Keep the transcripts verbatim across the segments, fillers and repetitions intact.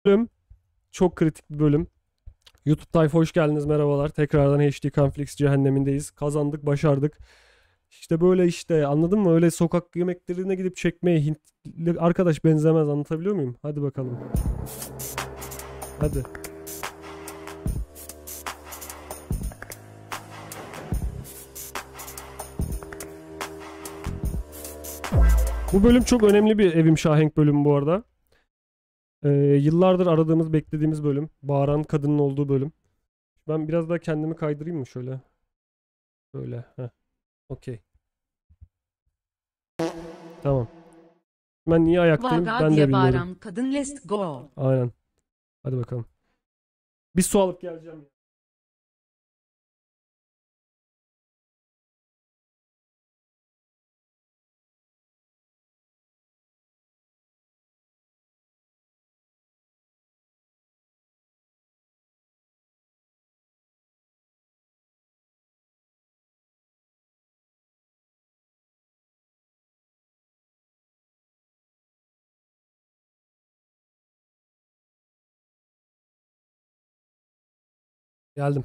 bölüm çok kritik bir bölüm. YouTube tayfa hoş geldiniz, merhabalar. Tekrardan H D Conflicts cehennemindeyiz. Kazandık, başardık. İşte böyle işte, anladın mı? Öyle sokak yemeklerine gidip çekmeye Hintli arkadaş benzemez, anlatabiliyor muyum? Hadi bakalım. Hadi. Bu bölüm çok önemli bir Evim Şahenk bölümü bu arada. Ee, yıllardır aradığımız, beklediğimiz bölüm. Bağıran kadının olduğu bölüm. Ben biraz daha kendimi kaydırayım mı şöyle? Böyle. Heh. Okey. Tamam. Ben niye ayaktayım Vaga ben de diye bilmiyorum. bağıran kadın let's go. Aynen. Hadi bakalım. Bir su alıp geleceğim. Geldim.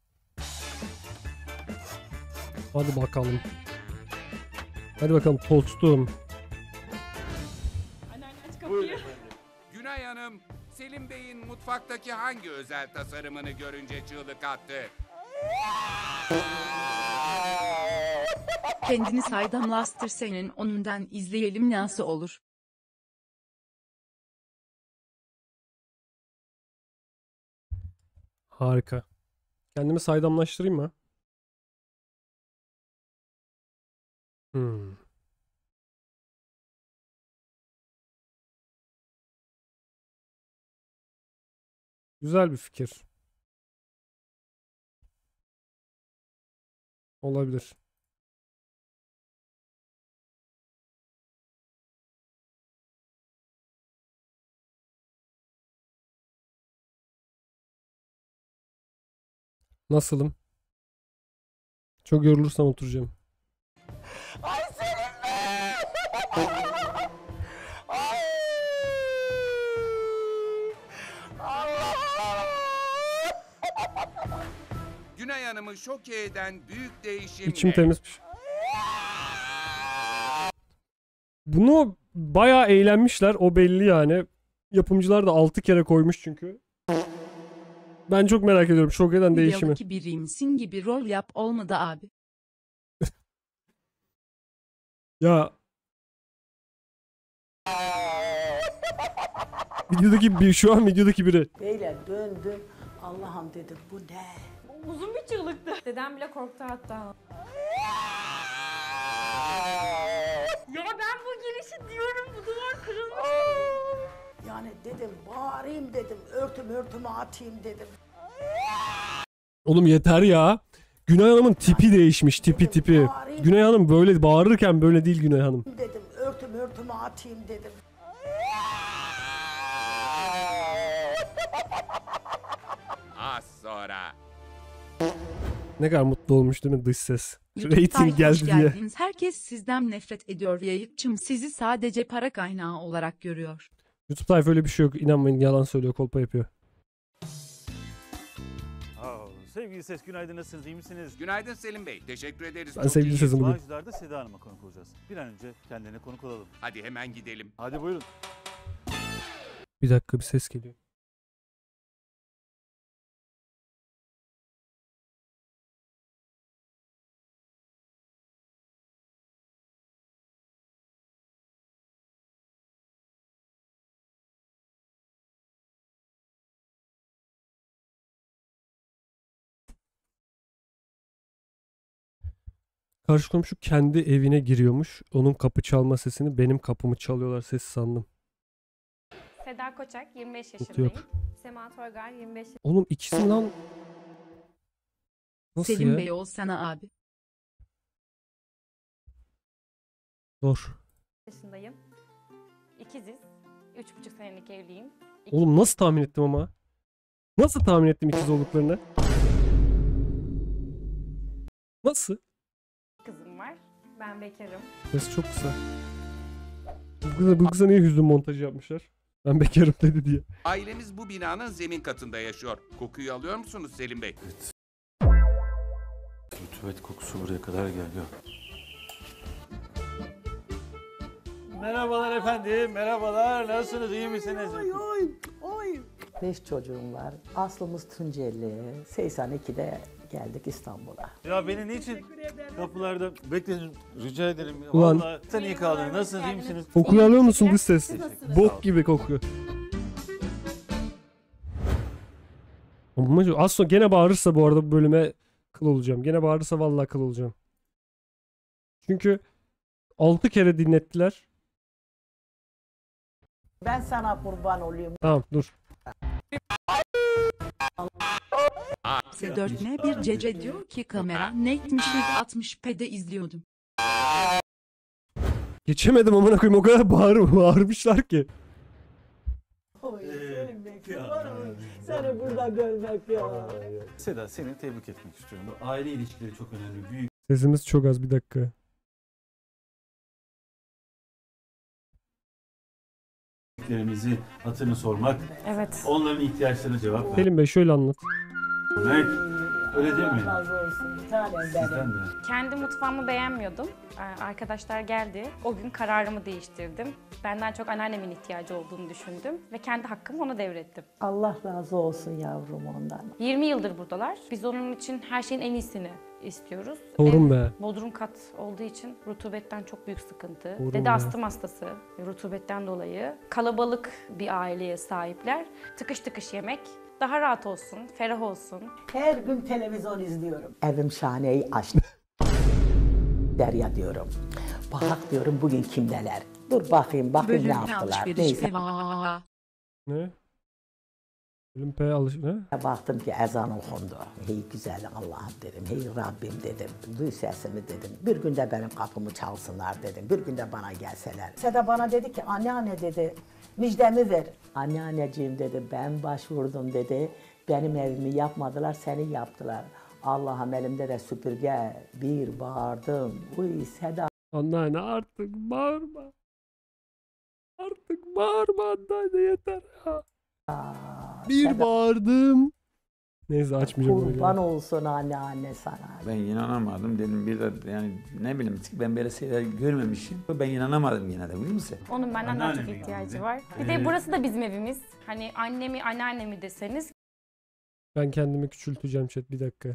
Hadi bakalım. Hadi bakalım tostum. Buyurun efendim. Günay Hanım, Selim Bey'in mutfaktaki hangi özel tasarımını görünce çığlık attı? Kendini saydamlastır senin onundan izleyelim nasıl olur. Harika. Kendimi saydamlaştırayım mı? Hmm. Güzel bir fikir. Olabilir. Nasılım? Çok yorulursam oturacağım. Ay Selim Bey! Ay! Allah! Günay Hanım'ı şoke eden büyük değişim İçim ne? temizmiş. Bunu bayağı eğlenmişler. O belli yani. Yapımcılar da altı kere koymuş çünkü. Ben çok merak ediyorum şok eden değişimi. Yılki bir rimsin gibi rol yap olmadı abi. Ya videodaki bir şu an videodaki biri. Beyler döndüm. Allah'ım dedim bu ne? Uzun bir çığlıktı. Dedem bile korktu hatta. Ya ben bu girişi diyorum, bu duvar kırılmış. Yani dedim bağırayım dedim. Örtüm örtümü atayım dedim. Oğlum yeter ya. Günay Hanım'ın tipi değişmiş, tipi tipi. Günay Hanım böyle bağırırken böyle değil Günay Hanım. Dedim örtüm örtümü atayım dedim. Az sonra. Ne kadar mutlu olmuş değil mi dış ses? YouTube Rating tayfa hoş geldi diye. geldiniz. Herkes sizden nefret ediyor. Yayıkçım sizi sadece para kaynağı olarak görüyor. YouTube tayfa öyle bir şey yok. İnanmayın, yalan söylüyor, kolpa yapıyor. Aa, sevgili Ses, günaydın, nasılsınız, iyi misiniz? Günaydın Selim Bey, teşekkür ederiz. Ben Çok sevgili iyiyiz. sesim bugün. Bağcılar'da Seda Hanım'a konuk olacağız. Bir an önce kendilerine konuk olalım. Hadi hemen gidelim. Hadi buyurun. Bir dakika, bir ses geliyor. Karşı komşu kendi evine giriyormuş. Onun kapı çalma sesini benim kapımı çalıyorlar sesi sandım. Seda Koçak, yirmi beş Sıkıntı yaşındayım. yok. Sema Toygar, yirmi beş Oğlum ikisi mi lan? Nasıl Selim ya? Bey olsana abi. Zor. yaşındayım. İkiziz. Üç buçuk senelik evliyim. İki Oğlum nasıl tahmin ettim ama? Nasıl tahmin ettim ikiz olduklarını? Nasıl? kızım var. Ben bekarım. Sesi çok kısa. Bu kıza, bu kıza niye hüzün montajı yapmışlar? Ben bekarım dedi diye. Ailemiz bu binanın zemin katında yaşıyor. Kokuyu alıyor musunuz Selim Bey? Rutubet kokusu buraya kadar geliyor. Merhabalar efendim, merhabalar. Nasılsınız, iyi misiniz? Oy oy oy. Beş çocuğum var. Aslımız Tunceli. seksen ikide geldik İstanbul'a. Ya beni niçin kapılarda bekledin? Rica ederim. Ulan. Vallahi sen iyi kaldın. Nasılsınız, iyi misiniz? Kokuyu alıyor musun dış ses? Teşekkürler. Sağ Bok ol. gibi kokuyor. Ama az sonra gene bağırırsa bu arada bu bölüme kıl olacağım. Gene bağırırsa vallahi kıl olacağım. Çünkü altı kere dinlettiler. Ben sana kurban olayım. Tamam dur. S dört N bir C C diyor ki kamera netmiş altmış p'de izliyordum. Geçemedim amına koyayım, o kadar bağır, bağırmışlar ki. Oy, Ee, Selim Bey, kurban olayım. Seni burada görmek ya. Seda, seni tebrik etmek istiyorum. Bu aile ilişkileri çok önemli. Sesimiz çok az, bir dakika. Büyüklerimizi hatırını sormak, Evet. onların ihtiyaçlarına cevap Selim Bey şöyle anlat. vermek. Öyle değil mi? Allah razı olsun. Bir tanem benim. Sizden de. Kendi mutfağımı beğenmiyordum. Ee, Arkadaşlar geldi. O gün kararımı değiştirdim. Benden çok anneannemin ihtiyacı olduğunu düşündüm ve kendi hakkımı ona devrettim. Allah razı olsun yavrum ondan. yirmi yıldır buradalar. Biz onun için her şeyin en iyisini istiyoruz. Sorun Ev be. Bodrum kat olduğu için rutubetten çok büyük sıkıntı. Sorun Dede be. astım hastası rutubetten dolayı. Kalabalık bir aileye sahipler. Tıkış tıkış yemek. Daha rahat olsun, ferah olsun. Her gün televizyon izliyorum. Evim şahaneyi açtı. Derya diyorum. Bak diyorum bugün kimdeler. Dur bakayım bakayım ne Bölümüne yaptılar. alışveriş Neyse deva. Ne? Selim P alış... Ne? baktım ki ezan okundu. Hey güzel Allah'ım dedim. Hey Rabbim dedim. Duy sesimi dedim. Bir günde benim kapımı çalsınlar dedim. Bir günde bana gelseler. Seda bana dedi ki anneanne dedi. Müjdemi ver. Anneanneciğim dedi ben başvurdum dedi. Benim evimi yapmadılar seni yaptılar. Allah'ım elimde de süpürge. Bir bağırdım. Uy Seda. Anneanne artık bağırma. Artık bağırma anneanne, yeter ya. Bir Seda, bağırdım. Neyse açmayacağım bunu. kurban gene. olsun anneanne sana. Ben inanamadım dedim bir de yani ne bileyim ben böyle şeyler görmemişim. Ben inanamadım yine de biliyor musun? Onun benden daha çok Anneannemin ihtiyacı gibi. var. Bir Ee, de burası da bizim evimiz. Hani annemi, anneannemi deseniz Ben kendimi küçülteceğim chat, bir dakika.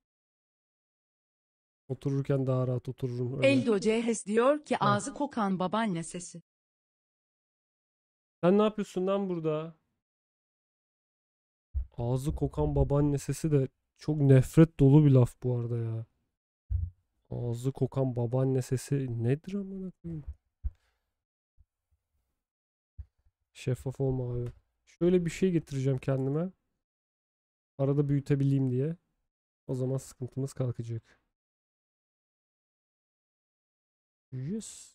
Otururken daha rahat otururum. öyle. Eldo Cehes diyor ki ağzı kokan babaanne sesi. Sen ne yapıyorsun lan burada? Ağzı kokan babaanne sesi de çok nefret dolu bir laf bu arada ya. Ağzı kokan babaanne sesi nedir amına koyayım? Şeffaf olma abi. Şöyle bir şey getireceğim kendime. Arada büyütebileyim diye. O zaman sıkıntımız kalkacak. Yes.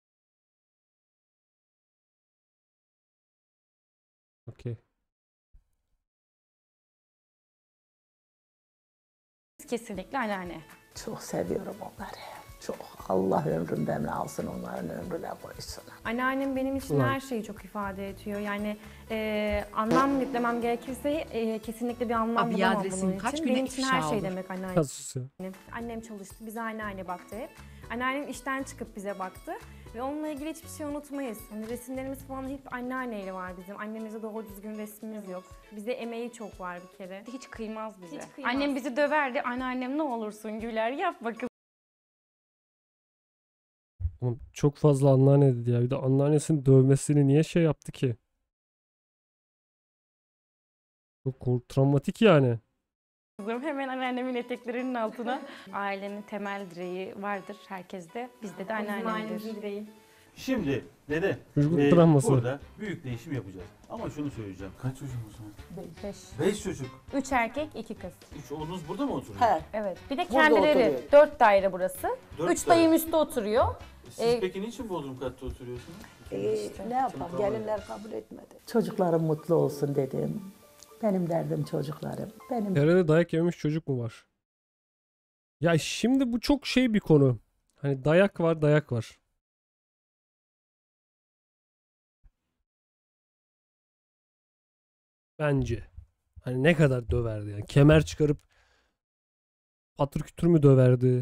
Okey. kesinlikle anneanne. Çok seviyorum onları. Çok. Allah ömründen alsın onların ömrüne koysun. Anneannem benim için Ulan. her şeyi çok ifade ediyor. Yani e, anlam yüklemem gerekirse e, kesinlikle bir anlam Abi bulamam adresin bunun kaç için. güne Benim için ifşa her şey olur? demek anneannem. Ya sus ya. Annem çalıştı, bize anneanne baktı hep. Anneannem işten çıkıp bize baktı. Ve onunla ilgili hiçbir şey unutmayız. Hani resimlerimiz falan hep anneanneyle var bizim. Annemizde doğru düzgün resmimiz yok. Bize emeği çok var bir kere. Hiç kıymaz bize. Hiç kıymaz. Annem bizi döverdi. Anneannem ne olursun Güler yap bakın. Oğlum çok fazla anneanne dedi ya. Bir de anneannesinin dövmesini niye şey yaptı ki? Çok kork- travmatik yani. Kızım hemen anneannemin eteklerinin altına. Ailenin temel direği vardır herkeste. Bizde de anneannemdir. değil. Şimdi dede, Çocukluk e, travması. burada büyük değişim yapacağız. Ama şunu söyleyeceğim. Kaç çocuğumuz var? Beş. Beş çocuk. Üç erkek, iki kız. Üç oğlunuz burada mı oturuyor? He. Evet. Bir de Burada kendileri. oturuyor. Dört daire burası. Dört Üç tane. dayım üstte oturuyor. Siz e, peki niçin Bodrum katta oturuyorsunuz? Ee, ne yapalım gelinler kabul etmedi. Çocuklarım mutlu olsun dedim. Benim derdim çocuklarım. Benim Nerede dayak yemiş çocuk mu var? Ya şimdi bu çok şey bir konu. Hani dayak var, dayak var. Bence. Hani ne kadar döverdi yani. Kemer çıkarıp patır kütür mü döverdi?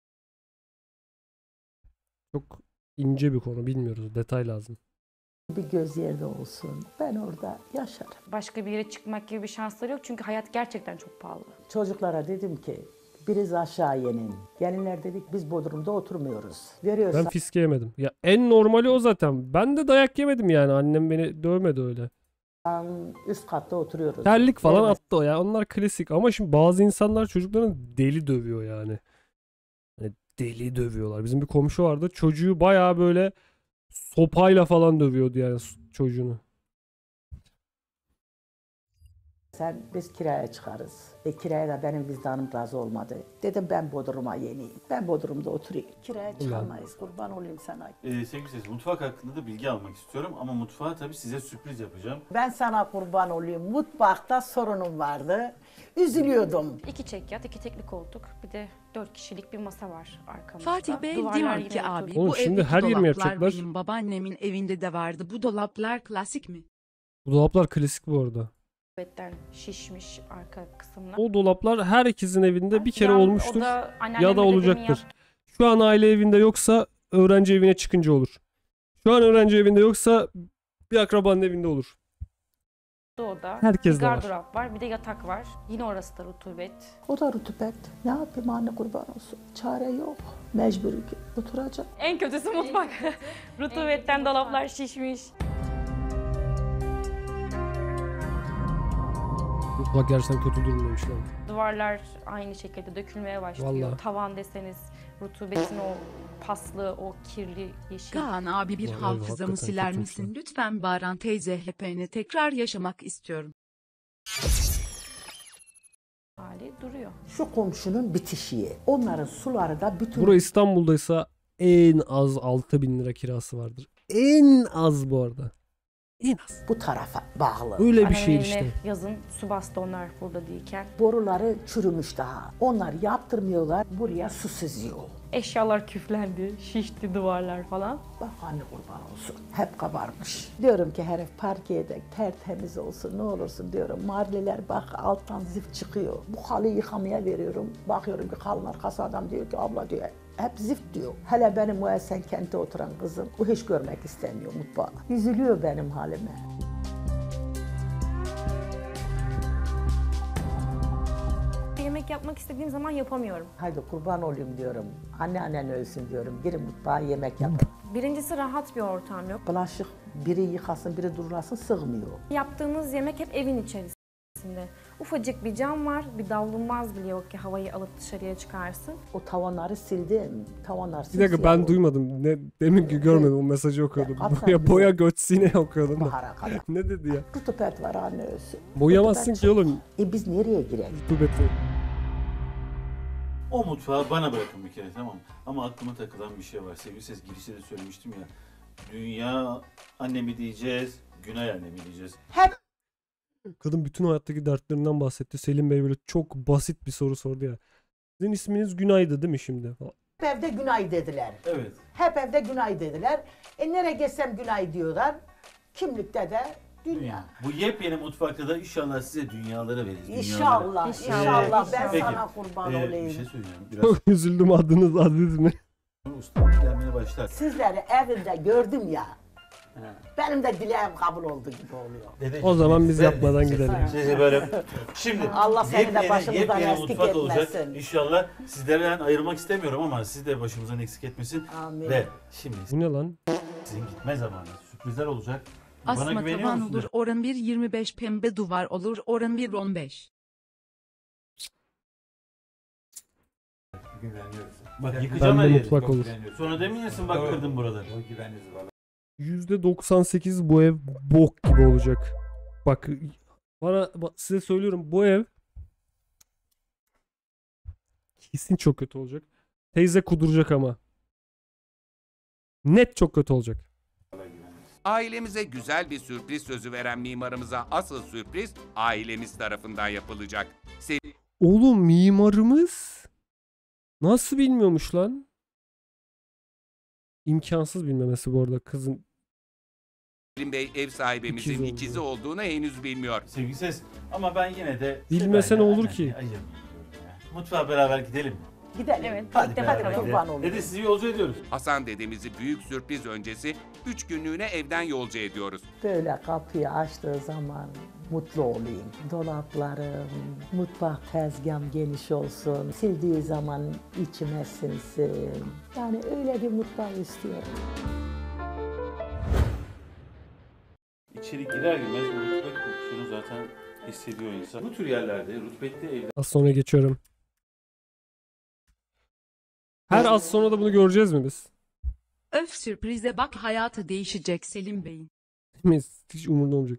Çok ince bir konu, bilmiyoruz. Detay lazım. Bir göz yerde olsun. Ben orada yaşarım. Başka bir yere çıkmak gibi bir şansları yok çünkü hayat gerçekten çok pahalı. Çocuklara dedim ki biriz aşağı yenin. Gelinler dedik biz Bodrum'da oturmuyoruz. Veriyorsa Ben fiske yemedim. Ya en normali o zaten. Ben de dayak yemedim yani. Annem beni dövmedi öyle. üst katta oturuyoruz. Terlik falan Vermez. attı o ya. Onlar klasik. Ama şimdi bazı insanlar çocuklarını deli dövüyor yani. Hani deli dövüyorlar. Bizim bir komşu vardı. Çocuğu bayağı böyle sopayla falan dövüyordu yani çocuğunu. Sen biz kiraya çıkarız. E, kiraya da benim vicdanım razı olmadı. Dedim ben Bodrum'a yeniyim. Ben Bodrum'da oturayım. Kiraya çıkamayız. Kurban olayım sana. Ee, sevgili seyirciler, mutfak hakkında da bilgi almak istiyorum ama mutfağa tabii size sürpriz yapacağım. Ben sana kurban olayım. Mutfakta sorunum vardı. Üzülüyordum. İki çekyat, iki tekli koltuk, bir de dört kişilik bir masa var arkamızda. Fatih Bey Duvarlar diyor yine ki oturdu. abi Oğlum bu şimdi evdeki her yeri mi dolaplar yapacaklar? benim babaannemin evinde de vardı. Bu dolaplar klasik mi? Bu dolaplar klasik bu arada. Betten şişmiş arka kısımlar. O dolaplar her ikizin evinde bir kere Ya, o olmuştur da ya anneannemle da dedemin olacaktır. yap- Şu an aile evinde yoksa öğrenci evine çıkınca olur. Şu an öğrenci evinde yoksa bir akrabanın evinde olur. oda. Herkes bir de var. gardırop var. Bir de yatak var. Yine orası da rutubet. O da rutubet. Ne yapayım anne kurban olsun. Çare yok. Mecbur oturacağım. En kötüsü mutfak. Rutubetten dolaplar şişmiş. Mutfak gerçekten kötü durumdaymış lan. Duvarlar aynı şekilde dökülmeye başlıyor. Vallahi. Tavan deseniz rutubetin o paslı, o kirli yeşil Kaan abi bir Vay, hafızamı hakikaten siler kötüymüş misin? lan. Lütfen Baran teyze hepini tekrar yaşamak istiyorum. hali duruyor. Şu komşunun bitişiği. Onların suları da bütün... Burası İstanbul'daysa en az altı bin lira kirası vardır. En az bu arada. En az. bu tarafa bağlı. Öyle bir şey Annemin işte. eline yazın su bastı onlar burada değilken. Boruları çürümüş daha. Onlar yaptırmıyorlar. Buraya su sızıyor. Eşyalar küflendi, şişti duvarlar falan. Bak anne kurban olsun. Hep kabarmış. Diyorum ki herif parkeye tertemiz olsun ne olursun diyorum. Marliler bak alttan zift çıkıyor. Bu halıyı yıkamaya veriyorum. Bakıyorum ki halının arkası adam diyor ki abla diyor. Hep zift diyor. Hele benim o Esenkent'te oturan kızım. Bu hiç görmek istemiyor mutfağı. Üzülüyor benim halime. Yemek yapmak istediğim zaman yapamıyorum. Haydi kurban olayım diyorum. Anneannen ölsün diyorum. Girin mutfağa yemek yapın. Birincisi rahat bir ortam yok. Bulaşık biri yıkasın biri durulasın sığmıyor. Yaptığımız yemek hep evin içerisinde. Ufacık bir cam var, bir davlumbaz bile yok ki havayı alıp dışarıya çıkarsın. O tavanları sildim. Tavanlar Bir dakika simsiyah ben oldu. duymadım. Ne, demin ki görmedim o mesajı okuyordum. Ya, hatta Boya, bize- boya götsine okuyordum da. Bahara kadar. Ne dedi ya? Rutubet var anne ölsün. Boyamazsın Rutubet ki çok- oğlum. E biz nereye girelim? Rutubeti. O mutfağı bana bırakın bir kere, tamam mı? Ama aklıma takılan bir şey var. Sevgili ses girişte de söylemiştim ya. Dünya annemi diyeceğiz, Günay annemi diyeceğiz. Hep Kadın bütün hayattaki dertlerinden bahsetti. Selim Bey böyle çok basit bir soru sordu ya. Sizin isminiz Günay'dı değil mi şimdi? evde Günay dediler. Evet. Hep evde Günay dediler. E nereye geçsem Günay diyorlar. Kimlikte de dünya. Bu yepyeni mutfakta da inşallah size dünyaları veririz. dünyaları. İnşallah, İnşallah. inşallah. Ben Peki, sana kurban Ee, olayım. bir şey söyleyeceğim. Biraz Çok üzüldüm, adınız Aziz mi? ustalık gelmeye başlar. Sizleri evimde gördüm ya. Benim de dileğim kabul oldu gibi oluyor. Dedeciğim, O zaman biz ben- yapmadan gidelim. Sizi böyle şimdi Allah seni de yepyeni- başımızdan yepyeni eksik mutfak olacak. etmesin. İnşallah sizlerden ayırmak istemiyorum ama sizi de başımızdan eksik etmesin. Amin. Ve şimdi Bu ne lan? sizin gitme zamanı. Sürprizler olacak. Bana Asma güveniyor tavan musunuz? olur oran bir yirmi beş pembe duvar olur oran bir on beş. Güveniyoruz. Bak yıkacağım Ben her de yeri. mutfak olur. Sonra demeyesin bak kırdım buraları. O güveniniz var. yüzde doksan sekiz bu ev bok gibi olacak. Bak bana bak, size söylüyorum bu ev kesin çok kötü olacak. Teyze kuduracak ama. Net çok kötü olacak. Ailemize güzel bir sürpriz sözü veren mimarımıza asıl sürpriz ailemiz tarafından yapılacak. Selim Oğlum mimarımız nasıl bilmiyormuş lan? İmkansız bilmemesi bu arada kızın. Selim Bey ev sahibimizin İkiz oldu. ikizi olduğunu henüz bilmiyor. Sevgili ses ama ben yine de... Bilmese ne olur Anneanneyi ki? ayırmıyorum ya. Mutfağa beraber gidelim mi? Gidelim. Evet. Hadi Birlikte beraber bakalım. Kurban gidelim. olayım. Dede sizi yolcu ediyoruz. Hasan dedemizi büyük sürpriz öncesi üç günlüğüne evden yolcu ediyoruz. Böyle kapıyı açtığı zaman mutlu olayım. Dolaplarım, mutfak tezgahım geniş olsun. Sildiği zaman içime sinsin. Yani öyle bir mutfak istiyorum. İçeri girer girmez o rutubet kokusunu zaten hissediyor insan. Bu tür yerlerde rutubetli evler Az sonra geçiyorum. Her az sonra da bunu göreceğiz mi biz? Öf sürprize bak hayatı değişecek Selim Bey'in. Hiç umurumda olmayacak.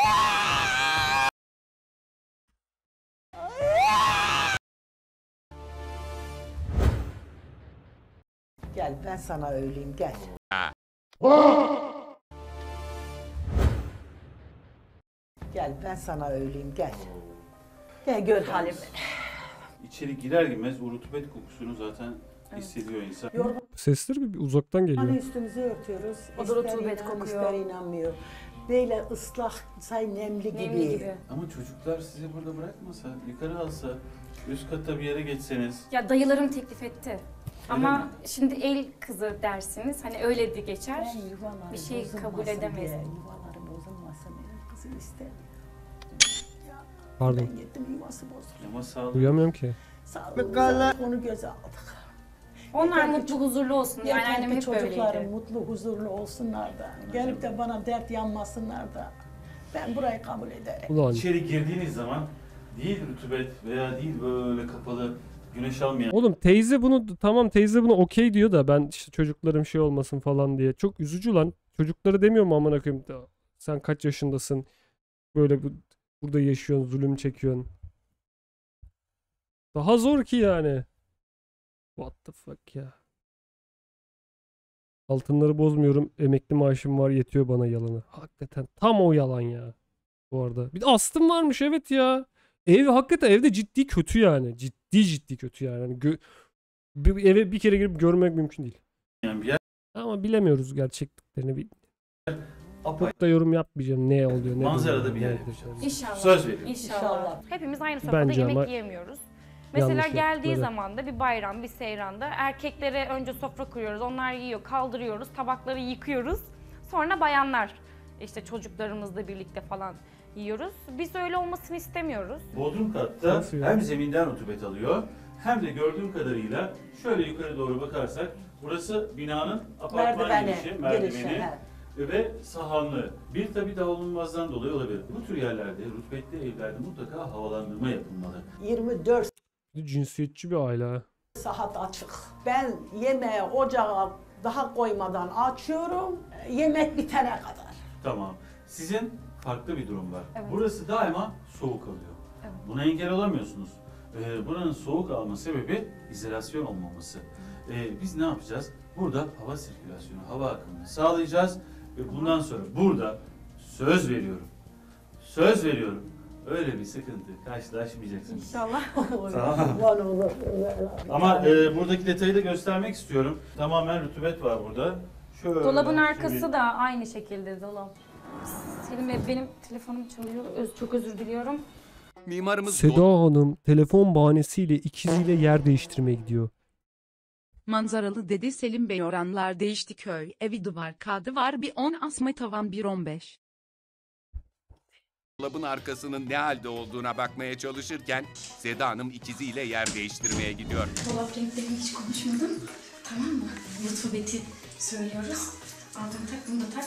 Gel ben sana öyleyim gel. Ha. Gel ben sana öyleyim gel. Gel gör halimi. içeri girer girmez o rutubet kokusunu zaten hissediyor insan. Yorgan Sesleri bir, bir uzaktan geliyor. üstümüzü örtüyoruz. O da İster rutubet inan, kokuyor. ister inanmıyor. Böyle ıslak, say nemli gibi. Nemli gibi. Ama çocuklar sizi burada bırakmasa, yukarı alsa, üst katta bir yere geçseniz. Ya dayılarım teklif etti. Ama mi? şimdi el kızı dersiniz. Hani öyle de geçer. Ben yuvalarım Bir şey kabul bozulmasın edemeyiz. diye, yuvalarım bozulmasın diye kızım istedim. Pardon. Ben gittim yuvası bozuldu. Ama sağlık. Duyamıyorum ki. Sağlığımıza onu göze aldık. Onlar Yeter ki mutlu huzurlu olsun diye. Yeter Anneannem ki hep çocuklarım böyleydi. mutlu, huzurlu olsunlar da. Gelip de bana dert yanmasınlar da. Ben burayı kabul ederim. Ulan. İçeri girdiğiniz zaman değil rutubet veya değil böyle kapalı güneş almayan Oğlum teyze bunu tamam teyze bunu okey diyor da ben işte çocuklarım şey olmasın falan diye. Çok üzücü lan. Çocukları demiyor mu amına koyayım? Da, sen kaç yaşındasın? Böyle bu, burada yaşıyorsun, zulüm çekiyorsun. Daha zor ki yani. What the fuck ya. Altınları bozmuyorum. Emekli maaşım var yetiyor bana yalanı. Hakikaten tam o yalan ya. Bu arada. Bir de astım varmış evet ya. Ev hakikaten evde ciddi kötü yani. Ciddi ciddi kötü yani. Hani gö- bir eve bir kere girip görmek mümkün değil. bir yer. Ama bilemiyoruz gerçekliklerini. Bir... Apa- Çok da yorum yapmayacağım. Ne oluyor ne Manzarada buluyor, bir yer ne yapacağız. ediyor. İnşallah. Söz veriyorum. İnşallah. İnşallah. Hepimiz aynı sofrada Bence yemek ama yiyemiyoruz. Mesela yanlış geldiği yaptıkları. zaman da bir bayram, bir seyranda erkeklere önce sofra kuruyoruz. Onlar yiyor, kaldırıyoruz, tabakları yıkıyoruz. Sonra bayanlar, işte çocuklarımızla birlikte falan yiyoruz. Biz öyle olmasını istemiyoruz. Bodrum katta Nasıl ya? hem zeminden rutubet alıyor hem de gördüğüm kadarıyla şöyle yukarı doğru bakarsak burası binanın apartman Merdiveni, girişi, girişi, merdiveni he. ve sahanlığı. Bir tabii davulunmazdan dolayı olabilir. Bu tür yerlerde, rutubetli evlerde mutlaka havalandırma yapılmalı. yirmi dört Bir de cinsiyetçi bir aile ha. saat açık. Ben yemeği ocağa daha koymadan açıyorum. Yemek bitene kadar. Tamam. Sizin farklı bir durum var. Evet. Burası daima soğuk alıyor. Evet. Buna engel olamıyorsunuz. Ee, buranın soğuk alma sebebi izolasyon olmaması. Ee, biz ne yapacağız? Burada hava sirkülasyonu, hava akımını sağlayacağız ve bundan sonra burada söz veriyorum. Söz veriyorum. Öyle bir sıkıntı karşılaşmayacaksınız. İnşallah. Tamam. Var olur. Ama e, buradaki detayı da göstermek istiyorum. Tamamen rutubet var burada. Şöyle, Dolabın şöyle- arkası da aynı şekilde dolap. Selim Bey benim telefonum çalıyor. Öz, çok özür diliyorum. Mimarımız Seda Hanım telefon bahanesiyle ikiziyle yer değiştirmeye gidiyor. Manzaralı dedi Selim Bey oranlar değişti köy. Evi duvar kağıdı var bir on asma tavan bir on beş. dolabın arkasının ne halde olduğuna bakmaya çalışırken Seda Hanım ikiziyle yer değiştirmeye gidiyor. Dolap renklerini hiç konuşmadım. Tamam mı? Rutubeti söylüyoruz. Altını tak, bunu da tak.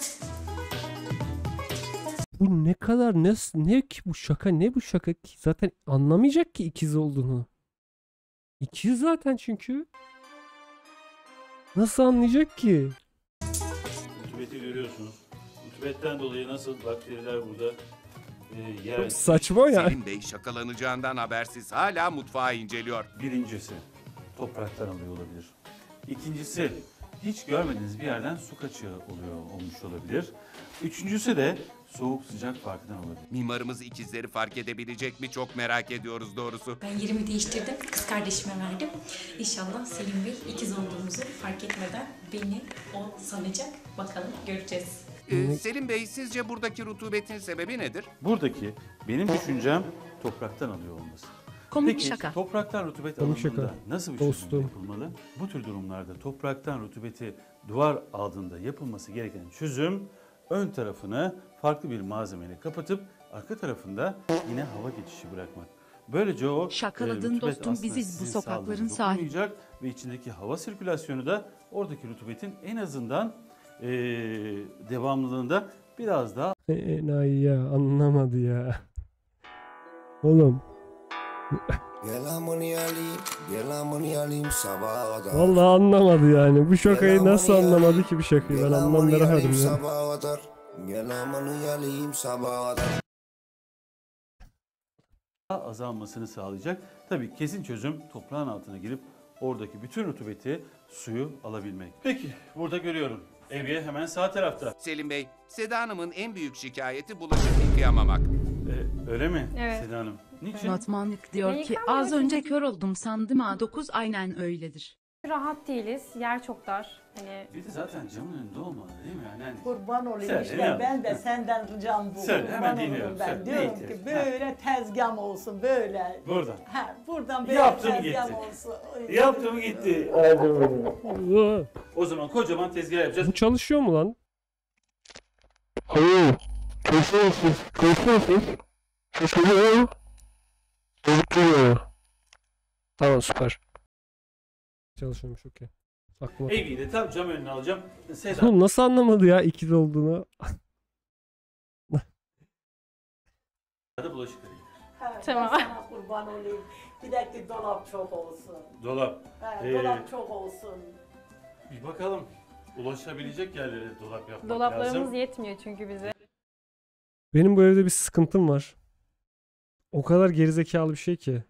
Bu ne kadar ne, ne ki bu şaka ne bu şaka ki zaten anlamayacak ki ikiz olduğunu. İkiz zaten çünkü. Nasıl anlayacak ki? Rutubeti görüyorsunuz. Rutubetten dolayı nasıl bakteriler burada e, yer... Çok saçma ya. Selim Bey şakalanacağından habersiz hala mutfağı inceliyor. Birincisi topraktan alıyor olabilir. İkincisi hiç görmediğiniz bir yerden su kaçağı oluyor olmuş olabilir. Üçüncüsü de soğuk sıcak farkından olabilir. Mimarımız ikizleri fark edebilecek mi çok merak ediyoruz doğrusu. Ben yerimi değiştirdim. Kız kardeşime verdim. İnşallah Selim Bey ikiz olduğumuzu fark etmeden beni o sanacak. Bakalım göreceğiz. Ee, Ne- Selim Bey, sizce buradaki rutubetin sebebi nedir? Buradaki benim düşüncem topraktan alıyor olması. Komik Peki şaka. topraktan rutubet Komik alındığında şaka. nasıl bir Dostum. çözüm yapılmalı? Bu tür durumlarda topraktan rutubeti duvar aldığında yapılması gereken çözüm ön tarafını farklı bir malzemeyle kapatıp arka tarafında yine hava geçişi bırakmak. Böylece o Şakaladın rutubet dostum, aslında biziz bu sizin sokakların sağlığınıza sahibi. dokunmayacak ve içindeki hava sirkülasyonu da oradaki rutubetin en azından eee devamlılığında biraz daha Enayi ya, anlamadı ya. Oğlum Gel amını alayım, gel amını alayım sabaha kadar. vallahi anlamadı yani. Bu Gel şakayı nasıl amını anlamadı alayım, ki bu şakayı? Ben gel anlam amını veremedim alayım ya. sabaha kadar. Gel amını alayım sabaha kadar. azalmasını sağlayacak. Tabii kesin çözüm toprağın altına girip oradaki bütün rutubeti, suyu alabilmek. Peki burada görüyorum. Evye hemen sağ tarafta. Selim Bey, Seda Hanım'ın en büyük şikayeti bulaşık yıkayamamak. Ee, öyle mi Evet. Seda Hanım? Niçin? Notmanlık diyor Ben ki yıkamıyorum az önce kör oldum sandım A dokuz aynen öyledir. Rahat değiliz. Yer çok dar. Hani Bir de zaten camın önünde olmalı değil mi? Yani Kurban olayım Sen işte ne yaptın? ben de senden ricam bu. Söyle, Kurban hemen olurum dinliyorum. ben. Söyle, ne Diyorum ki ihtiyacın? böyle tezgahım olsun böyle. buradan. Ha, buradan böyle Yaptım tezgahım gitti. olsun. Oy. Yaptım gitti. Aa, O zaman kocaman tezgah yapacağız. Bu çalışıyor mu lan? Hayır. Kesinlikle. Kesinlikle. Kesinlikle. Kesinlikle. Tamam süper. Çalışıyormuş, okey. Aklıma. Evyi de tam cam önüne alacağım. Seda. Oğlum nasıl anlamadı ya ikiz olduğunu? da bulaşık yıkayacak. Ha, Tamam. Ben sana kurban olayım. Bir dakika dolap çok olsun. Dolap. Ha, Ee, dolap çok olsun. Bir bakalım. Ulaşabilecek yerlere dolap yapmak dolaplarımız lazım. yetmiyor çünkü bize. Benim bu evde bir sıkıntım var. O kadar gerizekalı bir şey ki.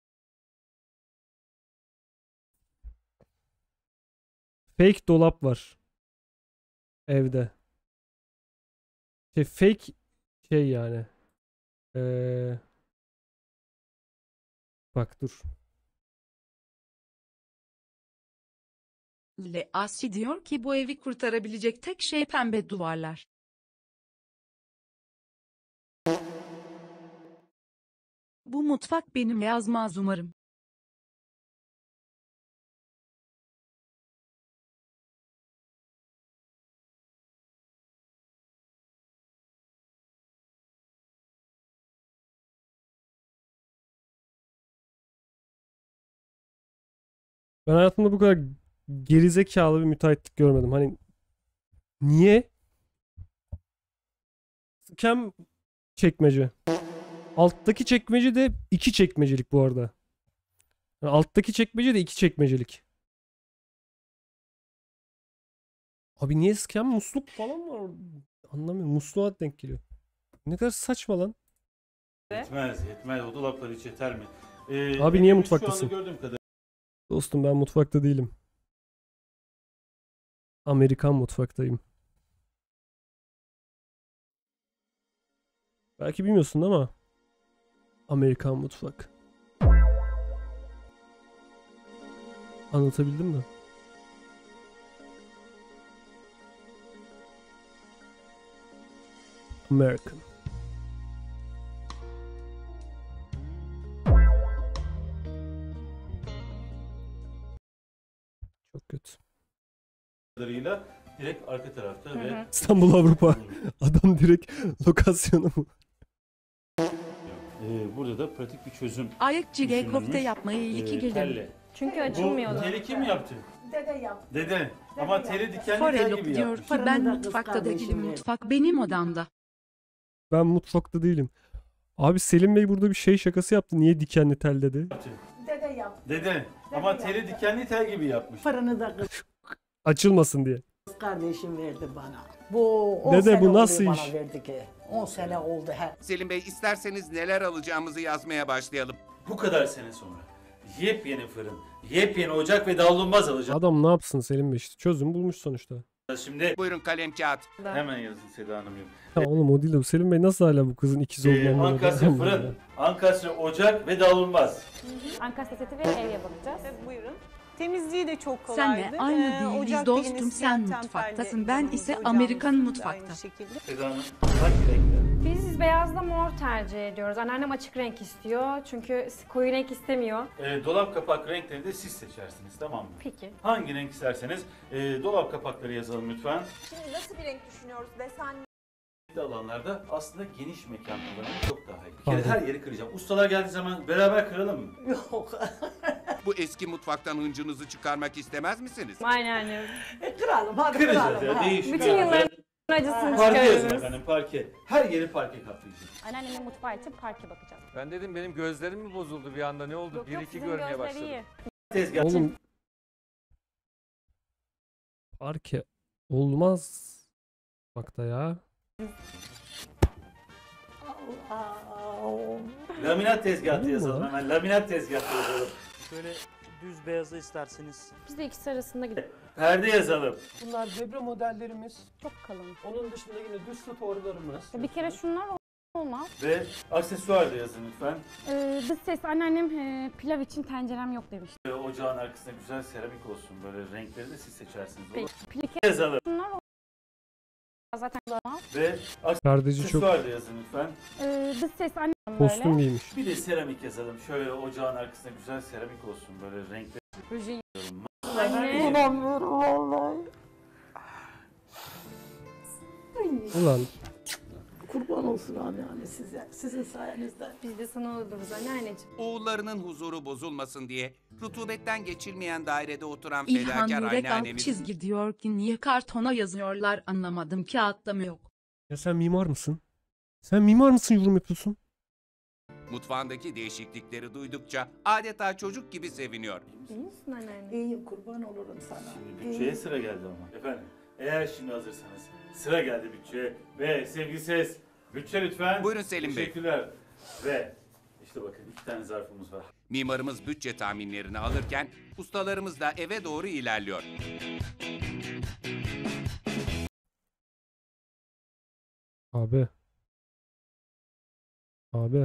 Fake dolap var. Evde. Şey fake şey yani. Ee, bak dur. Le Asi diyor ki bu evi kurtarabilecek tek şey pembe duvarlar. Bu mutfak benim yazmaz umarım. Ben hayatımda bu kadar gerizekalı bir müteahhitlik görmedim. Hani niye? Scam çekmece. Alttaki çekmece de iki çekmecelik bu arada. Yani alttaki çekmece de iki çekmecelik. Abi niye scam musluk falan var orada? Anlamıyorum. Musluğa denk geliyor. Ne kadar saçma lan. Yetmez, yetmez. O dolaplar hiç yeter mi? Ee, Abi niye evimiz şu anda mutfaktasın? gördüğüm kadarıyla Dostum ben mutfakta değilim. Amerikan mutfaktayım. Belki bilmiyorsun ama Amerikan mutfak. Anlatabildim mi? American. Çok kötü. kadarıyla direkt arka tarafta Hı ve hı. İstanbul Avrupa. Adam direkt lokasyonu mu? Ee, burada da pratik bir çözüm. Ayıkçı G Düşünülmüş. köfte yapmayı iyi ki Ee, girdim. telle. Çünkü Bu açılmıyordu. teli kim yaptı? Dede yap. Dede. Ama teli dikenli tel Forelok gibi diyor yapmış. ki ben Fırını da kız mutfakta kardeşim değilim, verdi. mutfak benim odamda. Ben mutfakta değilim. Abi Selim Bey burada bir şey şakası yaptı. Niye dikenli tel dedi? Dede yap. Dede. Ama teli dikenli tel gibi yapmış. Fırını da kız Açılmasın diye. kardeşim verdi bana. Bu on Dede, sene bu oldu nasıl bana iş? verdi ki. on sene oldu he. Selim Bey, isterseniz neler alacağımızı yazmaya başlayalım. Bu kadar sene sonra yepyeni fırın, yepyeni ocak ve davlumbaz alacağız. Adam ne yapsın Selim Bey işte. Çözüm bulmuş sonuçta. Şimdi Buyurun kalem kağıt. hemen yazın Seda Hanım'cığım. Ya oğlum o değil de bu Selim Bey nasıl hala bu kızın ikiz olduğunu Ee, anlamadı? Ankastre fırın, Ankastre ocak ve davlumbaz. Ankastre seti ve ev yapacağız. Buyurun. Temizliği de çok kolaydı. Senle aynı Ee, değiliz ocak dostum, yine sen siyah mutfaktasın, temperli, ben yanımızda ise ocağımız Amerikan da aynı mutfakta. şekilde. Seda Hanım, hangi renkler? Biz beyazda mor tercih ediyoruz. Anneannem açık renk istiyor çünkü koyu renk istemiyor. E, dolap kapak renkleri de siz seçersiniz, tamam mı? Peki. Hangi renk isterseniz e, dolap kapakları yazalım lütfen. Şimdi nasıl bir renk düşünüyoruz? Desen Alanlarda aslında geniş mekan kullanımı çok daha iyi. Bir kere Pardon. her yeri kıracağım. Ustalar geldiği zaman beraber kıralım mı? yok. Bu eski mutfaktan hıncınızı çıkarmak istemez misiniz? Aynen. E, kıralım hadi Kıracağız kıralım. ya, ha. değişik. Bütün yılların acısını Parke yazın çıkarıyoruz. efendim, parke. Her yeri parke kaplayacağım. Anneannemin mutfağı için parke bakacağız. Ben dedim benim gözlerim mi bozuldu bir anda, ne oldu? Yok bir yok, iki sizin görmeye gözleri başladım. iyi. Tezgah. Oğlum parke olmaz bak da ya. Laminat tezgahı Olur mu yazalım lan? hemen. Laminat tezgahı yazalım. Şöyle düz beyazı isterseniz. Biz de ikisi arasında gidelim. Perde yazalım. Bunlar zebra modellerimiz. Çok kalın. Onun dışında yine düz storylarımız. Bir kere şunlar olmaz. Ve aksesuar da yazın lütfen. Ee, dış ses anneannem e, pilav için tencerem yok demiş. Ve ocağın arkasında güzel seramik olsun. Böyle renkleri de siz seçersiniz. Olur. Peki. Plike Yazalım. şunlar olmaz. Zaten olmaz. Ve Perdeci çok aksesuar da yazın lütfen. Ee, dış ses annem böyle. kostüm giymiş. Bir de seramik yazalım. Şöyle ocağın arkasında güzel seramik olsun. Böyle renkleri. Ruji. Anne. İnanmıyorum vallahi. Ulan Kurban olsun anneanne size. Sizin sayenizde. Biz de sana oluruz anneanneciğim. Oğullarının huzuru bozulmasın diye rutubetten geçilmeyen dairede oturan İlhan fedakar Nurek alt anneannemiz çizgi diyor ki niye kartona yazıyorlar anlamadım, kağıtta mı yok? ya sen mimar mısın? Sen mimar mısın, yorum yapıyorsun? mutfağındaki değişiklikleri duydukça adeta çocuk gibi seviniyor. İyi misin anneanne? İyiyim kurban olurum sana. Şimdi bütçeye sıra geldi ama. Efendim, eğer şimdi hazırsanız sıra geldi bütçeye. Ve sevgili ses, bütçe lütfen. Buyurun Selim Bey. Teşekkürler. Ve işte bakın iki tane zarfımız var. Mimarımız bütçe tahminlerini alırken ustalarımız da eve doğru ilerliyor. Abi. Abi.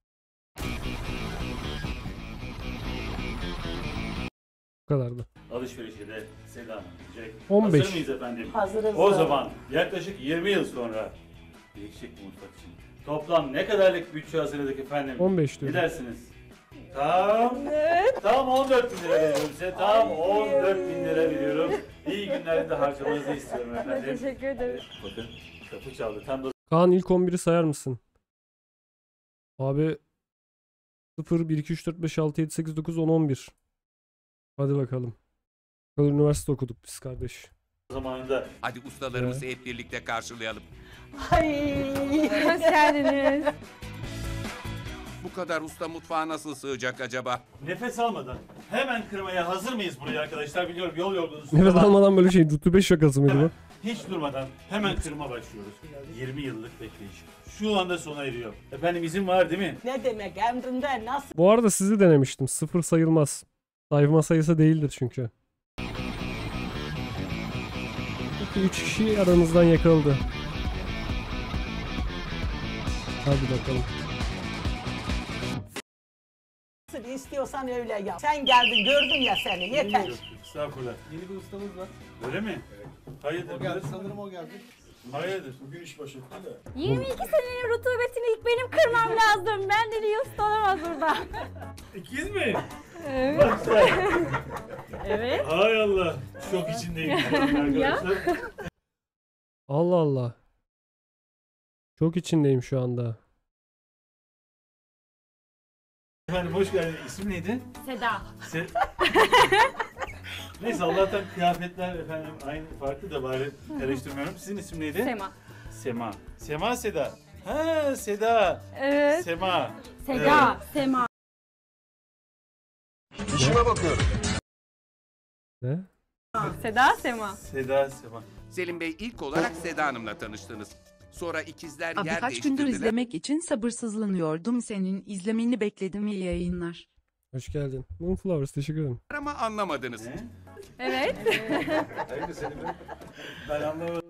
Bu kadardı. Alışverişe de Seda Hanım gidecek. on beş. Hazır mıyız efendim? Hazırız. O zaman yaklaşık yirmi yıl sonra değişik bu mutfak için toplam ne kadarlık bütçe hazırladık efendim? on beş Ne diyorum. dersiniz? Tam, tam on dört bin lira veriyorum size. Tam on dört bin lira veriyorum. İyi günlerde harcamanızı istiyorum efendim. Teşekkür ederim. Bakın kapı çaldı. Tam da Kaan ilk on biri sayar mısın? Abi sıfır, bir, iki, üç, dört, beş, altı, yedi, sekiz, dokuz, on, on bir. Hadi bakalım. Kadın üniversite okuduk biz kardeş. zamanında. Hadi ustalarımızı hep birlikte karşılayalım. Ay. Hoş geldiniz. Bu kadar usta mutfağa nasıl sığacak acaba? Nefes almadan hemen kırmaya hazır mıyız burayı arkadaşlar? Biliyorum yol yorgunuz. Nefes almadan böyle şey rutubet şakası mıydı bu? Hiç durmadan hemen kırma başlıyoruz. yirmi yıllık bekleyiş. Şu anda sona eriyor. Efendim izin var değil mi? Ne demek emrinde nasıl? Bu arada sizi denemiştim. Sıfır sayılmaz. Sayma sayısı değildir çünkü. İki üç kişi aranızdan yakaladı. Hadi bakalım. Nasıl istiyorsan öyle yap. Sen geldin gördüm ya seni yeter. Yok, estağfurullah. Yeni bir ustamız var. Öyle mi? Hayırdır? O geldi sanırım o geldi. Hayırdır? Bugün iş başı etti de. yirmi iki senenin rutubetini ilk benim kırmam lazım. Ben de iyi usta olamaz burada. İkiz mi? Evet. Bak sen. Evet. Hay Allah. Şok içindeyim arkadaşlar. Allah Allah. Çok içindeyim şu anda. Efendim hoş geldin. İsim neydi? Seda. Se Neyse Allah'tan kıyafetler efendim aynı farklı da bari karıştırmıyorum. Sizin isim neydi? Sema. Sema. Sema Seda. Ha Seda. Evet. Sema. Seda. Sema. İşime bakıyorum. Ne? Seda. Sema. Seda Sema. Selim Bey ilk olarak Seda Hanım'la tanıştınız. Sonra ikizler Abi yer kaç gündür değiştirdiler. izlemek için sabırsızlanıyordum, senin izlemeni bekledim, iyi yayınlar. Hoş geldin. Moonflowers teşekkür ederim. Ama anlamadınız. Ne? Evet. Hayır Selim Bey. Ben anlamadım.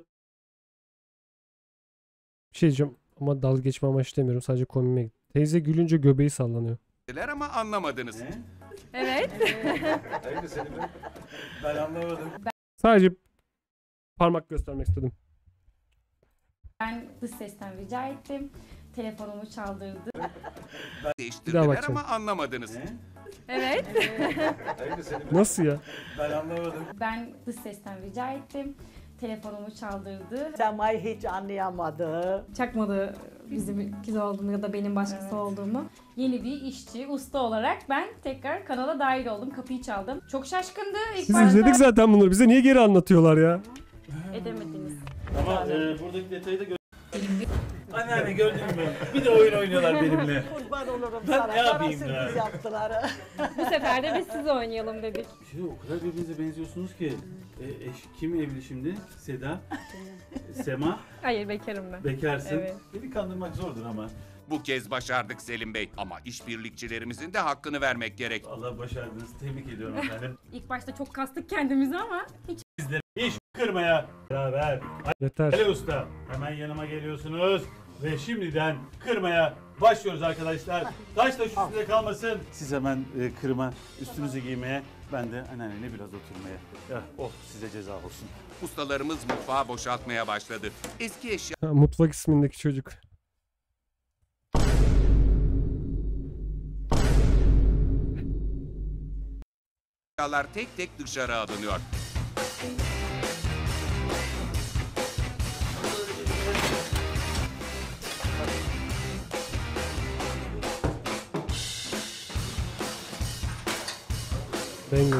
Bir şey diyeceğim ama dalga geçme amaçlı demiyorum. Sadece komime gitti. Teyze gülünce göbeği sallanıyor. Ama anlamadınız. Ne? Evet. Hayırdır Selim Bey? Ben anlamadım. Sadece parmak göstermek istedim. Ben dış sesten rica ettim. Telefonumu çaldırdı. Değiştirdiler bakacağım. ama anlamadınız. Evet. Hayırdır Selim Bey? Nasıl ya? Ben anlamadım. Ben dış sesten rica ettim. Telefonumu çaldırdı. Sema'yı hiç anlayamadı. Çakmadı bizim ikiz olduğumu ya da benim başkası olduğumu. Yeni bir işçi, usta olarak ben tekrar kanala dahil oldum. Kapıyı çaldım. Çok şaşkındı. İlk Biz başta izledik zaten bunları. Bize niye geri anlatıyorlar ya? edemediniz. Ama e, buradaki detayı da gör... Anneanne gördün mü? Bir de oyun oynuyorlar benimle. Kurban olurum Ben sana. ne Bana yapayım sürpriz ya? yaptılar. Bu sefer de biz size oynayalım dedik. Şey, o kadar birbirinize benziyorsunuz ki. E, eş, kim evli şimdi? Seda? Sema? Hayır, bekarım ben. Bekarsın. Evet. Beni kandırmak zordur ama. Bu kez başardık Selim Bey. Ama işbirlikçilerimizin de hakkını vermek gerek. Allah başardınız. Tebrik ediyorum efendim. İlk başta çok kastık kendimizi ama hiç Sizleri iş kırmaya beraber. Yeter. Ali Usta, hemen yanıma geliyorsunuz. Ve şimdiden kırmaya başlıyoruz arkadaşlar. Taş da üstünüze kalmasın. Siz hemen e, kırma, üstünüzü giymeye. Ben de anneannemle biraz oturmaya. Ya, oh size ceza olsun. Ustalarımız mutfağı boşaltmaya başladı. Eski eşya Ha, Mutfak ismindeki çocuk. eşyalar tek tek dışarı alınıyor. Banger.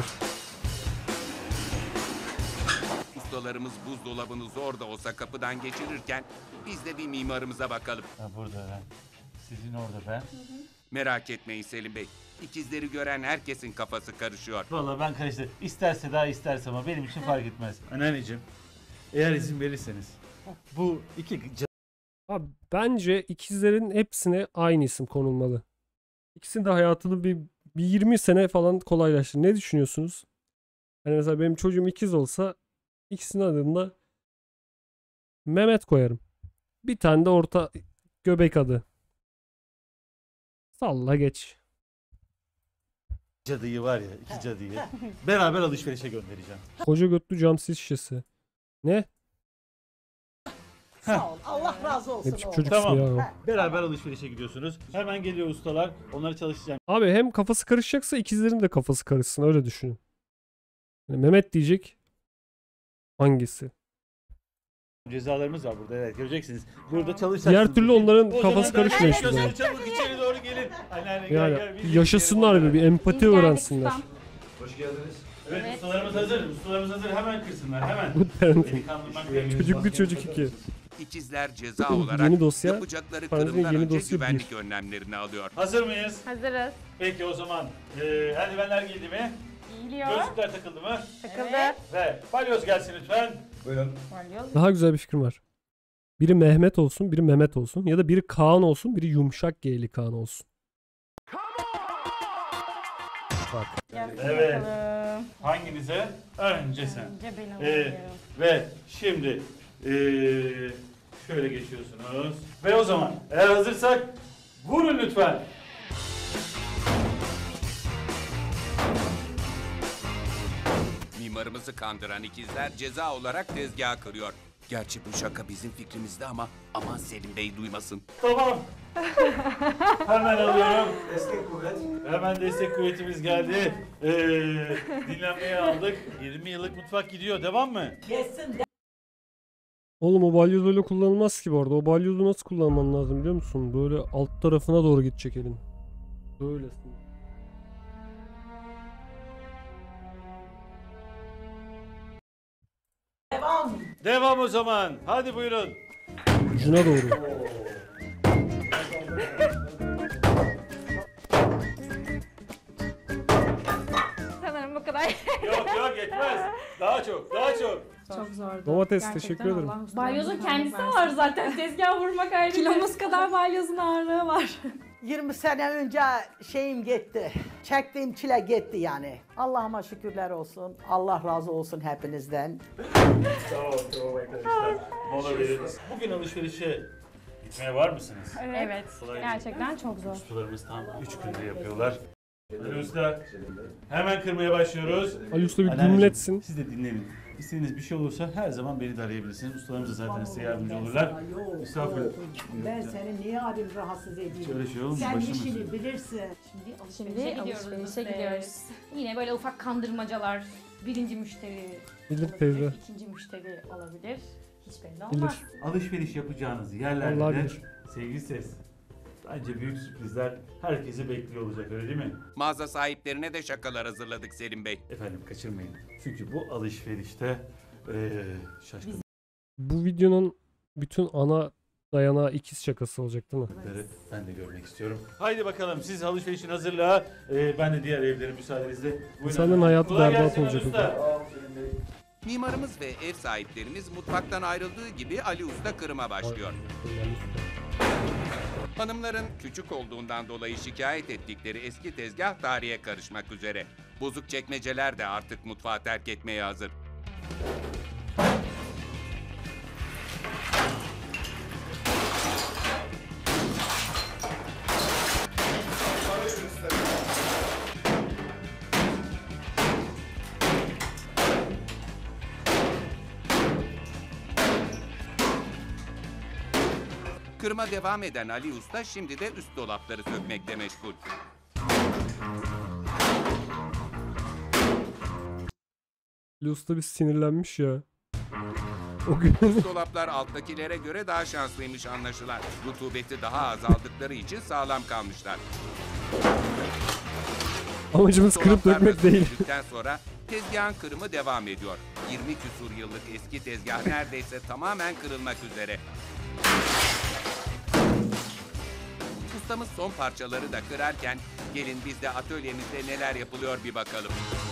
Ustalarımız buzdolabını zor da olsa kapıdan geçirirken biz de bir mimarımıza bakalım. Ha, burada ben. Sizin orada ben. Merak etmeyin Selim Bey. İkizleri gören herkesin kafası karışıyor. Vallahi ben karıştı. İsterse daha isterse ama benim için fark etmez. Anneanneciğim, eğer izin verirseniz bu iki Abi bence ikizlerin hepsine aynı isim konulmalı. İkisinin de hayatını bir, bir yirmi sene falan kolaylaştırır. Ne düşünüyorsunuz? Hani mesela benim çocuğum ikiz olsa ikisinin adını da Mehmet koyarım. Bir tane de orta göbek adı. Salla geç. cadıyı var ya, iki cadıyı beraber alışverişe göndereceğim. Koca götlü camsiz şişesi. Ne? Sağ ol. Allah razı olsun. Ne biçim oğlum. çocuk Tamam. ismi ya o. Beraber alışverişe gidiyorsunuz. Hemen geliyor ustalar. Onları çalışacağım. Abi hem kafası karışacaksa ikizlerin de kafası karışsın, öyle düşünün. Yani Mehmet diyecek. Hangisi? Cezalarımız var burada, evet, göreceksiniz. Burada çalışacaksınız. Diğer türlü onların O kafası zaman ben- karışmıyor hiçbir Çabuk, zaman. Çabuk içeri doğru gelin. Anneanne gel gel. Yani Biz yaşasınlar bekleyelim. bir, bir empati Biz geldik öğrensinler. ustam. Hoş geldiniz. Evet, ustalarımız hazır. Ustalarımız hazır. Hemen kırsınlar hemen. Good parenting. Beni kandırmak değil. Çocuk bir çocuk iki. İkizler ceza Yeni olarak dosya, yapacakları Fanzinin kırımdan yeni önce dosya güvenlik önlemlerini alıyor. Hazır mıyız? Hazırız. Peki o zaman e, eldivenler giydi mi? Giyiliyor. Gözlükler takıldı mı? Takıldı. Ve balyoz gelsin lütfen. Buyurun. Daha güzel bir fikrim var. Biri Mehmet olsun, biri Mehmet olsun. Ya da biri Kaan olsun, biri yumuşak G'li Kaan olsun. Bak. Evet. Hanginize? Önce sen. Önce ben Ee, alıyorum. ve şimdi ee, şöyle geçiyorsunuz. Ve o zaman eğer hazırsak vurun lütfen. Mimarımızı kandıran ikizler ceza olarak tezgahı kırıyor. Gerçi bu şaka bizim fikrimizde ama aman Selim Bey duymasın. Tamam. Hemen alıyorum. Destek kuvvet. Hemen destek kuvvetimiz geldi. Ee, dinlenmeye aldık. yirmi yıllık mutfak gidiyor. Devam mı? Geçsin. Oğlum o balyoz öyle kullanılmaz ki bu arada. O balyozu nasıl kullanman lazım biliyor musun? Böyle alt tarafına doğru gidecek elin. Böylesin. Devam. Devam o zaman. Hadi buyurun. Ucuna doğru. Sanırım bu kadar. Yok yok yetmez. Daha çok, daha çok. Çok zordu. Domates, Gerçekten teşekkür ederim. Allah ustalarına Balyozun kendisi versin. var zaten. Tezgah vurmak ayrı. Kilomuz kadar balyozun ağırlığı var. yirmi sene önce şeyim gitti. Çektiğim çile gitti yani. Allah'ıma şükürler olsun. Allah razı olsun hepinizden. Tamam tamam arkadaşlar. Mola veririz. Bugün alışverişe gitmeye var mısınız? Evet. Kolay Gerçekten çok zor. Ustalarımız tam üç günde yapıyorlar. Ali Usta, hemen kırmaya başlıyoruz. Ali Usta bir Anneanneciğim, dinletsin. Siz de dinleyin. İstediğiniz bir şey olursa her zaman beni de arayabilirsiniz. Ustalarımız da zaten size yardımcı olurlar. Estağfurullah. Ben seni niye arayayım rahatsız edeyim? Şöyle şey olur mu? Sen Başım işini üzerine. bilirsin. Şimdi Şimdi alışverişe gidiyoruz. alışverişe gidiyoruz. Yine böyle ufak kandırmacalar. Birinci müşteri Bilir olabilir, teyze. ikinci müşteri olabilir. Hiç belli Bilir. olmaz. Alışveriş yapacağınız yerlerde Vallahi de bilir. sevgili ses. Bence büyük sürprizler herkesi bekliyor olacak, öyle değil mi? Mağaza sahiplerine de şakalar hazırladık Selim Bey. Efendim kaçırmayın. Çünkü bu alışverişte eee şaşkın. Bu videonun bütün ana dayanağı ikiz şakası olacak değil mi? Ben de görmek istiyorum. Haydi bakalım, siz alışverişin hazırlığa. Eee, ben de diğer evlerin müsaadenizle. Buyurun. İnsanların hayatı Kolay berbat gelsin olacak Ali Usta. Mimarımız ve ev sahiplerimiz mutfaktan ayrıldığı gibi Ali Usta kırıma başlıyor. Hanımların küçük olduğundan dolayı şikayet ettikleri eski tezgah tarihe karışmak üzere. Bozuk çekmeceler de artık mutfağı terk etmeye hazır. Kırma devam eden Ali Usta şimdi de üst dolapları sökmekle meşgul. Ali Usta bir sinirlenmiş ya. O gün Üst dolaplar alttakilere göre daha şanslıymış anlaşılan. Rutubeti daha azaldıkları için sağlam kalmışlar. amacımız kırıp Dolaplar dökmek değil. söküldükten sonra tezgahın kırımı devam ediyor. yirmi küsur yıllık eski tezgah neredeyse tamamen kırılmak üzere. Ustamız son parçaları da kırarken gelin biz de atölyemizde neler yapılıyor bir bakalım.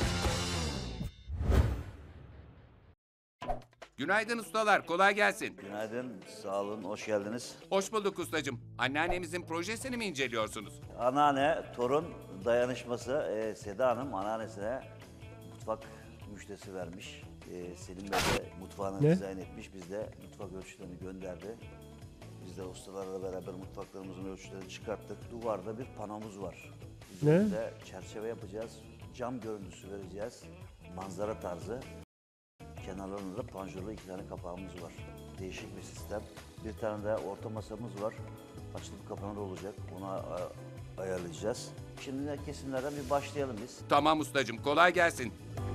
Günaydın ustalar, kolay gelsin. Günaydın, sağ olun, hoş geldiniz. Hoş bulduk ustacığım. Anneannemizin projesini mi inceliyorsunuz? Anneanne, torun dayanışması, e, Seda Hanım anneannesine mutfak müşterisi vermiş. E, Selim Bey de mutfağını Ne? dizayn etmiş, biz de mutfak ölçülerini gönderdi. Biz de ustalarla beraber mutfaklarımızın ölçülerini çıkarttık. Duvarda bir panomuz var. Üzerinde çerçeve yapacağız, cam görüntüsü vereceğiz, manzara tarzı. Kenarlarında panjurlu iki tane kapağımız var. Değişik bir sistem. Bir tane de orta masamız var. Açılıp kapanır olacak. Onu a- ayarlayacağız. Şimdi de kesimlerden bir başlayalım biz. Tamam ustacığım, kolay gelsin.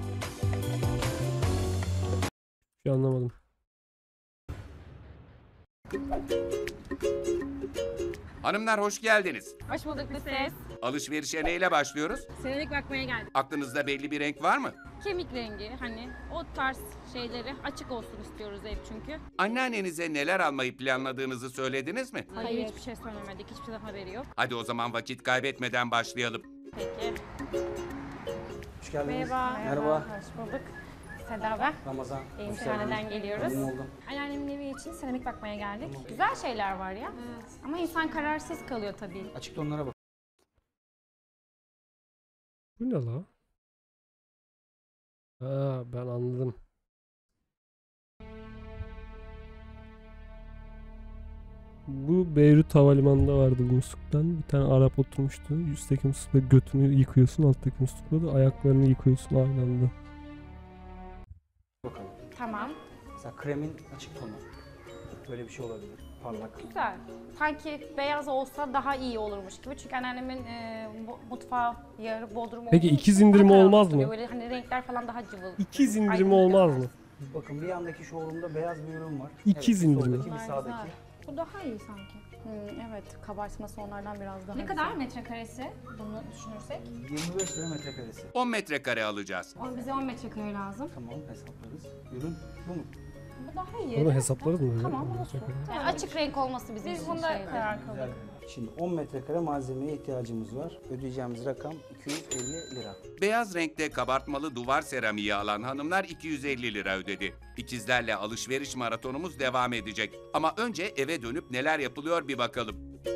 Bir şey anlamadım. Hanımlar hoş geldiniz. Hoş bulduk bir ses. Alışverişe neyle başlıyoruz? Senelik bakmaya geldik. Aklınızda belli bir renk var mı? Kemik rengi hani o tarz şeyleri açık olsun istiyoruz ev çünkü. Anneannenize neler almayı planladığınızı söylediniz mi? Hayır, hiçbir şey söylemedik. Hiçbir şeyden haberi yok. Hadi o zaman vakit kaybetmeden başlayalım. Peki. Hoş geldiniz. Merhaba. Merhaba. Hoş bulduk. Seda ben. Ramazan. İyiyim, Hoş Şahane'den geldiniz. geliyoruz. Memnun oldum. Anneannemin evi için seramik bakmaya geldik. Güzel şeyler var ya. Ama insan kararsız kalıyor tabii. Açık tonlara bak. Bu ne la? Ha, ben anladım. Bu Beyrut Havalimanı'nda vardı bu musluktan. Bir tane Arap oturmuştu. Üstteki muslukla götünü yıkıyorsun. Alttaki muslukla da ayaklarını yıkıyorsun aynı anda. Bakalım. Tamam. Mesela kremin açık tonu. Böyle bir şey olabilir. Parlak. Güzel. Sanki beyaz olsa daha iyi olurmuş gibi. Çünkü anneannemin e, bu- mutfağı yarı bodrum Peki olduğu ikiz için indirimi daha karanlık olmaz mı? duruyor. Böyle hani renkler falan daha cıvıl. İkiz indirimi Aydınlık olmaz yapar. mı? Bakın bir yandaki showroom'da beyaz bir ürün var. İkiz evet, bir indirimi. soldaki, bir sağdaki. Bu daha iyi sanki. evet, kabartması onlardan biraz daha Ne güzel. kadar metrekaresi bunu düşünürsek? yirmi beş lira metrekaresi. on metrekare alacağız. On, bize on metrekare lazım. Tamam, hesaplarız. Ürün bu mu? Bu daha iyi. Onu hesaplarız mı? Tamam, olsun. Yani açık renk olması bizim Biz için bunda şeydi. karar Güzel. kıldık. Şimdi on metrekare malzemeye ihtiyacımız var. Ödeyeceğimiz rakam iki yüz elli lira. Beyaz renkte kabartmalı duvar seramiği alan hanımlar iki yüz elli lira ödedi. İkizlerle alışveriş maratonumuz devam edecek. Ama önce eve dönüp neler yapılıyor bir bakalım.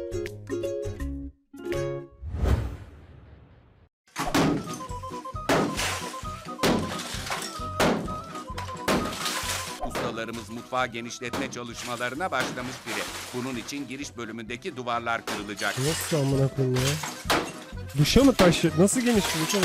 Ustalarımız mutfağı genişletme çalışmalarına başlamış bile. Bunun için giriş bölümündeki duvarlar kırılacak. Nasıl amına koyayım ya? Dışa mı taşı? Nasıl genişliyor?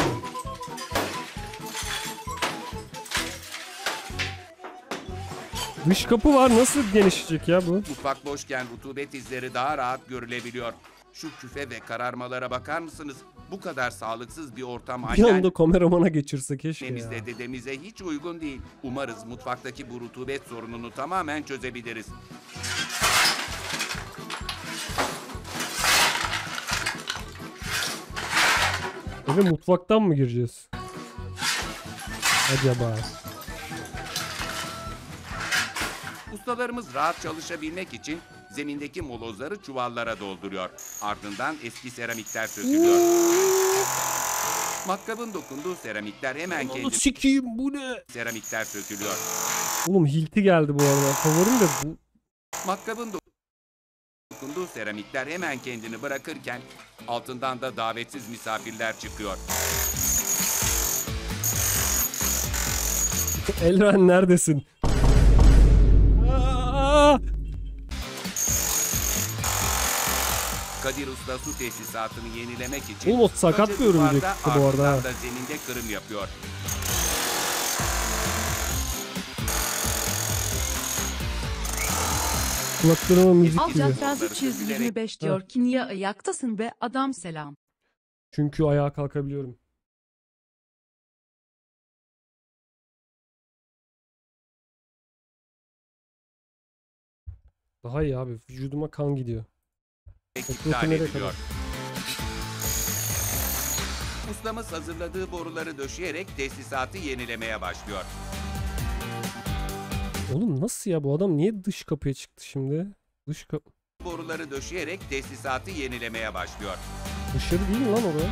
Dış kapı var. Nasıl genişleyecek ya bu? Mutfak boşken rutubet izleri daha rahat görülebiliyor. Şu küfe ve kararmalara bakar mısınız? Bu kadar sağlıksız bir ortam Bir annen anda kameramana geçirse keşke ya. annemizle dedemize hiç uygun değil. Umarız mutfaktaki bu rutubet sorununu tamamen çözebiliriz. Eve mutfaktan mı gireceğiz? Acaba? Ustalarımız rahat çalışabilmek için zemindeki molozları çuvallara dolduruyor. Ardından eski seramikler sökülüyor. Matkabın dokunduğu seramikler hemen Onu kendini... sikiyim bu ne? Seramikler sökülüyor. Oğlum hilti geldi bu arada. Favorim de bu. Matkabın dokunduğu seramikler hemen kendini bırakırken altından da davetsiz misafirler çıkıyor. Elren neredesin? Aa! Kadir Usta su tesisatını yenilemek için Oğlum o sakat önce bir örümcek duvarda, çıktı bu arada ha. ardından da zeminde kırım yapıyor. Kulaklarıma müzik giriyor. Alcatraz üç yüz yirmi beş diyor ki niye ayaktasın be adam selam. Çünkü ayağa kalkabiliyorum. Daha iyi abi. Vücuduma kan gidiyor. İptal nereye ediliyor. kadar? Ustamız hazırladığı boruları döşeyerek tesisatı yenilemeye başlıyor. Oğlum nasıl ya? Bu adam niye dış kapıya çıktı şimdi? Dış kapı... Boruları döşeyerek tesisatı yenilemeye başlıyor. Dışarı değil mi lan oraya?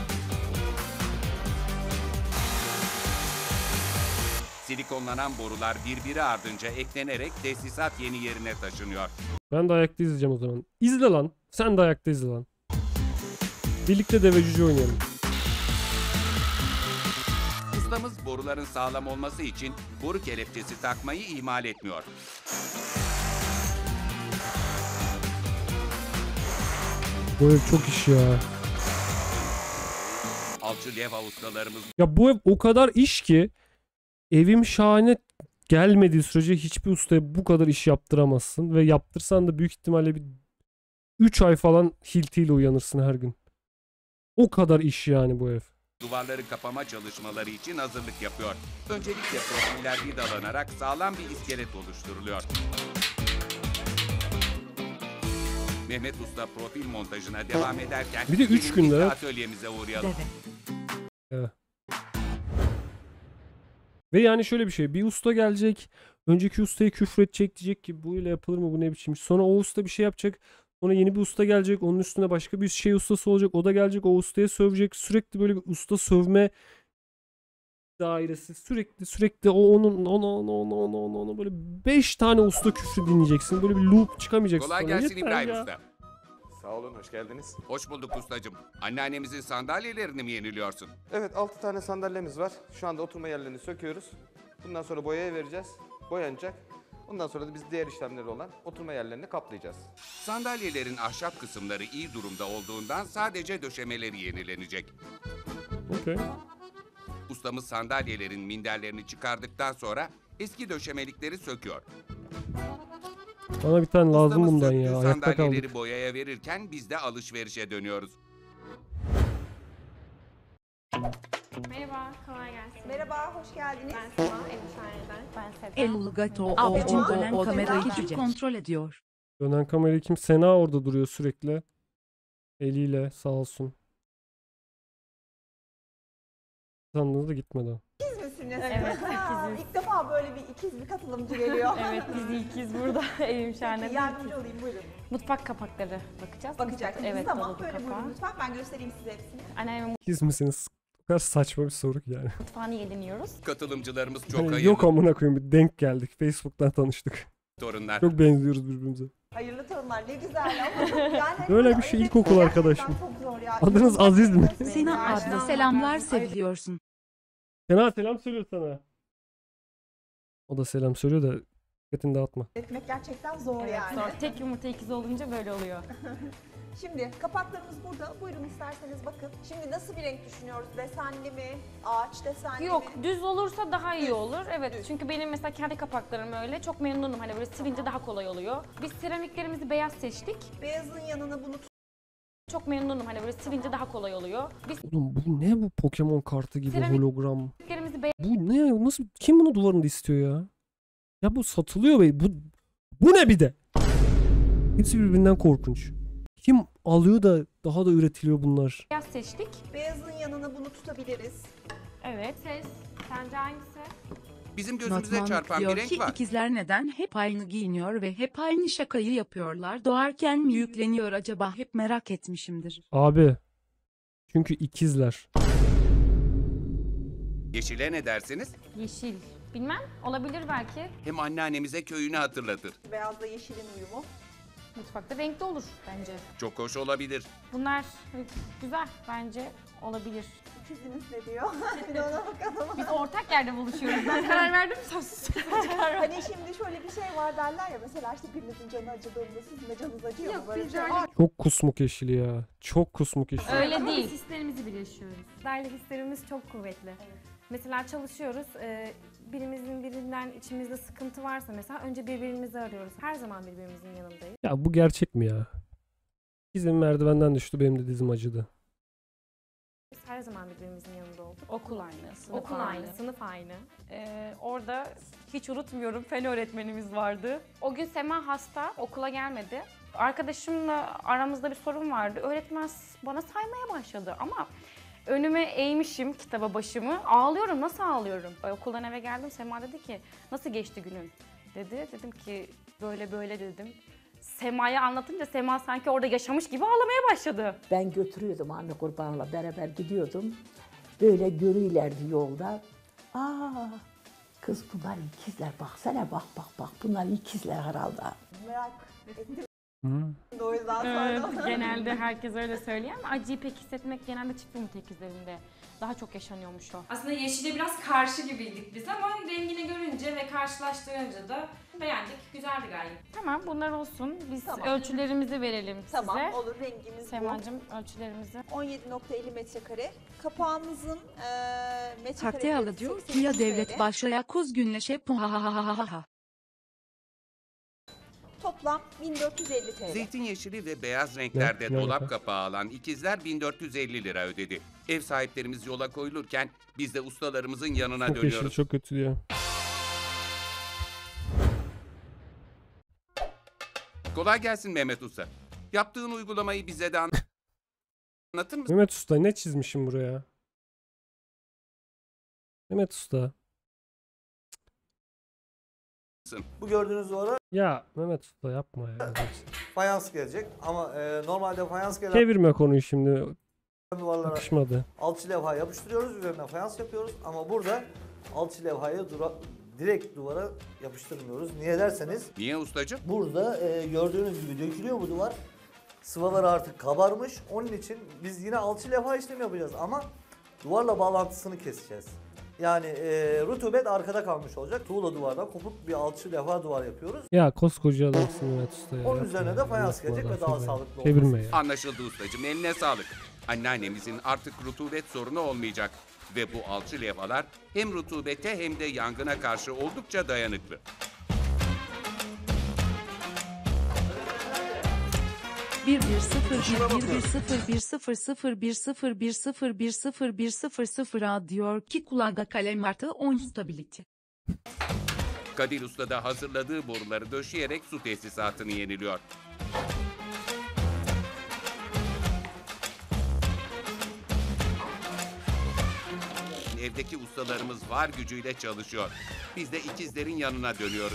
Silikonlanan borular birbiri ardınca eklenerek tesisat yeni yerine taşınıyor. Ben de ayakta izleyeceğim o zaman. İzle lan. Sen de ayakta izle lan. Birlikte deve cüce oynayalım. Ustamız boruların sağlam olması için boru kelepçesi takmayı ihmal etmiyor. Bu ev çok iş ya. Alçı levha ustalarımız Ya bu ev o kadar iş ki evim şahane gelmediği sürece hiçbir ustaya bu kadar iş yaptıramazsın. Ve yaptırsan da büyük ihtimalle bir üç ay falan hiltiyle uyanırsın her gün. O kadar iş yani bu ev. duvarları kapama çalışmaları için hazırlık yapıyor. Öncelikle profiller vidalanarak sağlam bir iskelet oluşturuluyor. Mehmet Usta profil montajına devam ederken Bir de üç gelin günde, biz de evet. atölyemize uğrayalım. Evet. Ve yani şöyle bir şey. Bir usta gelecek. Önceki ustaya küfredecek. Diyecek ki bu ile yapılır mı, bu ne biçim. Sonra o usta bir şey yapacak. Sonra yeni bir usta gelecek. Onun üstüne başka bir şey ustası olacak. O da gelecek. O ustaya sövecek. Sürekli böyle bir usta sövme dairesi. Sürekli sürekli o onun onu onu onu onu onu onu böyle beş tane usta küfrü dinleyeceksin. Böyle bir loop çıkamayacaksın. Kolay sonra. gelsin Yeter İbrahim ya. Usta. Sağ olun, hoş geldiniz. Hoş bulduk ustacığım. Anneannemizin sandalyelerini mi yeniliyorsun? Evet, altı tane sandalyemiz var. Şu anda oturma yerlerini söküyoruz. Bundan sonra boyaya vereceğiz. Boyanacak. Ondan sonra da biz diğer işlemleri olan oturma yerlerini kaplayacağız. Sandalyelerin ahşap kısımları iyi durumda olduğundan sadece döşemeleri yenilenecek. Okey. Ustamız sandalyelerin minderlerini çıkardıktan sonra eski döşemelikleri söküyor. Bana bir tane lazım Ustamız bundan söktüğü ya. Ayakta sandalyeleri kaldık. boyaya verirken biz de alışverişe dönüyoruz. Merhaba, kolay gelsin. Merhaba, hoş geldiniz. Ben Sema, Elbistaneden. Ben Seda. El Gato Abicim abicim dönen dönen kamerayı kamerayı gücü kontrol ediyor. Dönen kamerayı kim? Sena orada duruyor sürekli. Eliyle sağ olsun. Sandığınız da gitmedi. İkiz misiniz? Evet, Ha, ikiziz. İlk defa böyle bir ikiz bir katılımcı geliyor. Evet, biz ilkiz burada. Evim şahane. Peki, yardımcı olayım, buyurun. Mutfak kapakları bakacağız. Bakacaksınız. Evet, Tamam, dolabı böyle kapağı. buyurun lütfen. Ben göstereyim size hepsini. Anneannemin İkiz misiniz? O kadar saçma bir soru ki yani. mutfağını yediniyoruz. Katılımcılarımız çok Hani hayırlı yok amına koyayım, bir denk geldik. Facebook'tan tanıştık. torunlar. Çok benziyoruz birbirimize. Hayırlı torunlar, ne güzel ama yani hani Böyle bir ayırt şey, etmek ilkokul gerçekten arkadaşım. çok zor ya. Adınız İnanılmaz Aziz mi? bir Sena yani. adlı selamlar seviliyorsun. Sena selam söylüyor sana. O da selam söylüyor da dikkatini dağıtma. Etmek gerçekten zor Evet, yani. sonra tek yumurta ikiz olunca böyle oluyor. Şimdi kapaklarımız burada. Buyurun isterseniz bakın. Şimdi nasıl bir renk düşünüyoruz? Desenli mi? Ağaç desenli Yok, mi? düz olursa daha iyi olur. Evet, çünkü benim mesela kendi kapaklarım öyle. Çok memnunum. Hani böyle silince daha kolay oluyor. Biz seramiklerimizi beyaz seçtik. Beyazın yanına bunu Çok memnunum. Hani böyle silince daha kolay oluyor. Biz Oğlum bu ne bu Pokemon kartı gibi Seramik- hologram? seramiklerimizi beyaz Bu ne? Nasıl? Kim bunu duvarında istiyor ya? Ya bu satılıyor be. Bu bu ne bir de? Hepsi birbirinden korkunç. Kim alıyor da daha da üretiliyor bunlar? beyaz seçtik. Beyazın yanına bunu tutabiliriz. Evet. Ses, sence hangisi? Bizim gözümüze Notman çarpan bir diyor renk ki var. ikizler neden hep aynı giyiniyor ve hep aynı şakayı yapıyorlar? Doğarken mi yükleniyor acaba? Hep merak etmişimdir. Abi. Çünkü ikizler. Yeşile ne dersiniz? Yeşil. Bilmem, olabilir belki. Hem anneannemize köyünü hatırlatır. Beyazla yeşilin uyumu. Mutfakta renkli olur bence. Çok hoş olabilir. Bunlar güzel bence olabilir. İkiziniz ne diyor? Bir de ona bakalım. Biz ortak yerde buluşuyoruz. Ben karar verdim sen sus. Hani şimdi şöyle bir şey var derler ya, mesela işte birinizin canı acıdığında sizin de canınız acıyor mu? Böyle bir şey var. Çok kusmuk yeşili ya. Çok kusmuk yeşili. Öyle değil. Hislerimizi birleşiyoruz. Değerli hislerimiz çok kuvvetli. Mesela çalışıyoruz, e, birimizin birinden içimizde sıkıntı varsa mesela önce birbirimizi arıyoruz. Her zaman birbirimizin yanındayız. Ya bu gerçek mi ya? Dizim merdivenden düştü, benim de dizim acıdı. Biz her zaman birbirimizin yanında olduk. Okul aynı, sınıf Okul aynı, sınıf aynı. Ee, orada hiç unutmuyorum fen öğretmenimiz vardı. O gün Sema hasta, okula gelmedi. Arkadaşımla aramızda bir sorun vardı. Öğretmen bana saymaya başladı ama önüme eğmişim kitaba başımı. Ağlıyorum, nasıl ağlıyorum? Okuldan eve geldim, Sema dedi ki nasıl geçti günün dedi. Dedim ki böyle böyle dedim. Sema'ya anlatınca Sema sanki orada yaşamış gibi ağlamaya başladı. Ben götürüyordum anne kurbanla beraber gidiyordum. Böyle görüyorlardı yolda. Aa kız bunlar ikizler, baksana bak bak bak bunlar ikizler herhalde. Merak ettim. Hı. O yüzden Evet, sordum. genelde herkes öyle söylüyor ama acıyı pek hissetmek genelde çift yumurta ikizlerinde daha çok yaşanıyormuş o. Aslında yeşile biraz karşı gibiydik biz ama rengini görünce ve karşılaştırınca da beğendik. Güzeldi gayet. Tamam, bunlar olsun. Biz Tamam. ölçülerimizi verelim Tamam, size. olur, rengimiz bu. Semacığım ölçülerimizi. on yedi nokta elli metrekare. Kapağımızın eee metrekare Taktiğalı fiyatı diyor seksen ki ya iki T L. devlet başlaya kuz günleşe puhahahaha. Toplam bin dört yüz elli T L. Zeytin yeşili ve beyaz renklerde Ne? Ne dolap alaka? kapağı alan ikizler bin dört yüz elli lira ödedi. Ev sahiplerimiz yola koyulurken biz de ustalarımızın yanına Çok yeşil, dönüyoruz. çok kötü diyor. Kolay gelsin Mehmet Usta. Yaptığın uygulamayı bize de an- anlatır mısın? Mehmet Usta ne çizmişim buraya? Mehmet Usta. Bu gördüğünüz duvara Ya Mehmet Usta yapma ya. fayans gelecek ama e, normalde fayans gelen Çevirme konuyu şimdi. duvarlara Yakışmadı. alçı levha yapıştırıyoruz, üzerine fayans yapıyoruz ama burada alçı levhayı dura, direkt duvara yapıştırmıyoruz. Niye derseniz Niye ustacığım? burada e, gördüğünüz gibi dökülüyor bu duvar. Sıvaları artık kabarmış. Onun için biz yine alçı levha işlemi yapacağız ama duvarla bağlantısını keseceğiz. Yani e, rutubet arkada kalmış olacak. Tuğla duvardan kopuk bir alçı levha duvar yapıyoruz. Ya koskoca adamsın Mehmet Usta ya. Onun yapma üzerine ya, de fayans yapma gelecek ve lafı daha be. sağlıklı Çevirme olması. ya. Anlaşıldı ustacığım, eline sağlık. Anneannemizin artık rutubet sorunu olmayacak. Ve bu alçı levhalar hem rutubete hem de yangına karşı oldukça dayanıklı. bir bir sıfır bir bir bir sıfır bir sıfır sıfır bir sıfır bir sıfır bir sıfır bir sıfır sıfır A diyor ki kulaga kalem artı on stability. Kadir Usta da hazırladığı boruları döşeyerek su tesisatını yeniliyor. Evdeki ustalarımız var gücüyle çalışıyor. Biz de ikizlerin yanına dönüyoruz.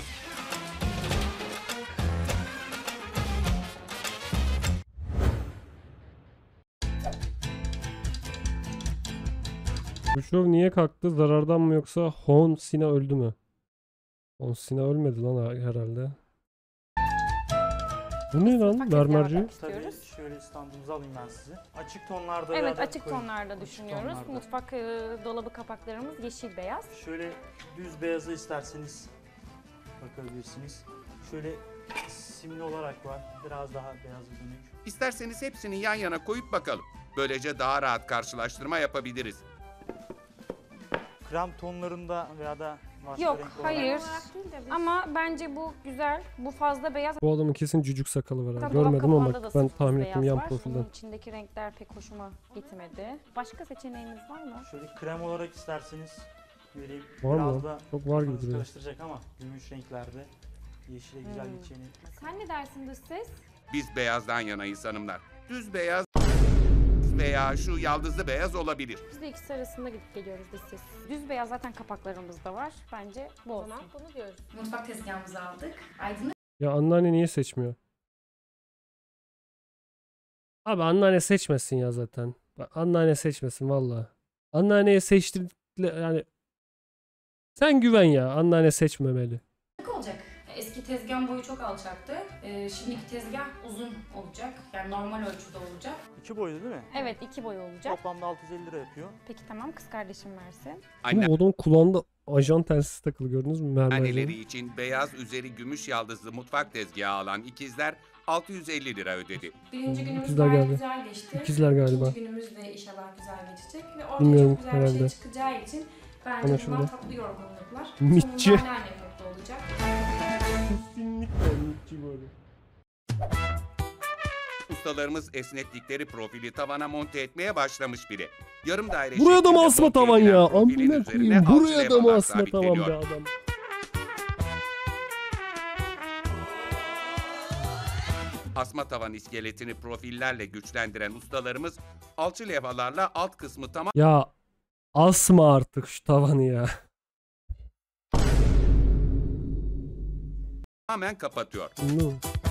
Bu şov niye kalktı? Zarardan mı yoksa Hon Sina öldü mü? Hon Sina ölmedi lan herhalde. Bu ne lan? Mermerci. Tabii şöyle standımızı alayım ben size. Açık tonlarda Evet, ya da açık koyu- tonlarda açık düşünüyoruz. tonlarda. Mutfak e, dolabı kapaklarımız yeşil beyaz. Şöyle düz beyazı isterseniz bakabilirsiniz. Şöyle simli olarak var. Biraz daha beyazı dönük. İsterseniz hepsini yan yana koyup bakalım. Böylece daha rahat karşılaştırma yapabiliriz. Krem tonlarında veya da başka Yok, renk olarak- hayır. Ama bence bu güzel. Bu fazla beyaz. Bu adamın kesin cücük sakalı var. abi. Tam Görmedim dolap ama kapağında bak da ben sıfır tahmin beyaz ettim yan var. profilden. Bunun içindeki renkler pek hoşuma gitmedi. Başka seçeneğimiz var mı? Şöyle krem olarak isterseniz vereyim. Var mı? Biraz da Çok var gibi kafanızı duruyor. karıştıracak ama gümüş renklerde. Yeşile güzel Hmm. geçeni. Sen ne dersin dış ses? Biz beyazdan yanayız hanımlar. Düz beyaz veya şu yaldızlı beyaz olabilir. Biz de ikisi arasında gidip geliyoruz dış ses. Düz beyaz zaten kapaklarımızda var. Bence bu olsun. Bunu diyoruz. Mutfak tezgahımızı aldık. Aydın'ı Ya anneanne niye seçmiyor? Abi anneanne seçmesin ya zaten. Bak, anneanne seçmesin valla. Anneanneye seçtir yani sen güven ya, anneanne seçmemeli. olacak. Eski tezgahın boyu çok alçaktı. Ee, şimdiki tezgah uzun olacak. Yani normal ölçüde olacak. İki boylu değil mi? Evet, iki boy olacak. Toplamda altı yüz elli lira yapıyor. Peki tamam, kız kardeşim versin. Bu adamın kulağında ajan telsiz takılı, gördünüz mü mermerleri? Anneleri için beyaz üzeri gümüş yaldızlı mutfak tezgahı alan ikizler altı yüz elli lira ödedi. Birinci günümüz İkizler gayet geldi. güzel geçti. İkizler galiba. İkinci günümüz de inşallah güzel geçecek. Ve ortaya Bilmiyorum, çok güzel bir herhalde. şey çıkacağı için bence Anlaşıldı. bunlar tatlı yorgunluklar. Mitçi. Sonunda anneanne mutlu olacak. Kesinlikle mitçi böyle. Ustalarımız esnettikleri profili tavana monte etmeye başlamış bile. Yarım daire Buraya da mı şeklinde asma monte tavan edilen ya? profilin Amına üzerine koyayım. alçı Buraya da mı levhalar asma tavan be sabitleniyor. adam? Asma tavan iskeletini profillerle güçlendiren ustalarımız alçı levhalarla alt kısmı Ya asma artık şu tavanı ya. tamamen kapatıyor. Bunu.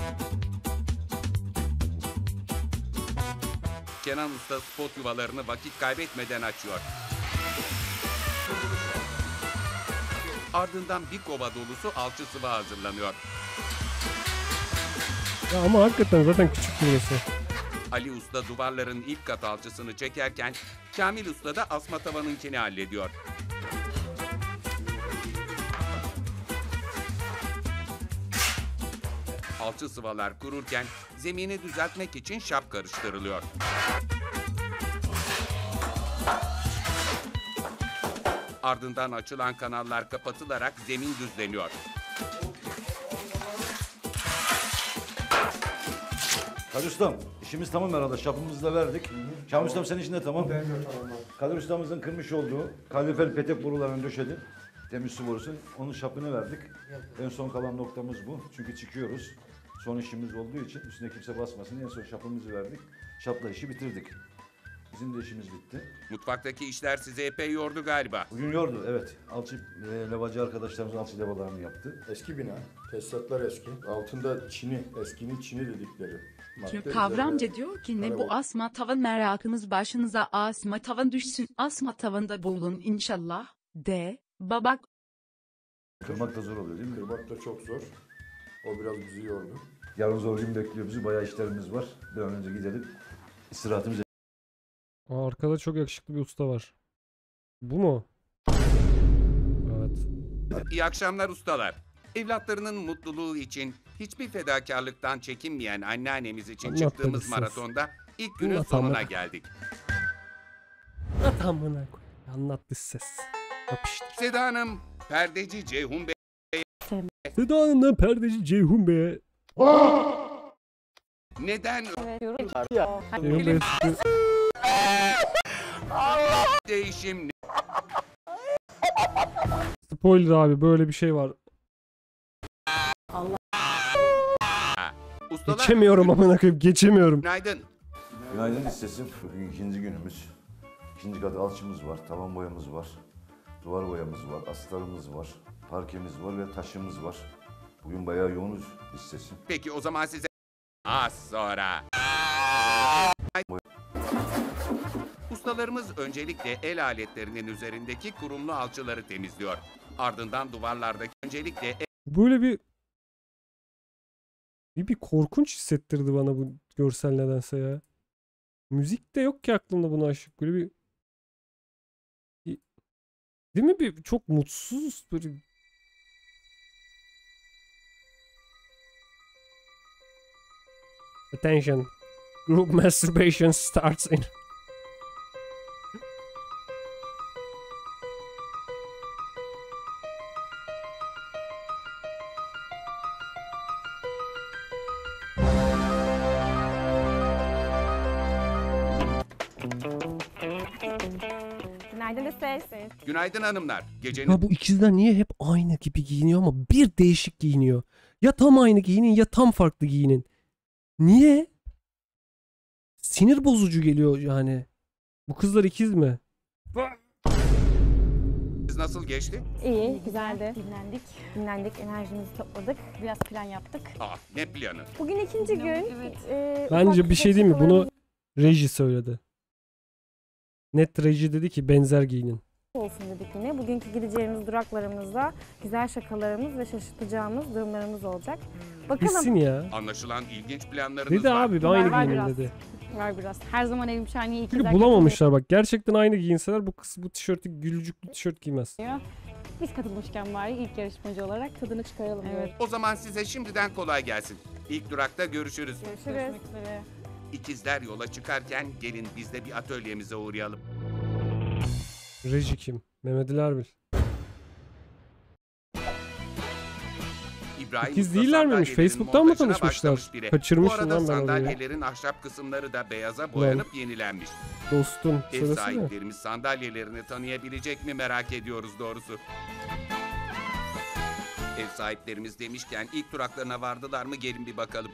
Kenan Usta spot yuvalarını vakit kaybetmeden açıyor. Ardından bir kova dolusu alçı sıvı hazırlanıyor. Ya ama hakikaten zaten küçük burası. Ali Usta duvarların ilk kat alçısını çekerken Kamil Usta da asma tavanınkini hallediyor. Alçı sıvalar kururken zemini düzeltmek için şap karıştırılıyor. Ardından açılan kanallar kapatılarak zemin düzleniyor. Kadir Ustam, işimiz tamam herhalde. Şapımızı da verdik. Kamil Ustam senin için de tamam. Kadir Ustam'ızın kırmış olduğu kalorifer petek borularını döşedi. Temiz su borusu. Onun şapını verdik. En son kalan noktamız bu. Çünkü çıkıyoruz. Son işimiz olduğu için üstüne kimse basmasın. En son şapımızı verdik. Şapla işi bitirdik. Bizim de işimiz bitti. Mutfaktaki işler sizi epey yordu galiba. Bugün yordu, evet. Alçı e, levacı arkadaşlarımız alçı levalarını yaptı. Eski bina, tesisatlar eski. Altında çini, eskinin çini dedikleri. madde Kavramca üzerine diyor ki ne kara bu asma tavan merakınız başınıza asma tavan düşsün. Asma tavanda bulun inşallah. De babak. Kırmak da zor oluyor değil mi? Kırmak da çok zor. O biraz bizi yordu. Yarın zor gün bekliyor bizi. Bayağı işlerimiz var. Bir an önce gidelim. İstirahatimizi Aa, arkada çok yakışıklı bir usta var. Bu mu? Evet. İyi akşamlar ustalar. Evlatlarının mutluluğu için hiçbir fedakarlıktan çekinmeyen anneannemiz için Allah çıktığımız korusun. maratonda ilk günün Allah sonuna tamam. geldik. Tamamına koy. Anlat dış ses. Yapıştır. Seda Hanım, perdeci Ceyhun Bey. Seda Hanım'dan perdeci Ceyhun Bey'e. Neden Ceyhun Bey. değişim Spoiler abi, böyle bir şey var. Ustalar, Geçemiyorum amına koyayım, geçemiyorum. günaydın. Günaydın listesim. Bugün ikinci günümüz. İkinci kat alçımız var, tavan boyamız var, duvar boyamız var, astarımız var, parkemiz var ve taşımız var. Bugün bayağı yoğunuz listesim. Peki o zaman size az sonra. Ustalarımız öncelikle el aletlerinin üzerindeki kurumlu alçıları temizliyor. Ardından duvarlardaki öncelikle el Böyle bir bir, bir korkunç hissettirdi bana bu görsel nedense ya. Müzik de yok ki aklımda buna aşık. Böyle bir, bir- değil mi, bir çok mutsuz böyle. Attention. Group masturbation starts in... Günaydın ses. Günaydın hanımlar. Gecenin Ya bu ikizler niye hep aynı gibi giyiniyor ama bir değişik giyiniyor. Ya tam aynı giyinin ya tam farklı giyinin. Niye? Sinir bozucu geliyor yani. Bu kızlar ikiz mi? nasıl geçti? İyi, güzeldi. Dinlendik. Dinlendik, enerjimizi topladık. Biraz plan yaptık. Aa, ne planı? Bugün ikinci gün. Evet. E, Bence bir şey değil mi? Bunu reji söyledi. Net reji dedi ki benzer giyinin. olsun dedik yine. Bugünkü gideceğimiz duraklarımızda güzel şakalarımız ve şaşırtacağımız durumlarımız olacak. Bakalım. Gitsin ya. Anlaşılan ilginç planlarınız Dedi var. abi aynı var giyinin biraz. dedi. Var biraz. Her zaman evim şahane ikizler. Çünkü bulamamışlar bak. Gerçekten aynı giyinseler bu kız bu tişörtü gülücüklü tişört giymez. Biz katılmışken bari ilk yarışmacı olarak tadını çıkaralım. Evet. O zaman size şimdiden kolay gelsin. İlk durakta görüşürüz. Görüşürüz. üzere. İkizler yola çıkarken gelin biz de bir atölyemize uğrayalım. Reji kim? Mehmet Ali Erbil. İbrahim İkiz Usta değiller miymiş? sandalyelerin Facebook'tan mı montajına tanışmışlar? başlamış bile. Kaçırmışım Bu arada lan ben orayı. sandalyelerin ahşap kısımları da beyaza boyanıp yenilenmiş. Dostum Ev sırası mı? sahiplerimiz sandalyelerini tanıyabilecek mi merak ediyoruz doğrusu. Ev sahiplerimiz demişken ilk duraklarına vardılar mı gelin bir bakalım.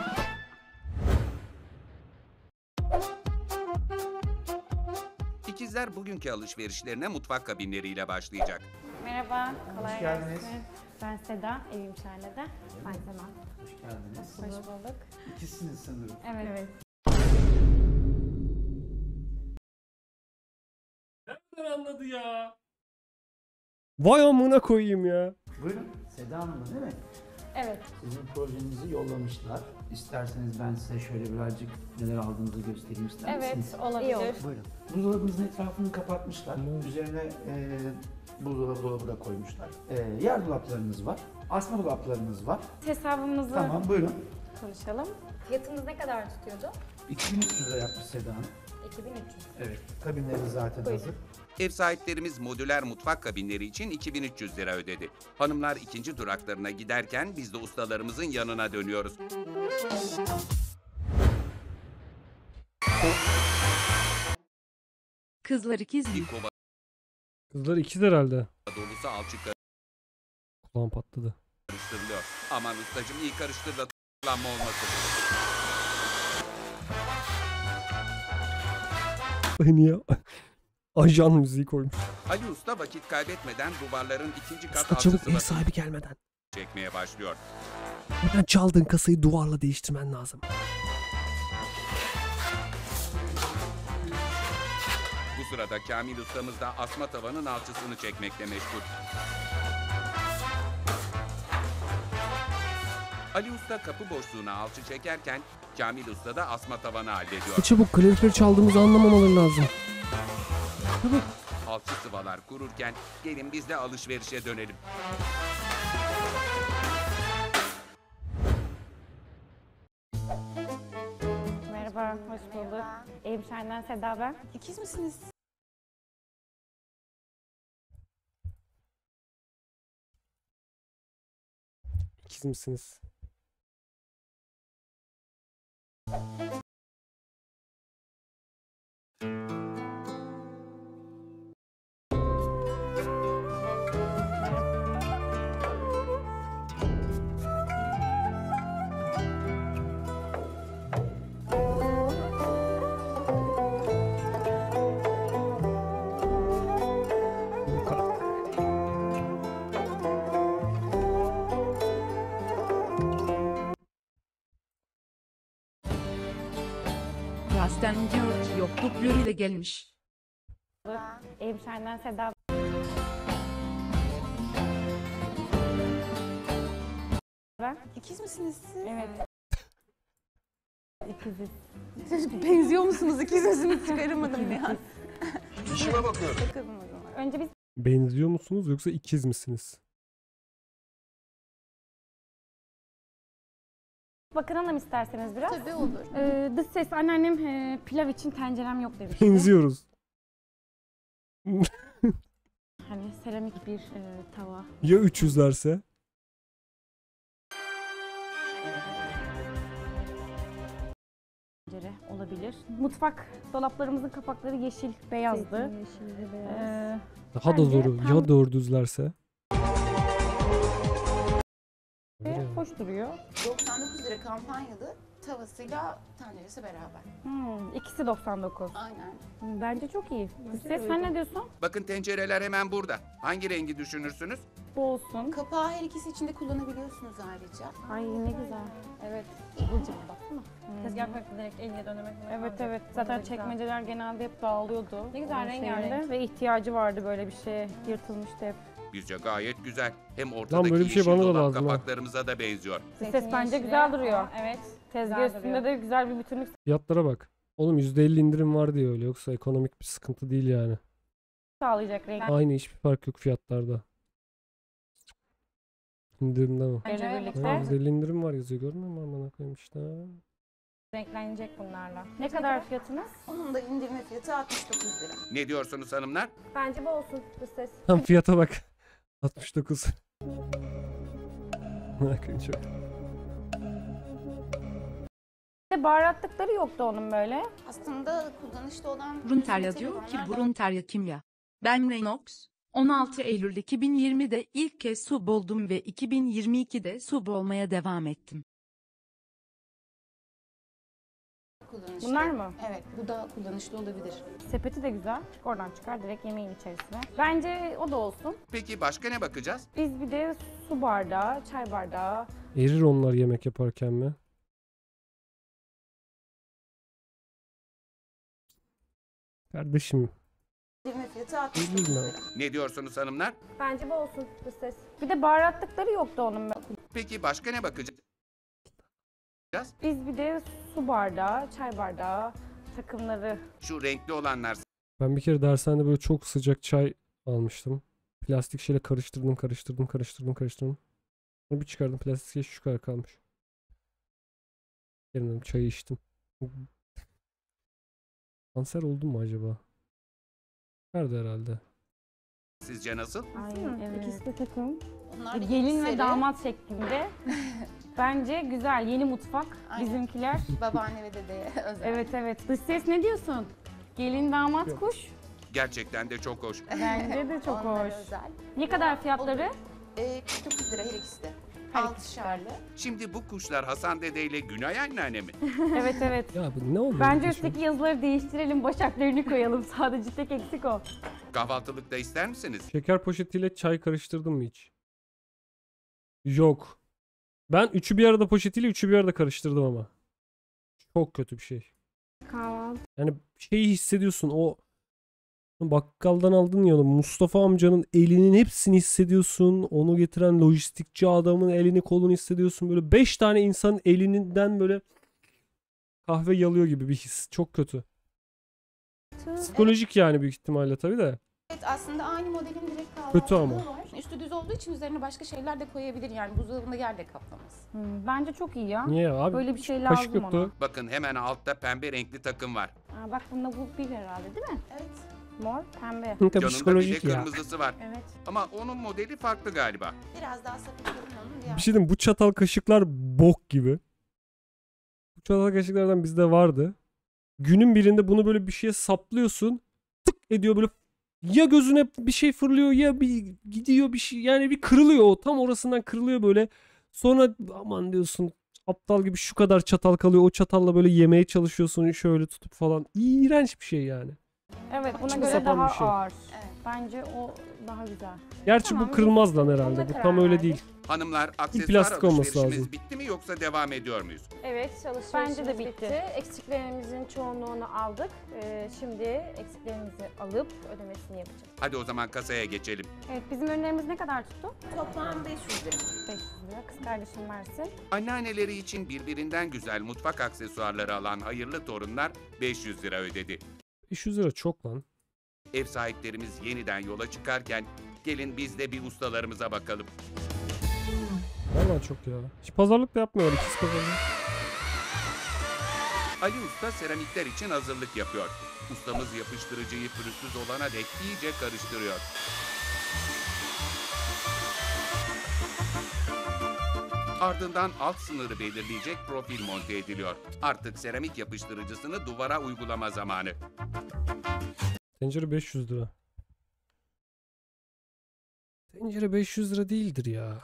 İkizler bugünkü alışverişlerine mutfak kabinleriyle başlayacak. Merhaba. Kolay Hoş geldiniz. gelsin. Ben Seda, evim şahanede. Ben Sema. Hoş geldiniz. Hoş bulduk. İkisiniz sanırım. Evet. evet. Nereden anladı ya? Vay amına koyayım ya. Buyurun. Seda Hanım değil mi? Evet. Sizin projenizi yollamışlar. İsterseniz ben size şöyle birazcık neler aldığınızı göstereyim ister Evet, misiniz? olabilir. İyi olur. Buyurun. Buzdolabımızın etrafını kapatmışlar. Üzerine e, buzdolabı dolabı da koymuşlar. E, yer dolaplarınız var. Asma dolaplarınız var. Hesabımızı Tamam buyurun. konuşalım. Fiyatımız ne kadar tutuyordu? iki bin üç yüz lira yapmış Seda Hanım. iki bin üç yüz. Evet. Kabinleriniz zaten Buyurun. hazır. Ev sahiplerimiz modüler mutfak kabinleri için iki bin üç yüz lira ödedi. Hanımlar ikinci duraklarına giderken biz de ustalarımızın yanına dönüyoruz. Kızlar ikiz mi? Bir kova Kızlar ikiz herhalde. dolusu alçı Kulağım patladı. karıştırılıyor. Aman ustacığım iyi karıştır da t**lanma olmasın. Niye? Ajan müziği koymuş. Ali Usta vakit kaybetmeden duvarların ikinci kat Usta çabuk ev alçısını sahibi gelmeden. çekmeye başlıyor. Hemen çaldığın kasayı duvarla değiştirmen lazım. Bu sırada Kamil Ustamız da asma tavanın alçısını çekmekle meşgul. Ali Usta kapı boşluğuna alçı çekerken Kamil Usta da asma tavanı hallediyor. E çabuk kalorifer çaldığımızı anlamamaları lazım. Çabuk. Alçı sıvalar kururken gelin biz de alışverişe dönelim. Merhaba, hoş bulduk. Evim şahaneden Seda ben. İkiz misiniz? İkiz misiniz? Rasten diyor ki yok dublörüyle gelmiş. Evim şahaneden Seda ben. İkiz misiniz siz? Evet. İkiziz. Siz benziyor musunuz? İki sözünü çıkaramadım ya. İşime bakıyorum. Bakalım o zaman. Önce biz Benziyor musunuz yoksa ikiz misiniz? Bakınalım isterseniz biraz. Tabii olur. Ee, dış ses anneannem e, pilav için tencerem yok demişti. Benziyoruz. Hani seramik bir e, tava. Ya üç yüzlerse? Tencere olabilir. Mutfak dolaplarımızın kapakları yeşil, beyazdı. Yeşil, beyaz. Ee, Daha da bence zoru. tam Ya dört yüzlerse? hoş duruyor. doksan dokuz lira kampanyalı tavasıyla tenceresi beraber. Hmm, ikisi doksan dokuz. Aynen. Bence çok iyi. Dış ses sen ne diyorsun? Bakın tencereler hemen burada. Hangi rengi düşünürsünüz? Bu olsun. Kapağı her ikisi için de kullanabiliyorsunuz ayrıca. Ay ne güzel. Evet. Kıvılcım baksana. Tezgah farklı direkt elle döndürmek. Evet evet. Zaten çekmeceler genelde hep dağılıyordu. Ne güzel, Onun rengarenk. şeyinde. Ve ihtiyacı vardı böyle bir şeye. Yırtılmıştı hep. Bizce gayet güzel. Hem ortadaki böyle bir şey yeşil bana da dolap lazım ha. kapaklarımıza da benziyor. Dış ses bence güzel duruyor. Evet. Tezgah güzel üstünde duruyor. de güzel bir bütünlük Fiyatlara bak. Oğlum yüzde elli indirim var diye öyle. Yoksa ekonomik bir sıkıntı değil yani. sağlayacak renk. Aynı, hiçbir fark yok fiyatlarda. İndirimde mi? Ile birlikte Ha, yüzde elli indirim var yazıyor, görmüyor musun? Amına koyayım işte. renklenecek bunlarla. Ne kadar fiyatınız? Onun da indirme fiyatı altmış dokuz lira. Ne diyorsunuz hanımlar? Bence bu olsun dış ses. Tam fiyata bak. altmış dokuz. Amına koyayım çok. Baharatlıkları yoktu onun böyle. Aslında kullanışlı olan... Brunterya diyor ki Brunterya kimya. Ben Renox. on altı Eylül iki bin yirmide ilk kez sub oldum ve iki bin yirmi ikide sub olmaya devam ettim. Kullanışlı. Bunlar mı? Evet, bu da kullanışlı olabilir. Sepeti de güzel. Oradan çıkar direkt yemeğin içerisine. Bence o da olsun. Peki başka ne bakacağız? Biz bir de su bardağı, çay bardağı. Erir onlar yemek yaparken mi? Kardeşim. İndirme fiyatı altmış Erir dokuz mi? lira. Ne diyorsunuz hanımlar? Bence bu olsun dış ses. Bir de baharatlıkları yoktu onun. Peki başka ne bakacağız? Biz bir de su bardağı, çay bardağı takımları. Şu renkli olanlar Ben bir kere dershanede böyle çok sıcak çay almıştım. Plastik şeyle karıştırdım, karıştırdım, karıştırdım, karıştırdım. Sonra bir çıkardım, plastik şişe şu kadar kalmış. Yerim çayı içtim. Kanser oldum mu acaba? Nerede herhalde? sizce nasıl? Ay, evet. İkisi de takım. Onlar da Gelin ve seri. damat şeklinde. Bence güzel. Yeni mutfak. Aynen. Bizimkiler. Babaanne ve dedeye özel. Evet evet. Dış ses ne diyorsun? Gelin damat Yok. kuş. Gerçekten de çok hoş. Bence de çok Onlar hoş. özel. Ne kadar fiyatları? Ee, kırk dokuz lira her ikisi de. Her Altışarlı. Şimdi bu kuşlar Hasan Dede ile Günay anneanne mi? Evet evet. Ya bu ne oluyor? Bence burada üstteki yazıları değiştirelim. Baş harflerini koyalım. Sadece tek eksik o. Kahvaltılıkta ister misiniz? şu an? Şeker poşetiyle çay karıştırdın mı hiç? Yok. Ben üçü bir arada poşetiyle üçü bir arada karıştırdım ama. Çok kötü bir şey. Kahvaltı. Yani şeyi hissediyorsun, o bakkaldan aldın ya onu, Mustafa amcanın elinin hepsini hissediyorsun. Onu getiren lojistikçi adamın elini kolunu hissediyorsun. Böyle beş tane insanın elinden böyle kahve yalıyor gibi bir his. Çok kötü. Psikolojik yani büyük ihtimalle tabii de. Evet, aslında aynı modelin direkt kahvaltılığı Kötü ama. var. Üstü düz olduğu için üzerine başka şeyler de koyabilir. Yani buzdolabında yer de kaplamaz. Hmm, bence çok iyi ya. Niye abi? Böyle bir şey Kaşık lazım yoktu. ona. Bakın hemen altta pembe renkli takım var. Aa, bak bunda bu bir herhalde değil mi? Evet. Mor, pembe. Tabii Yanında bir de psikolojik ya. kırmızısı var. Evet. Ama onun modeli farklı galiba. Biraz daha sapıtalım onun diğer. Bir şey diyeyim, bu çatal kaşıklar bok gibi. Bu çatal kaşıklardan bizde vardı. Günün birinde bunu böyle bir şeye saplıyorsun. Tık ediyor böyle, ya gözüne bir şey fırlıyor ya bir gidiyor bir şey, yani bir kırılıyor, o tam orasından kırılıyor böyle. Sonra aman diyorsun, aptal gibi şu kadar çatal kalıyor, o çatalla böyle yemeye çalışıyorsun şöyle tutup falan. İğrenç bir şey yani. Evet, buna Saçma göre sapan daha bir şey. ağır. Bence o daha güzel. Gerçi Tamam, bu kırılmaz lan biz herhalde. buna Bu karar tam öyle verdik. değil. Hanımlar aksesuar plastik olması alışverişimiz lazım. bitti mi yoksa devam ediyor muyuz? Evet, çalışıyoruz. Bence de bitti. Eksiklerimizin çoğunluğunu aldık. Ee, şimdi eksiklerimizi alıp ödemesini yapacağız. Hadi o zaman kasaya geçelim. Evet, bizim ürünlerimiz ne kadar tuttu? Toplam beş yüz lira. beş yüz lira. Kız kardeşim versin. Anneanneleri için birbirinden güzel mutfak aksesuarları alan hayırlı torunlar beş yüz lira ödedi. beş yüz lira çok lan. Ev sahiplerimiz yeniden yola çıkarken gelin biz de bir ustalarımıza bakalım. Vallahi çok ya. Hiç pazarlık da yapmıyorlar. İkiz pazarlık. Ali Usta seramikler için hazırlık yapıyor. Ustamız yapıştırıcıyı pürüzsüz olana dek iyice karıştırıyor. Ardından alt sınırı belirleyecek profil monte ediliyor. Artık seramik yapıştırıcısını duvara uygulama zamanı. Tencere beş yüz lira. Tencere beş yüz lira değildir ya.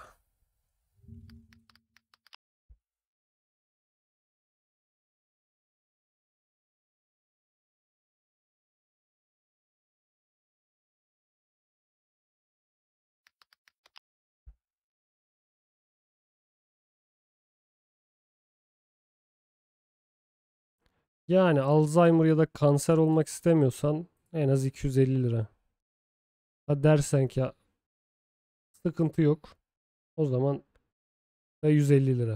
Yani Alzheimer ya da kanser olmak istemiyorsan en az iki yüz elli lira. Ha dersen ki ya, sıkıntı yok. O zaman da yüz elli lira.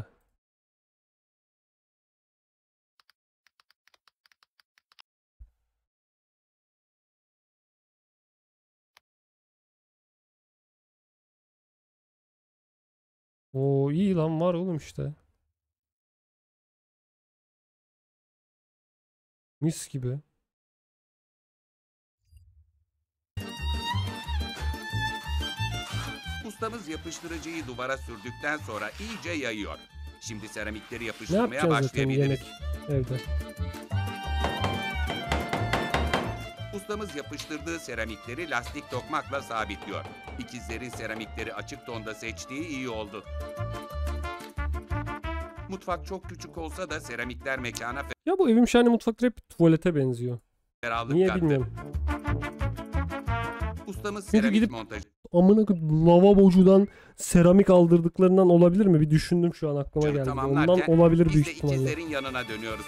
Oo iyi lan, var oğlum işte. Mis gibi. Ustamız yapıştırıcıyı duvara sürdükten sonra iyice yayıyor. Şimdi seramikleri Ne yapıştırmaya yapacağız zaten başlayabiliriz. yemek evde? Ustamız yapıştırdığı seramikleri lastik tokmakla sabitliyor. İkizlerin seramikleri açık tonda seçtiği iyi oldu. Mutfak çok küçük olsa da seramikler mekana Ya bu evim şahane mutfakları hep tuvalete benziyor. ferahlık Niye kattı. bilmiyorum. Ustamız Çünkü seramik gidip montajı amına koyayım lavabocudan seramik aldırdıklarından olabilir mi? Bir düşündüm, şu an aklıma geldi. tamamlarken Ondan olabilir biz büyük de ihtimalle. ikizlerin yanına dönüyoruz.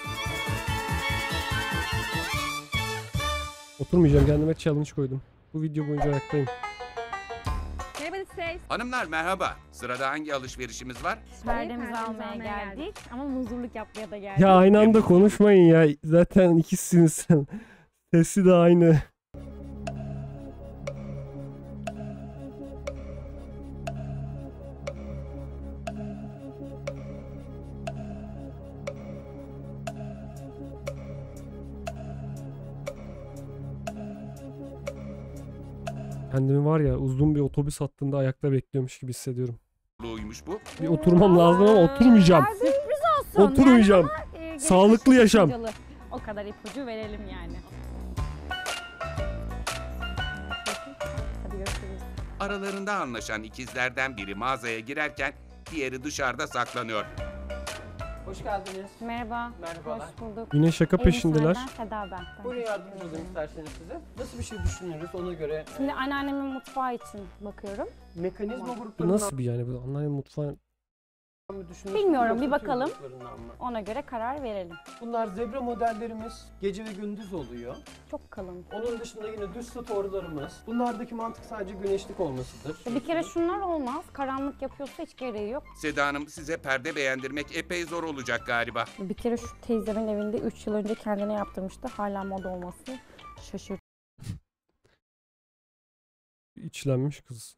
Oturmayacağım, kendime challenge koydum. Bu video boyunca ayaktayım. Hanımlar merhaba. Sırada hangi alışverişimiz var? Perdemizi almaya geldik ama muzurluk yapmaya da geldik. Ya aynı anda konuşmayın ya. Zaten ikisiniz. Sesi de aynı. Kendimi var ya uzun bir otobüs hattında ayakta bekliyormuş gibi hissediyorum. Uymuş bu. Bir oturmam lazım ama oturmayacağım. Sürpriz olsun. Oturmayacağım. Yani ama, e, Sağlıklı gelişmiş yaşam. sakıncalı. O kadar ipucu verelim yani. Hadi görüşürüz. Aralarında anlaşan ikizlerden biri mağazaya girerken diğeri dışarıda saklanıyor. Hoş geldiniz. Merhaba. Merhabalar. Hoş bulduk. Yine şaka peşindeler. Elbiselerden Seda ben. Buyurun yardımcı olayım isterseniz size. Nasıl bir şey düşünüyoruz ona göre. Şimdi anneannemin mutfağı için bakıyorum. Mekanizma Bu gruplarından nasıl bir yani? Bu anneannem mutfağı... mı düşünüyorsunuz? Bilmiyorum, yoksa bir tüm bakalım. gruplarından mı? Ona göre karar verelim. Bunlar zebra modellerimiz gece ve gündüz oluyor. Çok kalın. Onun dışında yine düz storelarımız. Bunlardaki mantık sadece güneşlik olmasıdır. Bir kere şunlar olmaz. Karanlık yapıyorsa hiç gereği yok. Seda Hanım size perde beğendirmek epey zor olacak galiba. Bir kere şu teyzemin evinde üç yıl önce kendine yaptırmıştı. Hala moda olması şaşırtıcı. İçlenmiş kız.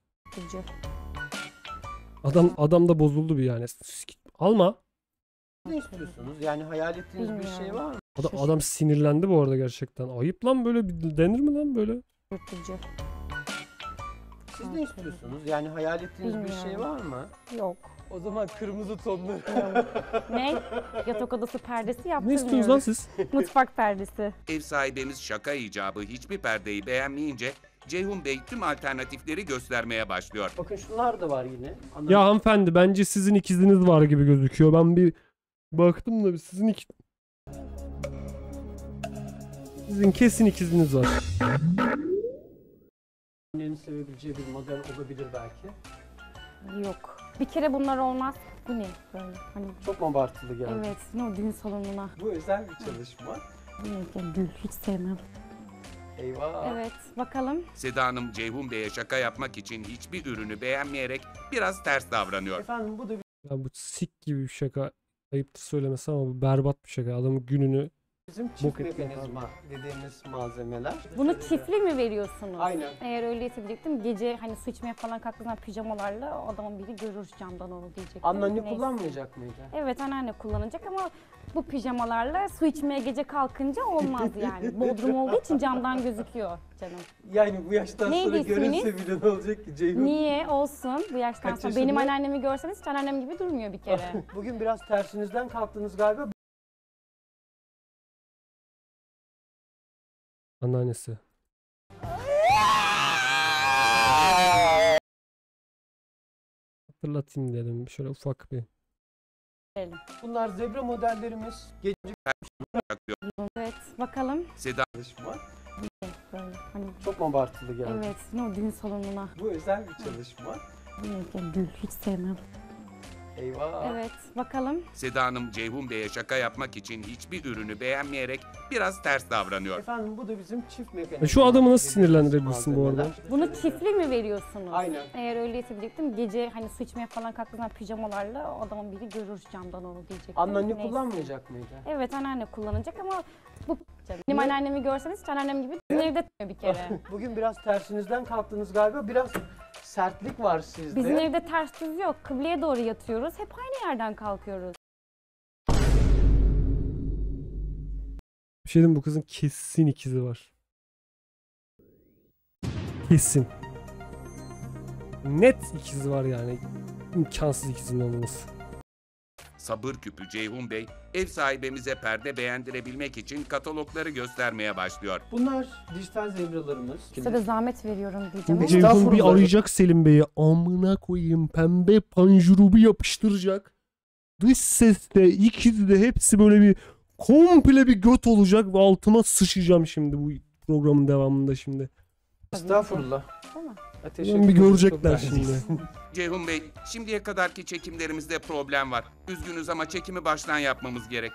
Adam adam da bozuldu bir yani. Alma. Ne istiyorsunuz? Yani hayal ettiğiniz bir şey var mı? Adam, adam sinirlendi bu arada gerçekten. Ayıp lan, böyle bir denir mi lan böyle? Şaşırtıcı. Siz ne istiyorsunuz? Yani hayal ettiğiniz bir şey var mı? Yok. O zaman kırmızı tonlu. Ne? Yatak odası perdesi Ne yaptırmıyoruz. istiyorsunuz lan siz? Mutfak perdesi. Ev sahibimiz şaka icabı hiçbir perdeyi beğenmeyince Ceyhun Bey tüm alternatifleri göstermeye başlıyor. Bakın şunlar da var yine. Ya hanımefendi, bence sizin ikiziniz var gibi gözüküyor. Ben bir baktım da sizin iki... Sizin kesin ikiziniz var. Annenin sevebileceği bir model olabilir belki. Yok. Bir kere bunlar olmaz. Bu ne böyle? Hani Çok mu abartılı geldi? evet, ne o düğün salonuna. Bu özel bir çalışma. Evet, ya gül hiç sevmem. Eyvah. Evet, bakalım. Seda Hanım Ceyhun Bey'e şaka yapmak için hiçbir ürünü beğenmeyerek biraz ters davranıyor. Efendim bu da Ya bu sik gibi bir şaka. Ayıptır söylemesi ama bu berbat bir şaka. Adamın gününü Bizim Bok çift etmek mekanizma dediğimiz malzemeler. Bunu çiftli mi veriyorsunuz? Aynen. Eğer öyleyse diyecektim gece hani su içmeye falan kalktığında pijamalarla adamın biri görür camdan onu diyecektim. Anneanne Neyse. kullanmayacak mıydı? Evet anneanne kullanacak ama bu pijamalarla su içmeye gece kalkınca olmaz yani. Bodrum olduğu için camdan gözüküyor canım. Yani bu yaştan Neydi sonra isminiz? görünse bile ne olacak ki Ceyhun? Niye olsun bu yaştan Kaç sonra? Benim yaşında? anneannemi görseniz hiç anneannem gibi durmuyor bir kere. Bugün biraz tersinizden kalktınız galiba. Anneannesi. Hatırlatayım dedim. Şöyle ufak bir. Bunlar zebra modellerimiz. Gece Evet bakalım. Seda çalışma. Böyle hani Çok mu abartılı geldi? evet ne o düğün salonuna. Bu özel bir çalışma. Evet ya gül hiç sevmem. Eyvah. Evet bakalım. Seda Hanım Ceyhun Bey'e şaka yapmak için hiçbir ürünü beğenmeyerek biraz ters davranıyor. Efendim bu da bizim çift mekanizma. E şu adamı nasıl dediğimiz sinirlendirebilirsin bu arada? malzemeler. Bunu çiftli mi veriyorsunuz? Aynen. Eğer öyleyse diyecektim gece hani su içmeye falan kalktığında pijamalarla adamın biri görür camdan onu diyecektim. Anneanne Neyse. kullanmayacak mıydı? Evet anneanne kullanacak ama bu canım. Benim anneannemi görseniz hiç anneannem gibi nerede bir kere. Bugün biraz tersinizden kalktınız galiba. Biraz sertlik var sizde. Bizim evde ters düz yok. Kıbleye doğru yatıyoruz. Hep aynı yerden kalkıyoruz. Bir şey diyeyim mi? Bu kızın kesin ikizi var. Kesin. Net ikizi var yani. İmkansız ikizinin olması. Sabır küpü Ceyhun Bey, ev sahibimize perde beğendirebilmek için katalogları göstermeye başlıyor. Bunlar dijital zebralarımız. Size de zahmet veriyorum diyeceğim. Ceyhun bir arayacak Selim Bey'i. Amına koyayım pembe panjurubu yapıştıracak. Dış seste ikisi de hepsi böyle bir komple bir göt olacak ve altıma sıçacağım şimdi bu programın devamında şimdi. Estağfurullah. Ulan bir görecekler şimdi. Ceyhun Bey, şimdiye kadarki çekimlerimizde problem var. Üzgünüz ama çekimi baştan yapmamız gerek.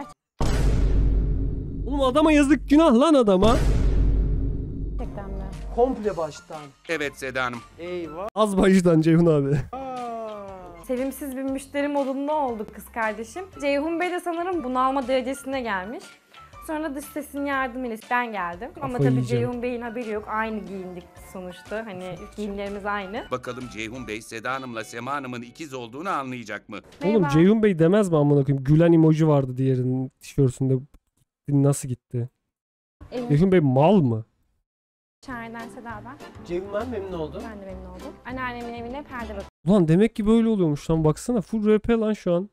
Oğlum adama yazık, günah lan adama. Gerçekten mi? Komple baştan. Evet Seda Hanım. Eyvah. Az baştan Ceyhun abi. Sevimsiz bir müşteri modunda oldu kız kardeşim. Ceyhun Bey de sanırım bunalma derecesine gelmiş. Sonra dış sesin yardımıyla ben geldim. Ama Kafayı tabii yiyeceğim. Ceyhun Bey'in haberi yok. Aynı giyindik sonuçta. Hani giyimlerimiz aynı. Bakalım Ceyhun Bey, Seda Hanım'la Sema Hanım'ın ikiz olduğunu anlayacak mı? Oğlum Ceyhun Bey demez mi amına koyayım? Gülen emoji vardı diğerinin tişörtünde. Nasıl gitti? Elim- Ceyhun Bey mal mı? Şahin'den Seda ben. Ceyhun ben memnun oldum. Ben de memnun oldum. Anneannemin evine perde bakıyorum. Ulan demek ki böyle oluyormuş lan, baksana full R P lan şu an.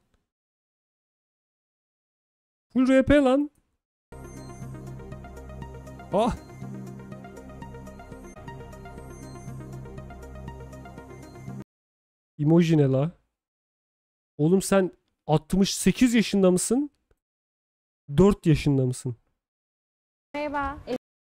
Full R P lan. Ah. Emoji ne la? Oğlum sen altmış sekiz yaşında mısın? dört yaşında mısın? Merhaba.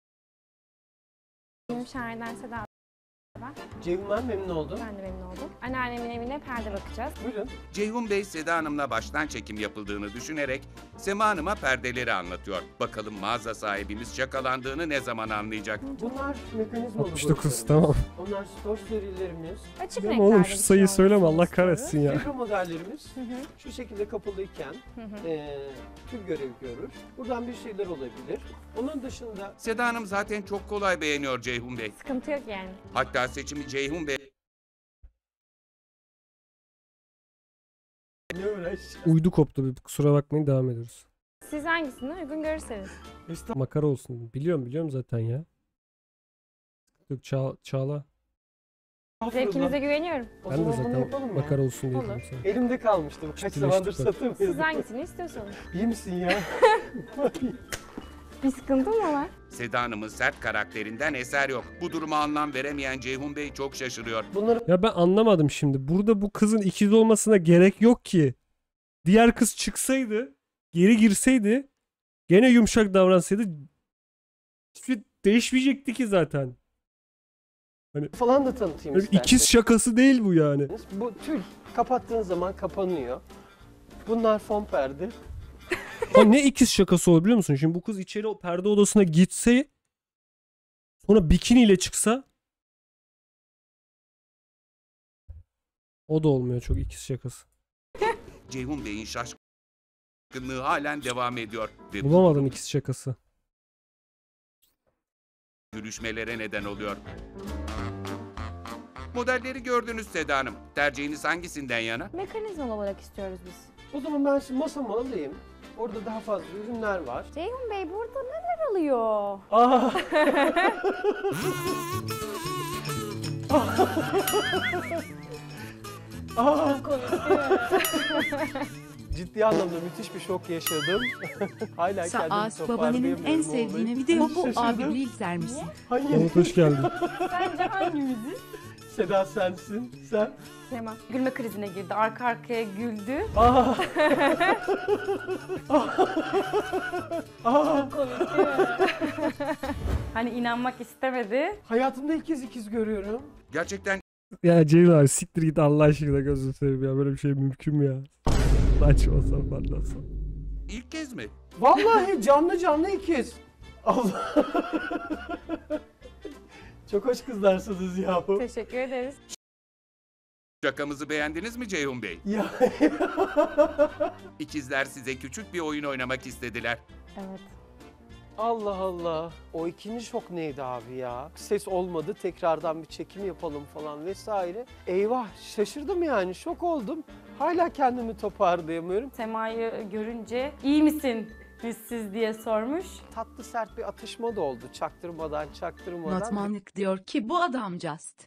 Evim Şahin'den Seda ben. Ceyhun ben memnun oldum. Ben de memnun oldum. Anneannemin evine perde bakacağız. Buyurun. Ceyhun Bey, Seda Hanım'la baştan çekim yapıldığını düşünerek Sema Hanım'a perdeleri anlatıyor. Bakalım mağaza sahibimiz şakalandığını ne zaman anlayacak? Bunlar mekanizmalı altmış dokuz boyutlarımız. tamam. Onlar store serilerimiz. Açık Ama oğlum şu sayıyı söyleme Allah kahretsin ya. Zebra modellerimiz Hı hı. şu şekilde kapalıyken Hı hı. eee tül görevi görür. Buradan bir şeyler olabilir. Onun dışında Seda Hanım zaten çok kolay beğeniyor Ceyhun Bey. Sıkıntı yok yani. Hatta seçimi Ceyhun Bey ne uğraş? Uydu koptu, bir kusura bakmayın, devam ediyoruz. Siz hangisini uygun görürseniz. Makara olsun. Biliyorum biliyorum zaten ya. Yok Ça Çağla. Zevkinize güveniyorum. O Ben de zaman bunu zaten yapalım ya. makara olsun diye Olur. dedim sana. Elimde kalmıştı bu. Kaç Ciddileştik zamandır bak. satamıyordum. Siz hangisini istiyorsanız. İyi misin ya? Bir sıkıntı mı var? Seda Hanım'ın sert karakterinden eser yok. Bu duruma anlam veremeyen Ceyhun Bey çok şaşırıyor. Bunları Ya ben anlamadım şimdi. Burada bu kızın ikiz olmasına gerek yok ki. Diğer kız çıksaydı, geri girseydi, gene yumuşak davransaydı hiçbir şey değişmeyecekti ki zaten. Hani falan da tanıtayım öyle istersen. ikiz şakası değil bu yani. Bu tül kapattığın zaman kapanıyor. Bunlar fon perde. Ama ne ikiz şakası olur biliyor musun? Şimdi bu kız içeri o perde odasına gitse, sonra bikiniyle çıksa, o da olmuyor çok ikiz şakası. Ceyhun Bey'in şaşkın şaşkınlığı halen devam ediyor. Ve bu Bulamadım ikisi şakası. gülüşmelere neden oluyor. Modelleri gördünüz Seda Hanım. Tercihiniz hangisinden yana? Mekanizma olarak istiyoruz biz. O zaman ben şimdi masamı alayım. Orada daha fazla ürünler var. Ceyhun Bey burada neler alıyor? Aa. Aa. Ciddi anlamda müthiş bir şok yaşadım. Hala Saas kendimi babanın toparlayamıyorum. en sevdiğine video bu Şaşırdım. abi izler misin? Hayır. Evet, hoş geldin. Sence hangimizi? Seda sensin. Sen. Sema gülme krizine girdi. Arka arkaya güldü. Aa. Aa. Hani inanmak istemedi. Hayatımda ilk kez ikiz görüyorum. Gerçekten Ya Ceyhun abi siktir git Allah aşkına gözünü seveyim ya. Böyle bir şey mümkün mü ya? Saçma sapan nasıl? ilk kez mi? Vallahi canlı canlı ikiz. Allah. Çok hoş kızlarsınız yahu. Teşekkür ederiz. Şakamızı beğendiniz mi Ceyhun Bey? Ya. İkizler size küçük bir oyun oynamak istediler. Evet. Allah Allah. O ikinci şok neydi abi ya? Ses olmadı, tekrardan bir çekim yapalım falan vesaire. Eyvah, şaşırdım yani, şok oldum. Hala kendimi toparlayamıyorum. Sema'yı görünce iyi misin siz diye sormuş. Tatlı sert bir atışma da oldu. Çaktırmadan çaktırmadan. Notmanik diyor ki bu adam just.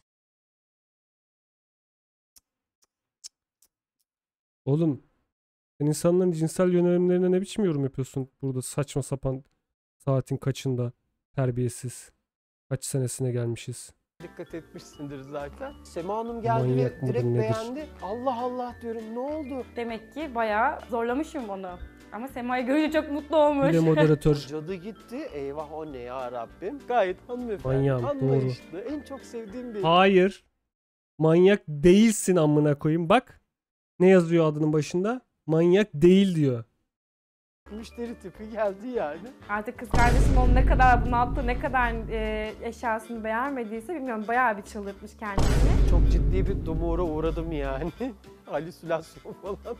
Oğlum sen insanların cinsel yönelimlerine ne biçim yorum yapıyorsun burada saçma sapan saatin kaçında terbiyesiz. Kaç senesine gelmişiz. Dikkat etmişsindir zaten. Sema Hanım geldi Manyak ve mıdır, direkt nedir? beğendi. Allah Allah diyorum, ne oldu? Demek ki bayağı zorlamışım onu. Ama Sema'yı görünce çok mutlu olmuş. Bir de moderatör. Cadı gitti. Eyvah, o ne ya Rabbim. Gayet hanımefendi. Manyağım, Anlayışlı. En çok sevdiğim bir. Hayır. Manyak değilsin amına koyayım. Bak ne yazıyor adının başında? Manyak değil diyor. Müşteri tipi geldi yani. Artık kız kardeşim onu ne kadar bunalttı, ne kadar e, eşyasını beğenmediyse bilmiyorum, bayağı bir çıldırtmış kendisini. Çok ciddi bir dumura uğradım yani. Halüsinasyon falan.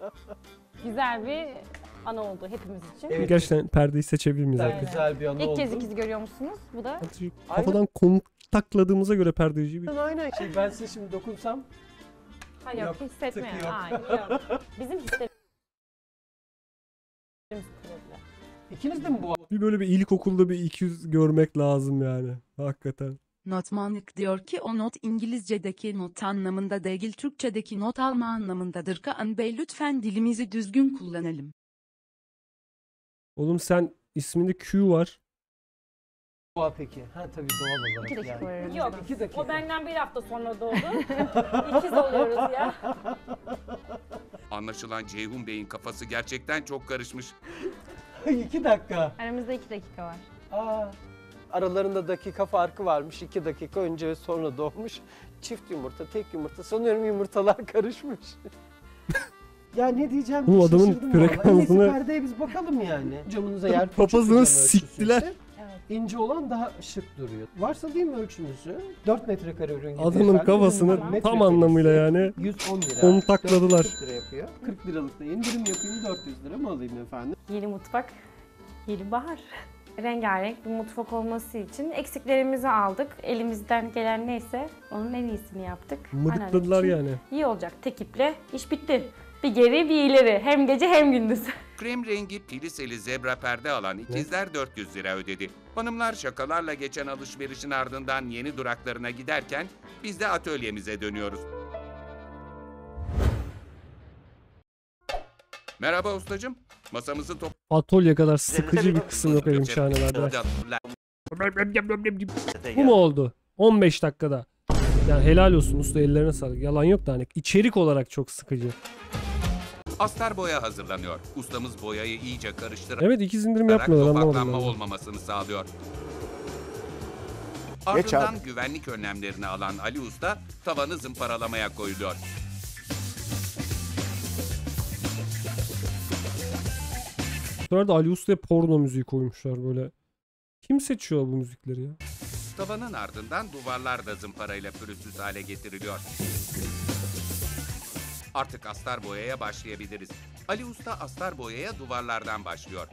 Güzel bir ana oldu hepimiz için. Evet. Gerçekten perdeyi seçebilir miyiz? Güzel, arkadaşlar? güzel bir anı İlk oldu. kez ikiz görüyor musunuz? Bu da. Kafadan kontakladığımıza göre perdeciyi bir... Aynen. Şey, ben size şimdi dokunsam. Hayır yok, Yok, hissetmiyor. tıkı yok. Hayır yok. Bizim hislerimiz kuvvetli. İkiniz de mi bu? Bir böyle bir ilkokulda bir iki yüz görmek lazım yani. Hakikaten. Notmanik diyor ki o not İngilizce'deki not anlamında değil Türkçe'deki not alma anlamındadır. Kaan Bey lütfen dilimizi düzgün kullanalım. Oğlum sen isminde Q var. Boğa peki. Ha tabii doğal olarak. İki dakika yani. var aramızda. Yok, İki dakika. o benden bir hafta sonra doğdu. İkiz oluyoruz ya. Anlaşılan Ceyhun Bey'in kafası gerçekten çok karışmış. İki dakika. Aramızda iki dakika var. Aa, aralarında dakika farkı varmış. İki dakika önce ve sonra doğmuş. Çift yumurta, tek yumurta. Sanıyorum yumurtalar karışmış. Ya ne diyeceğim? Bu adamın şaşırdım vallahi. frekansını- Neyse, perdeye biz bakalım yani. Camınıza yer küçük bir Papazını cam ölçüsü siktiler. ise, İnce olan daha şık duruyor. Varsa değil mi ölçünüzü? dört metrekare ürün gibi. Adamın efendim. kafasını Metrekaresi tam anlamıyla yani yüz on lira. kontakladılar. dört yüz kırk lira yapıyor. kırk liralık da indirim yapayım, dört yüz lira mı alayım efendim? Yeni mutfak, yeni bahar. Rengarenk bir mutfak olması için eksiklerimizi aldık. Elimizden gelen neyse onun en iyisini yaptık. Mıdıkladılar Anneannem için yani. İyi olacak. Tek iple iş bitti. Bir geri bir ileri. Hem gece hem gündüz. Krem rengi piliseli zebra perde alan ikizler dört yüz lira ödedi. Hanımlar şakalarla geçen alışverişin ardından yeni duraklarına giderken biz de atölyemize dönüyoruz. Merhaba ustacığım. Masamızı top... Atölye kadar sıkıcı bir kısım yok benim şahanelerde. Bu mu oldu? on beş dakikada. Yani helal olsun usta, ellerine sağlık. Yalan yok da hani içerik olarak çok sıkıcı. Astar boya hazırlanıyor. Ustamız boyayı iyice karıştırarak Evet, ikiz indirim yapmıyorlar, anlamadım topaklanma ben. olmamasını sağlıyor. Geç Ardından abi. güvenlik önlemlerini alan Ali Usta tavanı zımparalamaya koyuluyor. Bu sefer de Ali Usta'ya porno müziği koymuşlar böyle. Kim seçiyor bu müzikleri ya? Tavanın ardından duvarlar da zımparayla pürüzsüz hale getiriliyor. Artık astar boyaya başlayabiliriz. Ali Usta astar boyaya duvarlardan başlıyor.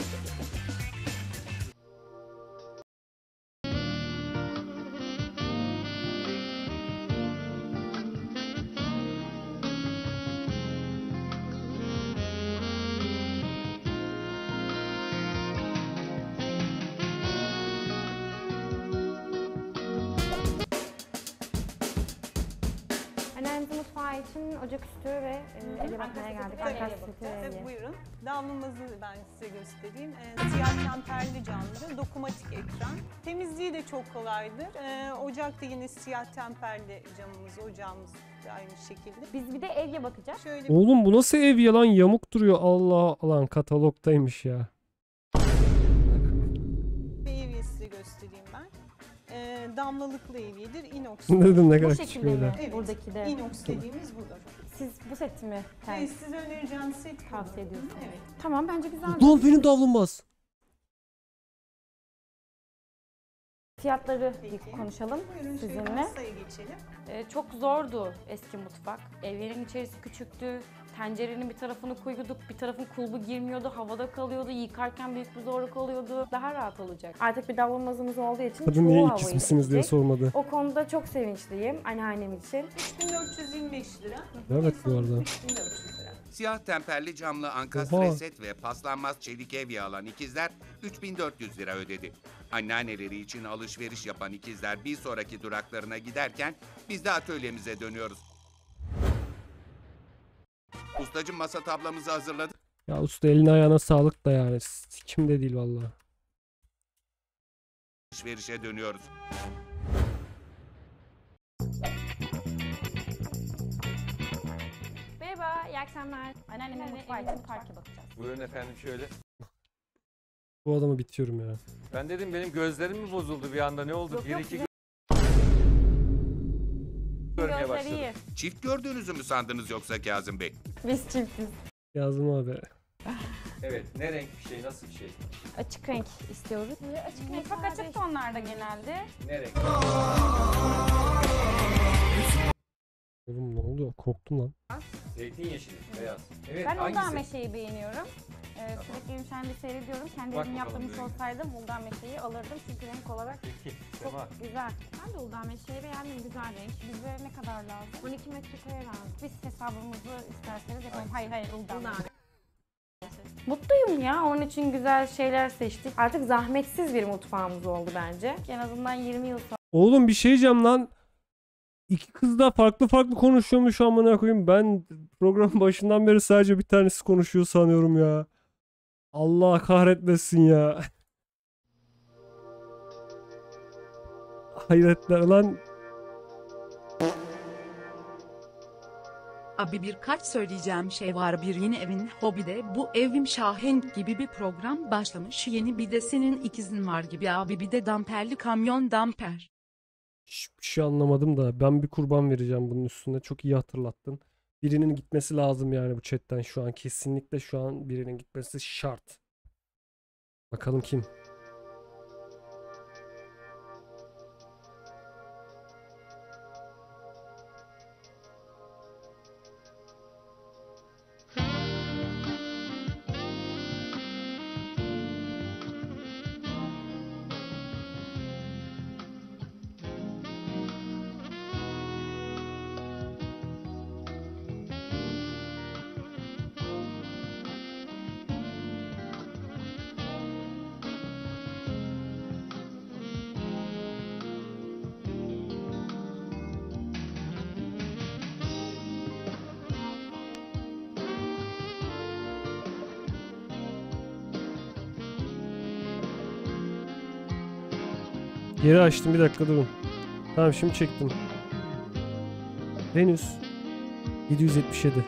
Anneannemizin mutfağı için ocaküstü ve e, evye bakmaya geldik. Arkadaş seti ve Tabii, evye. buyurun. Damlamızı ben size göstereyim. Ee, siyah temperli camlı, dokunmatik ekran. Temizliği de çok kolaydır. Ee, ocak da yine siyah temperli camımız, ocağımız da aynı şekilde. Biz bir de evye bakacağız. Şöyle Oğlum bu nasıl ev yalan yamuk duruyor. Allah Allah katalogdaymış ya. bir evye size göstereyim ben. Ee, damlalıklı evyedir, inox. Ne dedim, ne Bu kadar şekilde küçük öyle. mi? Buradaki de. Inox dediğimiz budur. Siz bu seti mi? Evet, size önereceğim set tavsiye ediyorsunuz. Evet. Tamam, bence güzel. Ulan benim davlumbaz. Fiyatları bir konuşalım Buyurun, şöyle sizinle. masaya geçelim. Ee, çok zordu eski mutfak. Evyenin içerisi küçüktü. Tencerenin bir tarafını koyuyorduk, bir tarafın kulbu girmiyordu, havada kalıyordu. Yıkarken büyük bir zorluk oluyordu. Daha rahat olacak. Artık bir davlumbazımız olduğu için Kadın çoğu niye havayı ikiz misiniz diye çekecek. sormadı. O konuda çok sevinçliyim anneannem için. üç bin dört yüz yirmi beş lira. Evet bu arada. üç bin dört yüz lira. Siyah temperli camlı ankastre Oha. set ve paslanmaz çelik evye alan ikizler üç bin dört yüz lira ödedi. Anneanneleri için alışveriş yapan ikizler bir sonraki duraklarına giderken biz de atölyemize dönüyoruz. Ustacım masa tablamızı hazırladı. Ya usta eline ayağına sağlık da yani. Sikim de değil vallahi. Alışverişe dönüyoruz. Merhaba, iyi akşamlar. Anneannemin mutfağı için parke bakacağız. Buyurun efendim şöyle. Bu adamı bitiyorum ya. Ben dedim benim gözlerim mi bozuldu bir anda ne oldu? Yok, bir yok, iki güzel. görmeye Gözleri başladım. iyi. Çift gördüğünüzü mü sandınız yoksa Kazım Bey? Biz çiftiz. Yazdım abi. Evet ne renk bir şey nasıl bir şey? Açık renk istiyoruz. Açık renk. Mutfak açık tonlarda genelde. Ne renk? Oğlum ne oluyor? Korktum lan. Zeytin yeşili, beyaz. Evet Ben hangisi? Uludağ Meşe'yi beğeniyorum. Ee, sürekli Ümşen'de seyrediyorum. Kendi Bak evimi bakalım yaptırmış renk. olsaydım Uludağ Meşe'yi alırdım. Çünkü renk olarak Peki, çok Sema. güzel. Ben de Uludağ Meşe'yi beğendim. Güzel renk. Bize ne kadar lazım? on iki metrekare lazım. Biz hesabımızı isterseniz yapalım. Hayır hayır Uludağ Meşe. Mutluyum ya. Onun için güzel şeyler seçtik. Artık zahmetsiz bir mutfağımız oldu bence. En azından yirmi yıl sonra. Oğlum bir şey diyeceğim lan. İki kız da farklı farklı konuşuyormuş amına koyayım. Ben programın başından beri sadece bir tanesi konuşuyor sanıyorum ya. Allah kahretmesin ya. Hayretler lan. Abi birkaç söyleyeceğim şey var. Bir yeni evin hobide bu evim şahenk gibi bir program başlamış. Yeni bir de senin ikizin var gibi abi, bir de damperli kamyon damper. Hiçbir şey anlamadım da ben bir kurban vereceğim bunun üstüne. Çok iyi hatırlattın. Birinin gitmesi lazım yani bu chatten şu an. Kesinlikle şu an birinin gitmesi şart. Bakalım kim? Geri açtım, bir dakika durun. Tamam şimdi çektim. Venüs yedi yüz yetmiş yedi.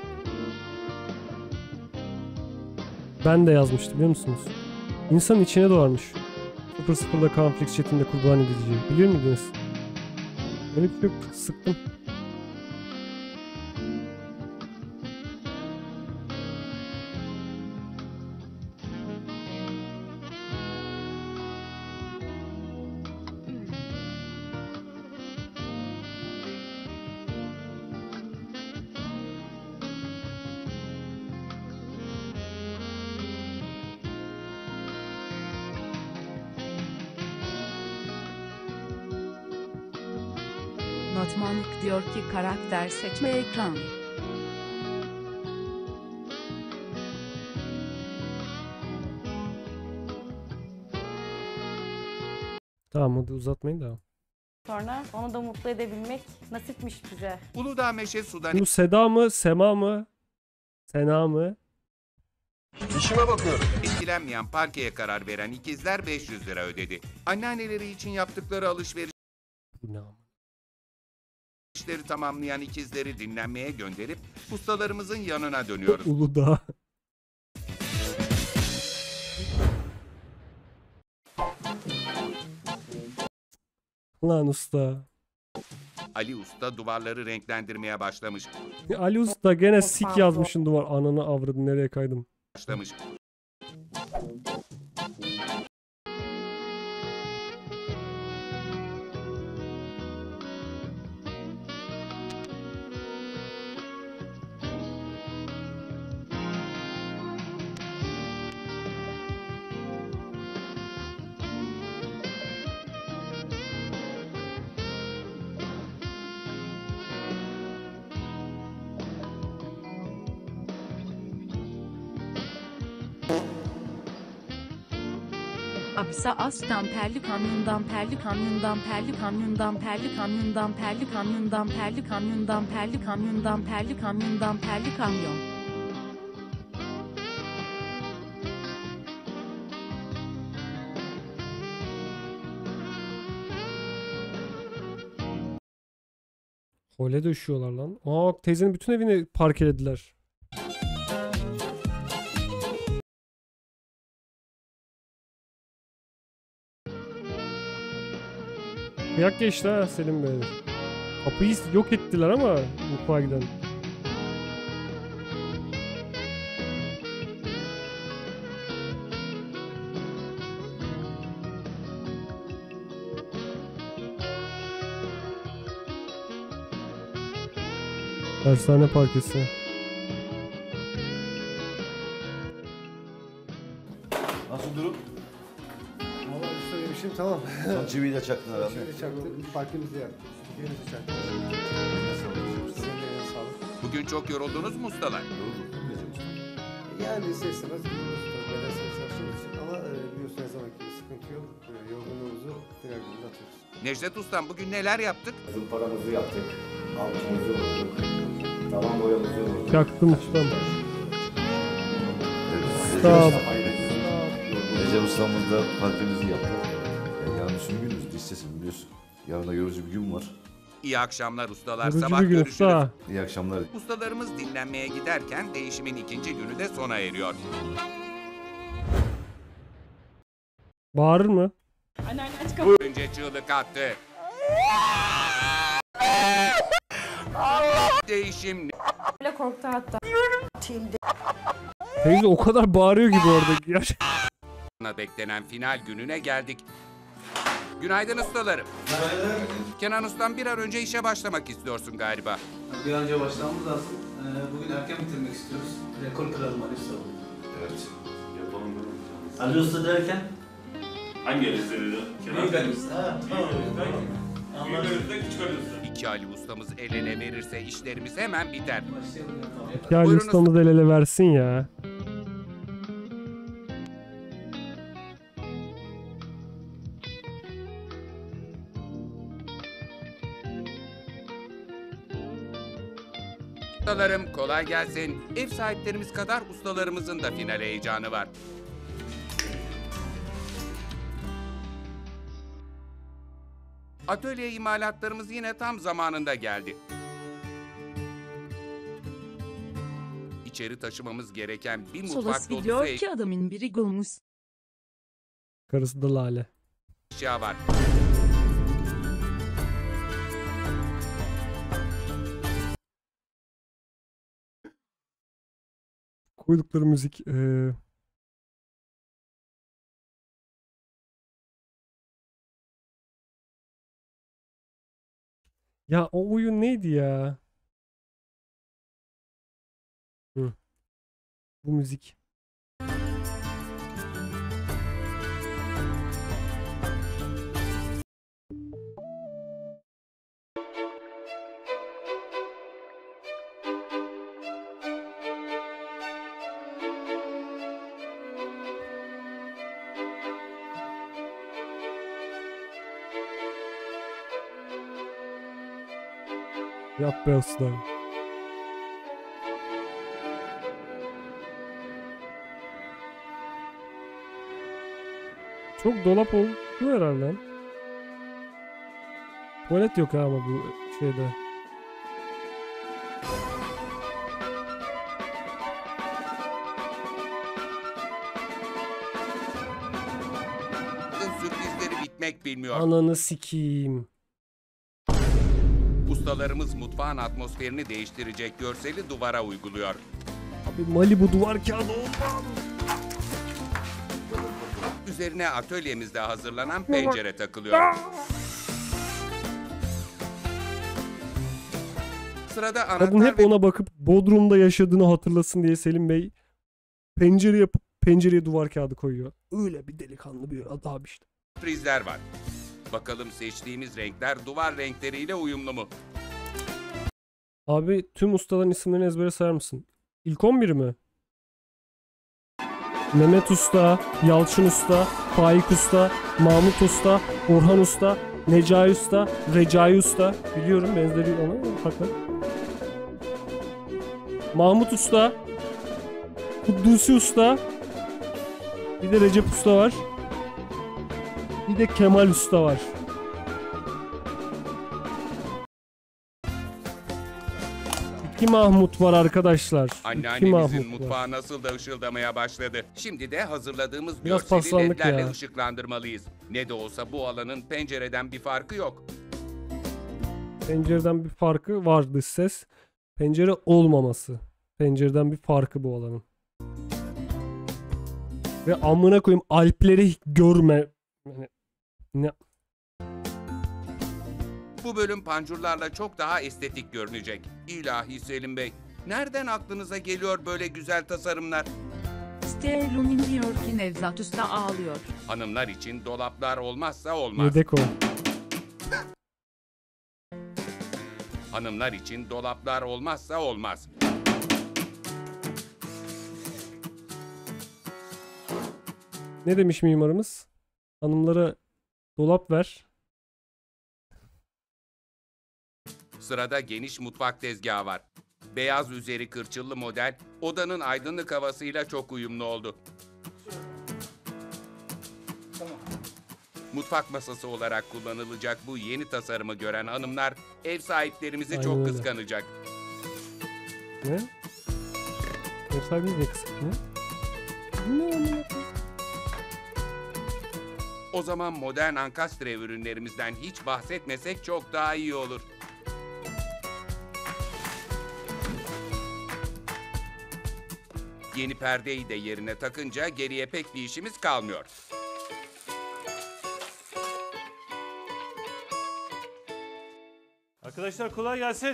Ben de yazmıştım biliyor musunuz? İnsanın içine doğarmış. sıfır sıfırda Conflix chatinde kurban edileceği. Biliyor muydunuz? Öyle bir şey yok. Sıktım. Notmanlık diyor ki karakter seçme ekran. Tamam hadi uzatmayın da. Sonra onu da mutlu edebilmek nasipmiş bize. Uludağ Meşe Sudan Bu Seda mı? Sema mı? Sena mı? İşime bakıyorum. Etkilenmeyen parkeye karar veren ikizler beş yüz lira ödedi. Anneanneleri için yaptıkları alışverişleri tamamlayan ikizleri dinlenmeye gönderip ustalarımızın yanına dönüyoruz. Uludağ. Lan usta. Ali Usta duvarları renklendirmeye başlamış. Ali Usta gene sik yazmışın duvar. Ananı avradın, nereye kaydım? Başlamış. Absa astan perli kamyondan perli kamyondan perli kamyondan perli kamyondan perli kamyondan perli kamyondan perli kamyondan perli kamyondan perli kamyon. Hole döşüyorlar lan. Aa, teyzenin bütün evini parkelediler. Kıyak geçti ha Selim Bey. Kapıyı yok ettiler ama mutfağa giden. Dershane parkesi. Nasıl durum? Valla usta benim işim tamam. Son çiviyi de çaktın herhalde. Çiviyi de çaktım. Parkemizi yaptık. Yerimizi çaktık. Bugün çok yoruldunuz mu ustalar? Yani ister istemez yoruluruz tabii. Bedensel çalıştığımız için ama e, biliyorsun her zamanki gibi sıkıntı yok. E, yorgunluğumuzu final gününde atıyoruz. Necdet Ustam bugün neler yaptık? Zımparamızı yaptık. Altımızı vurduk. Tavan boyamızı vurduk. Yaktım ustam. Stop. Recep ustamız da parkemizi yaptı. Yani yarın sürü günümüz, listesin biliyorsun. Yarın da yorucu bir gün var. İyi akşamlar ustalar. Yorucu Sabah bir gün görüşürüz. usta. İyi akşamlar. Ustalarımız dinlenmeye giderken değişimin ikinci günü de sona eriyor. Bağırır mı? Önce çığlık attı. Değişim Bile korktu hatta. Teyze o kadar bağırıyor gibi orada. Yaş- ne beklenen final gününe geldik. Günaydın ustalarım. Kenan Ustam bir an önce işe başlamak istiyorsun galiba. Bir an önce başlamamız lazım. Ee, bugün erken bitirmek istiyoruz. Rekor kıralım Ali Usta. Evet. Yapalım bunu. Ali Usta derken? Hangi Ali Usta dedi? Büyük Ali Usta. Ha, tamam. Büyük Ali Usta, küçük Ali Usta. İki Ali ustamız el ele verirse işlerimiz hemen biter. Ya Ali ustamız el ele versin ya. Ustalarım kolay gelsin. Ev sahiplerimiz kadar ustalarımızın da final heyecanı var. Atölye imalatlarımız yine tam zamanında geldi. İçeri taşımamız gereken bir mutfak Solas dolusu biliyor ki adamın biri gülmüş. Karısı da Lale. eşya var. Koydukları müzik. Ee... Ya o oyun neydi ya? Hı. Bu müzik. Yap be usta. Çok dolap oldu herhalde. Tuvalet yok ha ama bu şeyde. Sürprizleri bitmek bilmiyor. Ananı sikeyim. Ustalarımız mutfağın atmosferini değiştirecek görseli duvara uyguluyor. Abi Malibu duvar kağıdı olmaz. Üzerine atölyemizde hazırlanan pencere takılıyor. Sırada Kadın anahtar hep ona bakıp Bodrum'da yaşadığını hatırlasın diye Selim Bey pencere yapıp pencereye duvar kağıdı koyuyor. Öyle bir delikanlı bir adam işte. sürprizler var. Bakalım seçtiğimiz renkler duvar renkleriyle uyumlu mu? Abi tüm ustaların isimlerini ezbere sayar mısın? İlk on biri mi? Mehmet Usta, Yalçın Usta, Faik Usta, Mahmut Usta, Orhan Usta, Necai Usta, Recai Usta. Biliyorum benzeri ama farklı. Mahmut Usta, Kuddusi Usta, bir de Recep Usta var. Bir de Kemal Usta var. İki Mahmut var arkadaşlar. İki Anneannemizin Mahmut mutfağı var. nasıl da ışıldamaya başladı. Şimdi de hazırladığımız Biraz görseli paslandık ledlerle ya. ışıklandırmalıyız. Ne de olsa bu alanın pencereden bir farkı yok. Pencereden bir farkı var dış ses. Pencere olmaması. Pencereden bir farkı bu alanın. Ve amına koyayım Alpleri görme. Yani, ne? Bu bölüm pancurlarla çok daha estetik görünecek. İlahi Selim Bey, nereden aklınıza geliyor böyle güzel tasarımlar? Sterling'in diyor ki Nevzat Usta ağlıyor. Hanımlar için dolaplar olmazsa olmaz. Yedek o. Hanımlar için dolaplar olmazsa olmaz. Ne demiş mimarımız? Hanımlara dolap ver. Sırada geniş mutfak tezgahı var. Beyaz üzeri kırçıllı model, odanın aydınlık havasıyla çok uyumlu oldu. Mutfak masası olarak kullanılacak bu yeni tasarımı gören hanımlar, ev sahiplerimizi Aynen çok öyle. kıskanacak. Ne? Ev sahibimiz ne kısık ne? Ne amına koyayım? O zaman modern ankastre ürünlerimizden hiç bahsetmesek çok daha iyi olur. Yeni perdeyi de yerine takınca geriye pek bir işimiz kalmıyor. Arkadaşlar kolay gelsin.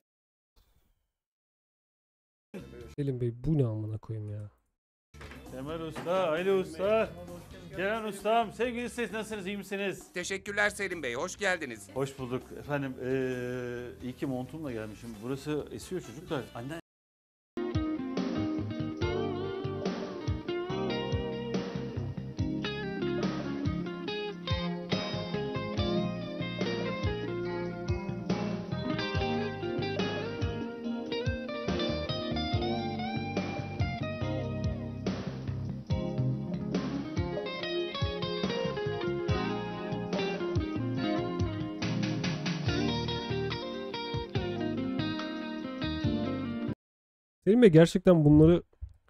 Selim Bey bu ne amına koyayım ya? Kemal Usta, Ali Usta, Kenan Ustam, sevgili ses nasılsınız, iyi misiniz? Teşekkürler Selim Bey, hoş geldiniz. Hoş bulduk. Efendim, ee, iyi ki montumla gelmişim. Burası esiyor çocuklar. Anne. Selim Bey gerçekten bunları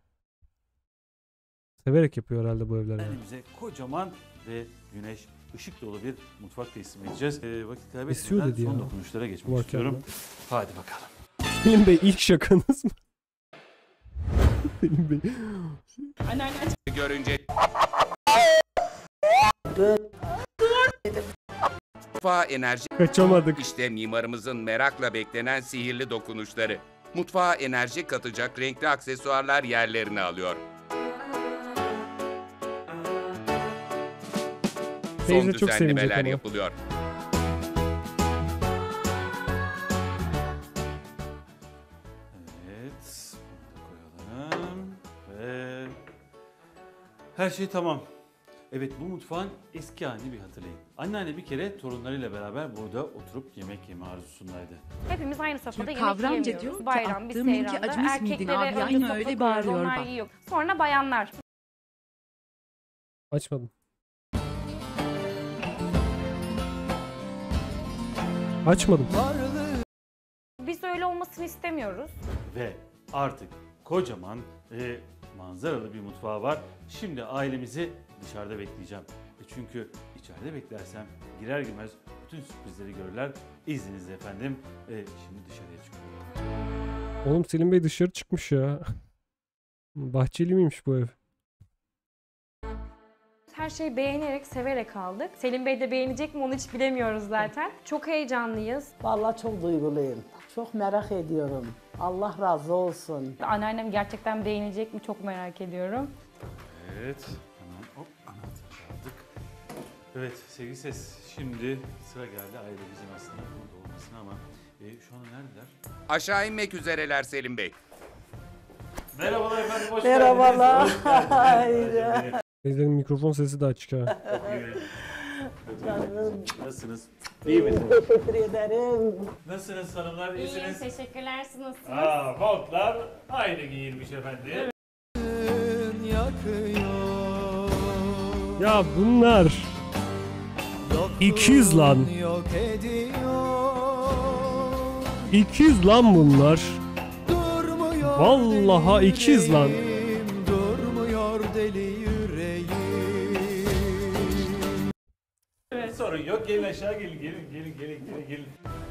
severek yapıyor herhalde bu evler. Yani. Elimize kocaman ve güneş, ışık dolu bir mutfak teslim edeceğiz. Ee, vakit Esiyor kaybetmeden dedi son ya. dokunuşlara geçmek Duvar istiyorum. kağıdına. Hadi bakalım. Selim Bey ilk şakanız mı? Selim Bey. Görünce... Mutfağa enerji... Kaçamadık. İşte mimarımızın merakla beklenen sihirli dokunuşları. Mutfağa enerji katacak renkli aksesuarlar yerlerini alıyor. Son Teyze çok sevinecek düzenlemeler ama. yapılıyor. Evet. Bunu da koyalım. Ve her şey tamam. Evet, bu mutfağın eski halini bir hatırlayın. Anneanne bir kere torunlarıyla beraber burada oturup yemek yeme arzusundaydı. Hepimiz aynı sofrada Türk yemek kavramca yemiyoruz. diyor ki, Bayram, biz attığım linki seyranda acımış mıydın erkeklere abi? önce Aynı sofra öyle kuruyoruz, bağırıyor onlar bak. yiyor. Sonra bayanlar. Açmadım. Açmadım. Biz öyle olmasını istemiyoruz. Ve artık kocaman e, manzaralı bir mutfağı var. Şimdi ailemizi dışarıda bekleyeceğim. E çünkü içeride beklersem girer girmez bütün sürprizleri görürler. İzninizle efendim. E, şimdi dışarıya çıkıyorum. Oğlum Selim Bey dışarı çıkmış ya. Bahçeli miymiş bu ev? Her şeyi beğenerek, severek aldık. Selim Bey de beğenecek mi onu hiç bilemiyoruz zaten. Çok heyecanlıyız. Vallahi çok duyguluyum. Çok merak ediyorum. Allah razı olsun. Anneannem gerçekten beğenecek mi çok merak ediyorum. Evet. Hemen hop anahtarı aldık. Evet sevgili ses. Şimdi sıra geldi ailemizin aslında burada olmasına ama e, şu an neredeler? Aşağı inmek üzereler Selim Bey. Merhabalar efendim, hoş Merhabalar. geldiniz. Hoş geldiniz. Teyzenin mikrofon sesi de açık ha. Canım. Nasılsınız? İyi misiniz? Teşekkür ederim. Nasılsınız hanımlar? İyiyim, İyisiniz? teşekkürler. Siz nasılsınız? Aa, montlar aynı giyilmiş efendim. Ya bunlar ikiz lan. İkiz lan bunlar. Vallahi ikiz lan. Durmuyor deli yüreğim. Evet. Sorun yok. Gelin aşağı gelin. Gelin gelin gelin gelin gelin.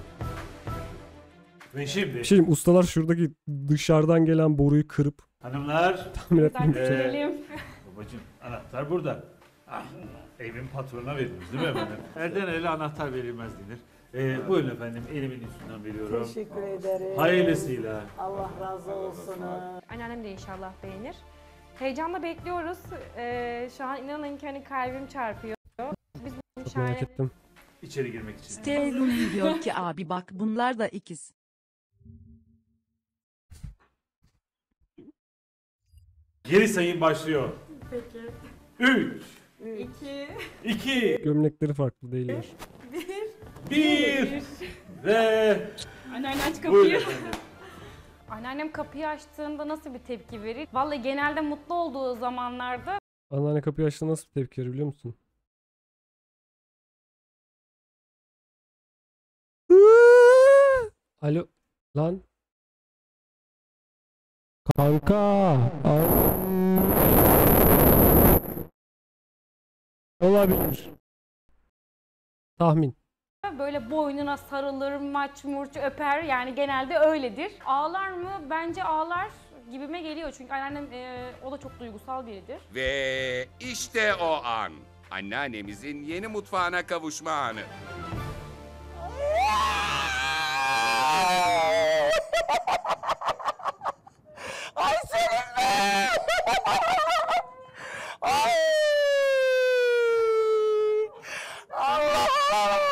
Ve şimdi Bir şey diyeyim, ustalar şuradaki dışarıdan gelen boruyu kırıp hanımlar tahmin etmemişler. Ee, babacığım anahtar burada. Ah, evin patrona veriyoruz değil mi efendim? Elden ele anahtar verilmez denir. Ee, buyurun efendim elimin üstünden veriyorum. Teşekkür ederim. Hayırlısıyla. Allah razı olsun. Anneannem de inşallah beğenir. Heyecanla bekliyoruz. Ee, şu an inanın ki hani kalbim çarpıyor. Biz bu Çok merak şahane ettim. İçeri girmek için. Sterling diyor ki abi bak bunlar da ikiz. Geri sayım başlıyor. Peki. üç, iki, iki, Gömlekleri farklı değiller. bir. bir ve Anneanne aç buyurun kapıyı. efendim. Anneannem kapıyı açtığında nasıl bir tepki verir? Vallahi genelde mutlu olduğu zamanlarda Anneanne kapıyı açtığında nasıl bir tepki verir biliyor musun? Alo lan. Kanka. Ay. Olabilir. Tahmin. böyle boynuna sarılır, maç murç öper, yani genelde öyledir. Ağlar mı? Bence ağlar gibime geliyor çünkü anneannem e, o da çok duygusal biridir. Ve işte o an. Anneannemizin yeni mutfağına kavuşma anı. Ay senin be! Ay! Allah!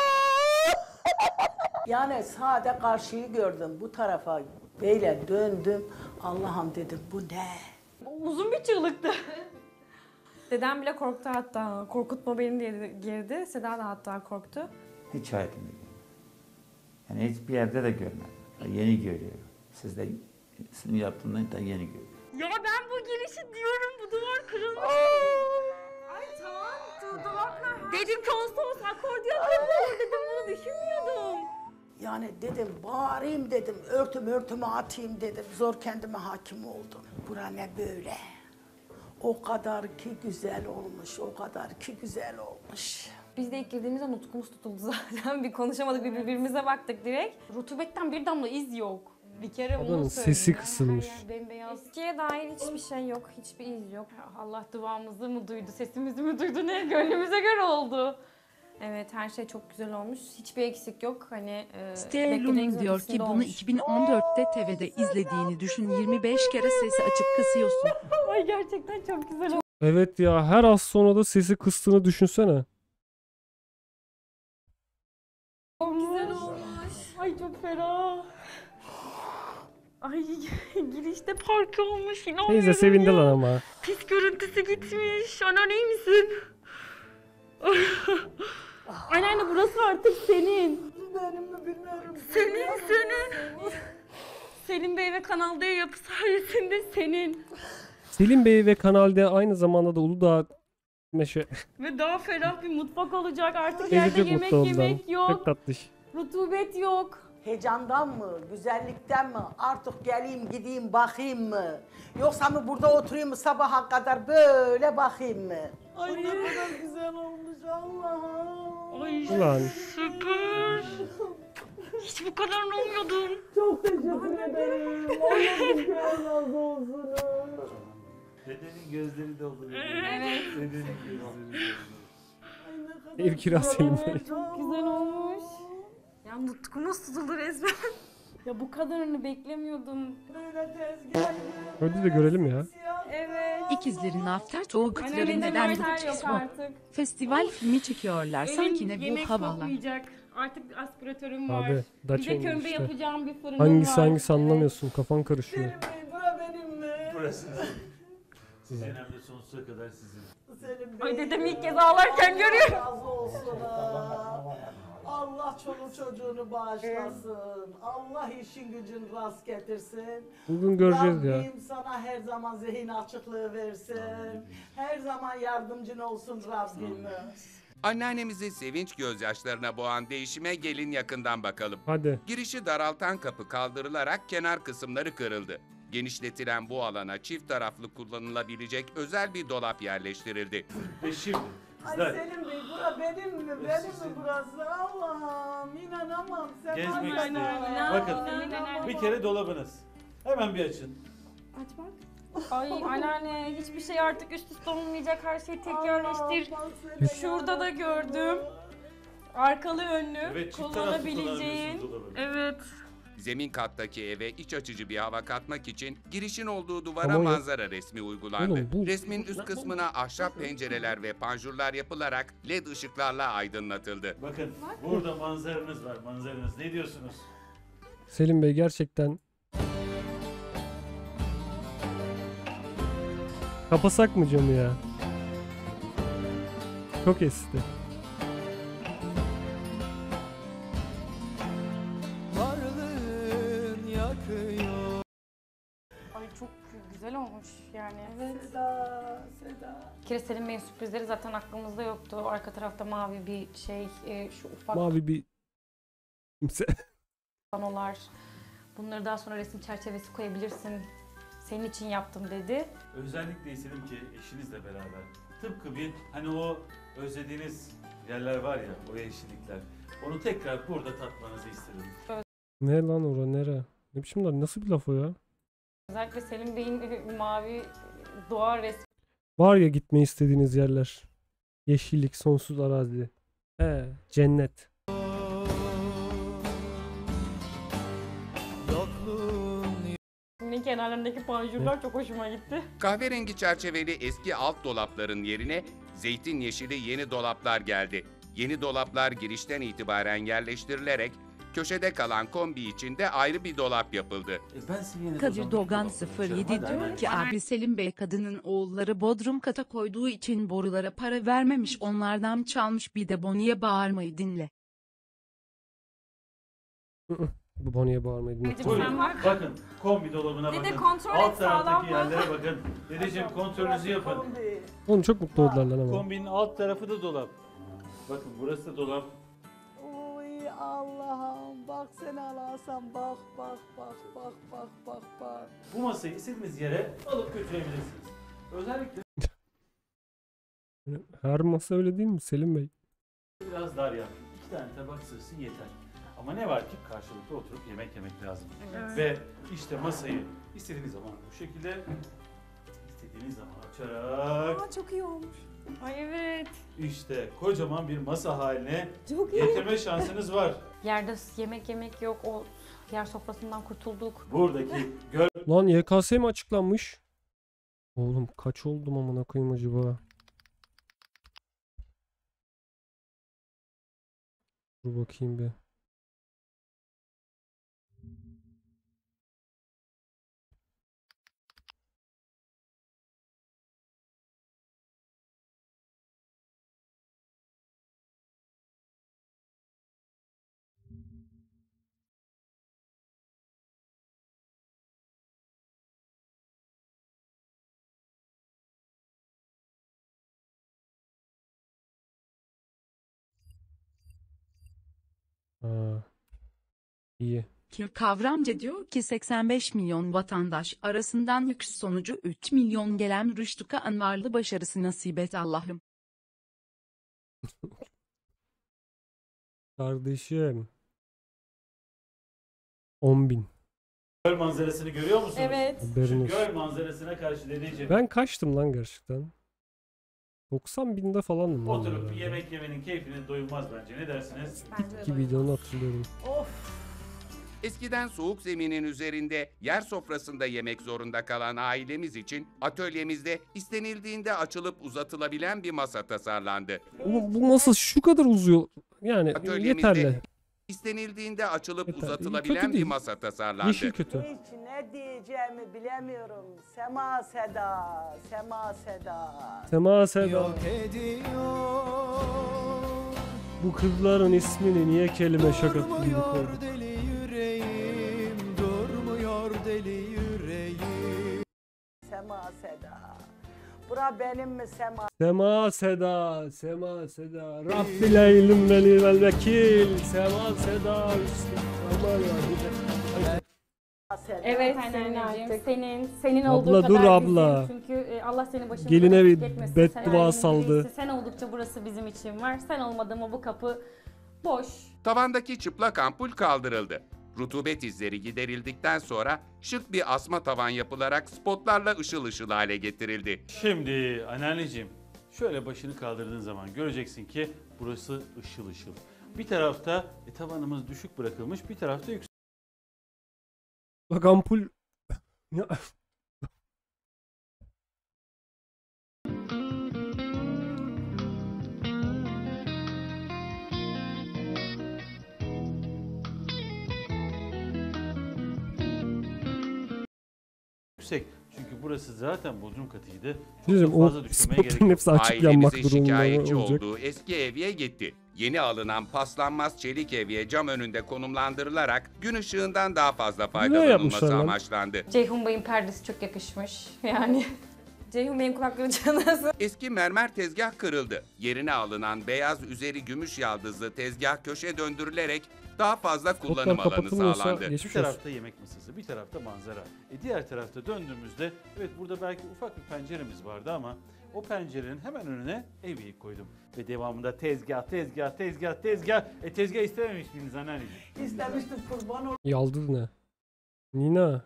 Yani sade karşıyı gördüm bu tarafa. Böyle döndüm. Allah'ım dedim bu ne? Uzun bir çığlıktı. Dedem bile korktu hatta. Korkutma beni diye girdi. Seda da hatta korktu. Hiç hayatımda görmedim. Yani hiçbir yerde de görmedim. Yeni görüyorum. Siz de sizin yaptığınızda da yeni görüyorum. Ya ben bu girişi diyorum, bu duvar kırılmış. Ay tamam, duvarlar. Dedim ki olsa olsa akordeon olur dedim, bunu düşünmüyordum. Yani dedim bağırayım dedim, örtüm örtümü atayım dedim. Zor kendime hakim oldum. Bura ne böyle? O kadar ki güzel olmuş, o kadar ki güzel olmuş. Biz de ilk girdiğimizde nutkumuz tutuldu zaten. Bir konuşamadık, bir birbirimize baktık direkt. Rutubetten bir damla iz yok. Bir kere Adamın onu sesi söyleyeyim. kısılmış. Her yer bembeyaz. Eskiye dair hiçbir şey yok, hiçbir iz yok. Allah duamızı mı duydu, sesimizi mi duydu, ne? Gönlümüze göre oldu. Evet, her şey çok güzel olmuş. Hiçbir eksik yok. Hani e, Sterling beklediğimizin diyor ötesinde ki bunu olmuş. iki bin on dörtte T V'de izlediğini düşün. yirmi beş kere sesi açıp kısıyorsun. Ay gerçekten çok güzel olmuş. Evet ya, her az sonra da sesi kıstığını düşünsene. Çok güzel olmuş. Ay çok ferah. Ay girişte park olmuş. İnanmıyorum Teyze sevindi ya. lan ama. Pis görüntüsü gitmiş. Anneanne iyi misin? Anneanne burası artık senin. Benim mi bilmiyorum. Senin, senin. Selim Bey ve Kanal D yapı sayesinde senin. Selim Bey ve Kanal D aynı zamanda da Uludağ meşe. Ve daha ferah bir mutfak olacak. Artık Teyze yerde çok yemek mutlu oldu yemek lan. yok. Çok tatlış. Rutubet yok. Heyecandan mı, güzellikten mi, artık geleyim gideyim bakayım mı? Yoksa mı burada oturayım mı sabaha kadar böyle bakayım mı? Ay ne kadar güzel olmuş Allah'ım. Ay Ulan. süper. Hiç bu kadar olmuyordum. Çok teşekkür ederim. Allah bir razı olsun. Dedenin gözleri doldu. Evet. Dedenin gözleri doldu. Ev kirası Selim Bey. Çok güzel olmuş. Ya nutkumuz tutuldu resmen. Ya bu kadarını beklemiyordum. Böyle tezgah. Hadi de görelim ya. Evet. İkizlerin after talk'ları Anneannemin neden yeter bu yok cismo? artık. Festival filmi çekiyorlar Evin sanki ne yemek bu havalar. kokmayacak. Artık aspiratörüm var. Abi Bir Dacia de kömbe işte. yapacağım bir fırınım Hangisi var. hangisi anlamıyorsun. Kafan karışıyor. Bura benim mi? Burası sizin hem de sonsuza kadar sizin. Selim Ay Bey. dedem ilk kez ağlarken görüyor. Allah razı olsun ha. Allah çoluk çocuğunu bağışlasın. Allah işin gücün rast getirsin. Bugün göreceğiz ya. Rabbim sana her zaman zihin açıklığı versin. Her zaman yardımcın olsun Rabbim. Anneannemizi sevinç gözyaşlarına boğan değişime gelin yakından bakalım. Hadi. Girişi daraltan kapı kaldırılarak kenar kısımları kırıldı. Genişletilen bu alana çift taraflı kullanılabilecek özel bir dolap yerleştirildi. Ve şimdi Ay kızlar Selim Bey bura benim mi? Benim mi burası? Allah'ım inanamam. Sen gezmek bana isteyin. inan. Bakın İnanamam. bir kere dolabınız. Hemen bir açın. Aç bak. Ay anneanne hiçbir şey artık üst üste olmayacak. Her şeyi tek yerleştir. Şurada da gördüm. Arkalı önlü Evet, çift taraflı kullanabileceğin. kullanabiliyorsunuz dolabı. Evet. Zemin kattaki eve iç açıcı bir hava katmak için girişin olduğu duvara Ama ya- manzara resmi uygulandı. Oğlum bu- Resmin üst kısmına ahşap pencereler ve panjurlar yapılarak led ışıklarla aydınlatıldı. Bakın burada manzaranız var. Manzaranız. Ne diyorsunuz? Selim Bey gerçekten. Kapasak mı camı ya? Çok esti. Varlığın yakıyor. Ay çok güzel olmuş yani. Seda, Seda. Bir kere Selim Bey'in sürprizleri zaten aklımızda yoktu. Arka tarafta mavi bir şey, e, şu ufak Mavi bir kimse. panolar. Bunları daha sonra resim çerçevesi koyabilirsin. Senin için yaptım dedi. Özellikle istedim ki eşinizle beraber tıpkı bir hani o özlediğiniz yerler var ya, o yeşillikler. Onu tekrar burada tatmanızı istedim. Ne lan ora nere? Ne biçim lan nasıl bir laf o ya? Özellikle Selim Bey'in e, mavi doğa resmi. Var ya gitmeyi istediğiniz yerler. Yeşillik, sonsuz arazi. He, cennet. Bunun kenarlarındaki panjurlar çok hoşuma gitti. Kahverengi çerçeveli eski alt dolapların yerine zeytin yeşili yeni dolaplar geldi. Yeni dolaplar girişten itibaren yerleştirilerek köşede kalan kombi içinde ayrı bir dolap yapıldı. E ben size yine de o Kadir zaman Dogan bir dolap sıfır yedi konuşalım. Hadi diyor anne. ki abi Selim Bey kadının oğulları bodrum kata koyduğu için borulara para vermemiş onlardan çalmış bir de Bonnie'ye bağırmayı dinle. Bu Bonnie'ye bağırmayı dinle. Buyurun bakın kombi dolabına Dede bakın. kontrol et, Alt sağlam taraftaki mı? yerlere bakın. Dedeciğim kontrolünüzü yapın. Oğlum çok mutlu oldular lan ama. Kombinin alt tarafı da dolap. Bakın burası da dolap. Oy Allah'ım bak sen alasam bak bak bak bak bak bak bak. Bu masayı istediğiniz yere alıp götürebilirsiniz. Özellikle Her masa öyle değil mi Selim Bey? biraz dar yaptım. İki tane tabak sığsın yeter. Ama ne var ki karşılıklı oturup yemek yemek lazım. Evet. Ve işte masayı istediğiniz zaman bu şekilde istediğiniz zaman açarak Aa, çok iyi olmuş. Ay evet. işte kocaman bir masa haline Çok iyi. getirme şansınız var. Yerde yemek yemek yok. O yer sofrasından kurtulduk. Buradaki göl Lan Y K S mi açıklanmış? Oğlum kaç oldum amına koyayım acaba? Dur bakayım bir. Ha. İyi. Kavramca diyor ki seksen beş milyon vatandaş arasından hüküs sonucu üç milyon gelen Rüştüka Anvarlı başarısı nasip et Allah'ım. Kardeşim. on bin. Göl manzarasını görüyor musunuz? Evet. Şu Haberiniz. göl manzarasına karşı dedeciğim. Ben kaçtım lan gerçekten. doksan binde falandım. lan Oturup herhalde. bir yemek yemenin keyfine doyulmaz bence. Ne dersiniz? İki videonu hatırlıyorum. Eskiden soğuk zeminin üzerinde yer sofrasında yemek zorunda kalan ailemiz için atölyemizde istenildiğinde açılıp uzatılabilen bir masa tasarlandı. Bu, bu masa şu kadar uzuyor. Yani Atölyemizde yeterli. istenildiğinde açılıp Yeter. uzatılabilen Kötü bir değil. masa tasarlandı. Yeşil kötü. Hiç ne diyeceğimi bilemiyorum. Sema Seda, Sema Seda. Sema Seda. Bu kızların ismini niye kelime şakası gibi koyduk? Deli yüreğim, durmuyor deli yüreğim. Sema Seda. Bura benim mi Sema? Sema Seda, Sema Seda. Rabbi leylim veli vel vekil. Sema Seda. Sema ya. Evet Senin anneciğim, artık. senin senin Abla, olduğu dur kadar abla. bizim. Çünkü e, Allah seni başımıza Geline eksik bir etmesin. beddua Sen ailenin saldı. birisi, Sen oldukça burası bizim için var. Sen olmadın mı bu kapı boş. Tavandaki çıplak ampul kaldırıldı. Rutubet izleri giderildikten sonra şık bir asma tavan yapılarak spotlarla ışıl ışıl hale getirildi. Şimdi anneanneciğim şöyle başını kaldırdığın zaman göreceksin ki burası ışıl ışıl. Bir tarafta e, tavanımız düşük bırakılmış, bir tarafta yüksek. Bak ampul. Ya. yüksek. Çünkü burası zaten bodrum katıydı. Çok Diyeceğim, da o fazla düşürmeye gerek spotların yok. hepsi açık yanmak Ailemizin durumunda şikayetçi olacak. olduğu eski evye gitti. Yeni alınan paslanmaz çelik evye cam önünde konumlandırılarak gün ışığından daha fazla yapmışlar faydalanılması lan. amaçlandı. Ceyhun Bey'in perdesi çok yakışmış. Yani Ceyhun Bey'in kulakları çınlasın. Eski mermer tezgah kırıldı. Yerine alınan beyaz üzeri gümüş yaldızlı tezgah köşe döndürülerek daha fazla kullanım Spotlar alanı kapatılmıyorsa sağlandı. Bir geçmiş olsun. tarafta yemek masası, bir tarafta manzara. E diğer tarafta döndüğümüzde evet burada belki ufak bir penceremiz vardı ama o pencerenin hemen önüne evyeyi koydum. Ve devamında tezgah, tezgah, tezgah, tezgah. E tezgah istememiş miydiniz anneanneciğim? İstemiştim kurban Yaldız ne? Nina.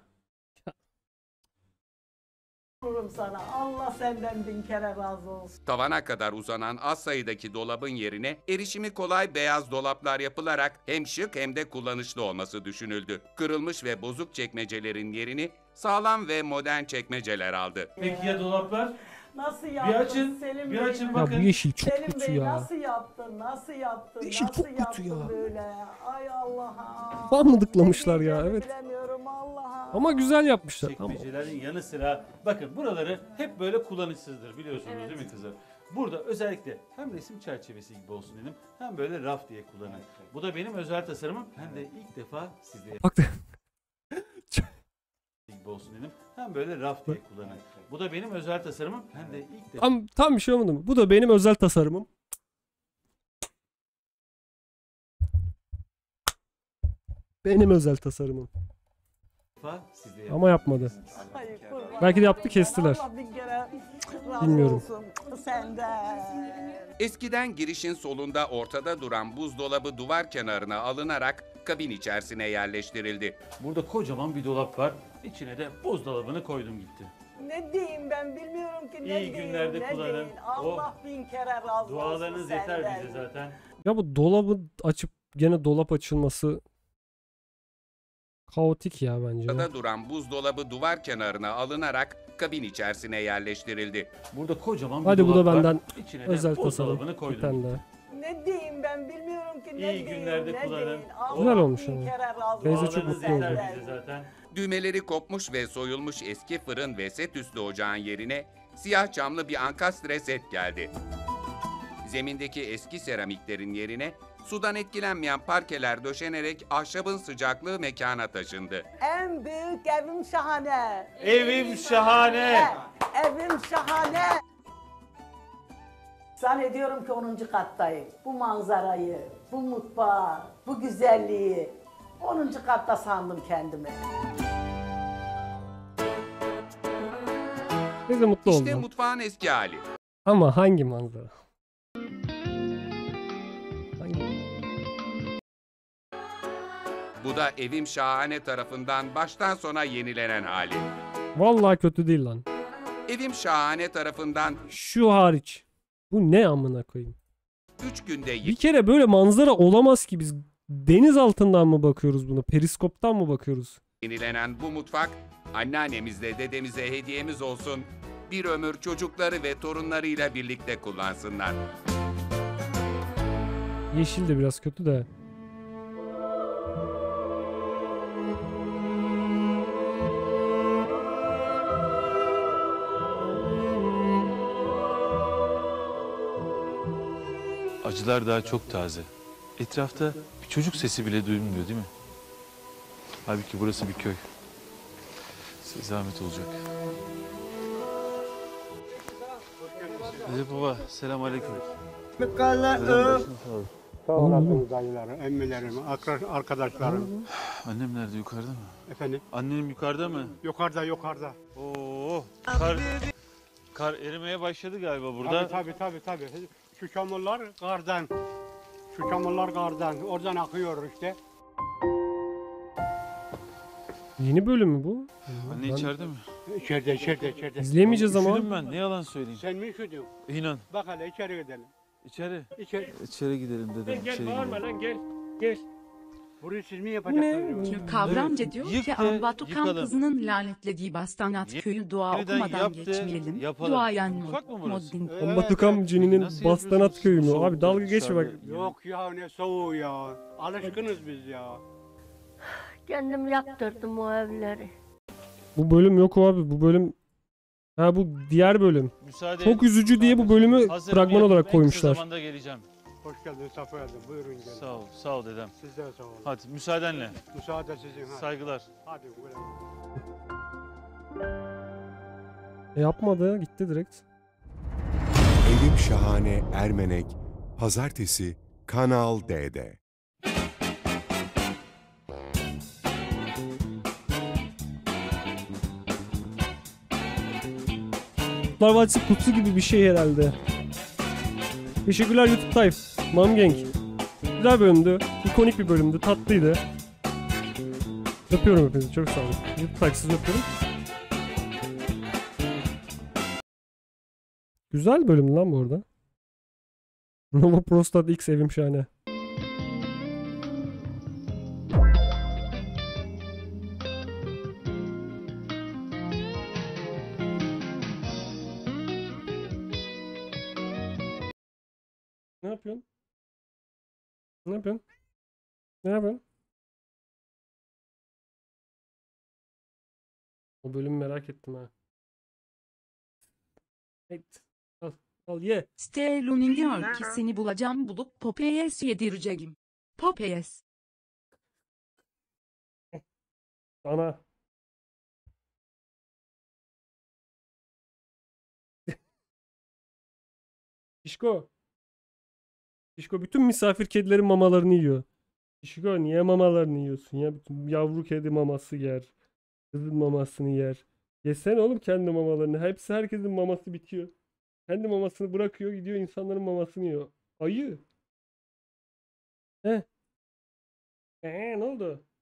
olurum sana. Allah senden bin kere razı olsun. Tavana kadar uzanan az sayıdaki dolabın yerine erişimi kolay beyaz dolaplar yapılarak hem şık hem de kullanışlı olması düşünüldü. Kırılmış ve bozuk çekmecelerin yerini sağlam ve modern çekmeceler aldı. Peki ya dolaplar? Nasıl Bir yaptın açın, Selim bir Bey? açın Ya bakın. bu yeşil çok Selim kötü Bey ya. nasıl yaptın? Nasıl yaptın? Yeşil nasıl çok kötü yaptın ya. böyle? Ay Allah'ım. Fan mı dıklamışlar Ne ya, diyeceğimi evet. Bilemiyorum Allah'ım. Ama güzel yapmışlar. Ama Çekmecelerin yanı sıra bakın buraları hep böyle kullanışsızdır biliyorsunuz değil mi kızlar? Burada özellikle hem resim çerçevesi gibi olsun dedim hem böyle raf diye kullanın. Bu da benim özel tasarımım hem de ilk defa sizde bak gibi olsun dedim hem böyle raf diye kullanın. Bu da benim özel tasarımım hem de ilk defa tam, tam bir şey olmadı mı? Bu da benim özel tasarımım. Benim özel tasarımım. sizde Ama yapmadı. Ay, kurban Belki de yaptı, olayım. kestiler. Allah bin kere razı Bilmiyorum. olsun senden. Eskiden girişin solunda ortada duran buzdolabı duvar kenarına alınarak kabin içerisine yerleştirildi. Burada kocaman bir dolap var. İçine de buzdolabını koydum gitti. Ne diyeyim ben bilmiyorum ki ne İyi diyeyim. günlerde ne kullanın. diyeyim. Allah bin kere razı olsun Dualarınız yeter senden. bize zaten. Ya bu dolabı açıp gene dolap açılması kaotik ya bence. Ortada duran buzdolabı duvar kenarına alınarak kabin içerisine yerleştirildi. Burada kocaman bir Hadi bu dolap da var. benden İçine de özel buzdolabını tasarım. Bir koydum. tane daha. Ne diyeyim ben bilmiyorum ki ne İyi diyeyim. günlerde ne kullanın. diyeyim. Allah Güzel olmuş bin ama. kere razı Teyze olsun çok mutlu senden. oldu. Bize zaten. Düğmeleri kopmuş ve soyulmuş eski fırın ve set üstü ocağın yerine siyah camlı bir ankastre set geldi. Zemindeki eski seramiklerin yerine sudan etkilenmeyen parkeler döşenerek ahşabın sıcaklığı mekana taşındı. En büyük evim şahane. Evim şahane. Evim şahane. Zannediyorum ki onuncu kattayım. Bu manzarayı, bu mutfağı, bu güzelliği onuncu katta sandım kendimi. Biz de mutlu İşte oldum. mutfağın eski hali. Ama hangi manzara? Hangi? Bu da Evim Şahane tarafından baştan sona yenilenen hali. Vallahi kötü değil lan. Evim Şahane tarafından Şu hariç. Bu ne amına koyayım? üç günde Bir kere böyle manzara olamaz ki, biz deniz altından mı bakıyoruz buna? Periskoptan mı bakıyoruz? yenilenen bu mutfak anneannemizle dedemize hediyemiz olsun. Bir ömür çocukları ve torunlarıyla birlikte kullansınlar. Yeşil de biraz kötü de. Acılar daha çok taze. Etrafta bir çocuk sesi bile duyulmuyor değil mi? Halbuki burası bir köy. Size zahmet olacak. Recep baba, selamünaleyküm. Sağ olasınız dayılarım, emmilerim, akra- arkadaşlarım. Annem nerede, yukarıda mı? Efendim? Annem yukarıda mı? Yukarıda, yukarıda. Oo, kar, kar erimeye başladı galiba burada. Tabii tabii tabii. tabii. Şu çamurlar kardan. Şu çamurlar kardan. Oradan akıyor işte. Yeni bölüm mü bu? Anne Ben- içeride mi? İçeride, içeride, içeride. İzleyemeyeceğiz ama. Üşüdüm ben, ne yalan söyleyeyim. Sen mi üşüdün? İnan. Bak hele içeri gidelim. İçeri. İçeri. İçeri gidelim dedem. Gel içeri bağırma gidelim. lan, gel. Gel. Burayı siz mi Bu yapacaksınız? ne? Kavramca Evet, diyor yık ki de Anbatukan yıkalım. kızının lanetlediği Bastanat Ye- köyü dua yeniden okumadan yap de geçmeyelim. yapalım. Duayen Mutfak mı burası? Moddin. Evet, Ambatukam evet. cininin Nasıl Bastanat yapıyorsunuz köyü mü? soğukta Abi dalga geçme bak. dışarıda? Yok ya ne soğuğu ya. Alışkınız biz ya. Kendim yaptırdım o evleri. Bu bölüm yok abi. Bu bölüm... Ha bu diğer bölüm. Müsaade Çok üzücü diye bu bölümü Hazırım, fragman yapıp olarak en kısa koymuşlar. zamanda geleceğim. Hoş geldin, Safa geldin. Buyurun gelin. Sağ ol, sağ ol dedem. Siz de sağ olun. Hadi müsaadenle. Müsaade sizin. Hadi. Saygılar. Hadi güle. E yapmadı, gitti direkt. Evim Şahane Ermenek Pazartesi Kanal D'de. Kurtlar Vadisi kutusu gibi bir şey herhalde. Teşekkürler YouTube Tayf. Mam Gang. Güzel bölümdü. İkonik bir bölümdü. Tatlıydı. Öpüyorum hepinizi. Çok sağ olun. YouTube Tayf sizi öpüyorum. Güzel bölümdü lan bu arada. Nova Prostat X Evim Şahane. Ne yapıyorsun? Ne yapıyorsun? Ne yapıyorsun? O bölümü merak ettim ha. Evet. Al, al ye. Sterling'in diyor ki seni bulacağım, bulup Popeyes yedireceğim. Popeyes. Ana. Şişko. Şişko bütün misafir kedilerin mamalarını yiyor. Şişko niye mamalarını yiyorsun ya? Bütün yavru kedi maması yer. Kızın mamasını yer. Yesene oğlum kendi mamalarını. Hepsi herkesin maması bitiyor. Kendi mamasını bırakıyor, gidiyor insanların mamasını yiyor. Ayı. He. Ee, ne oldu?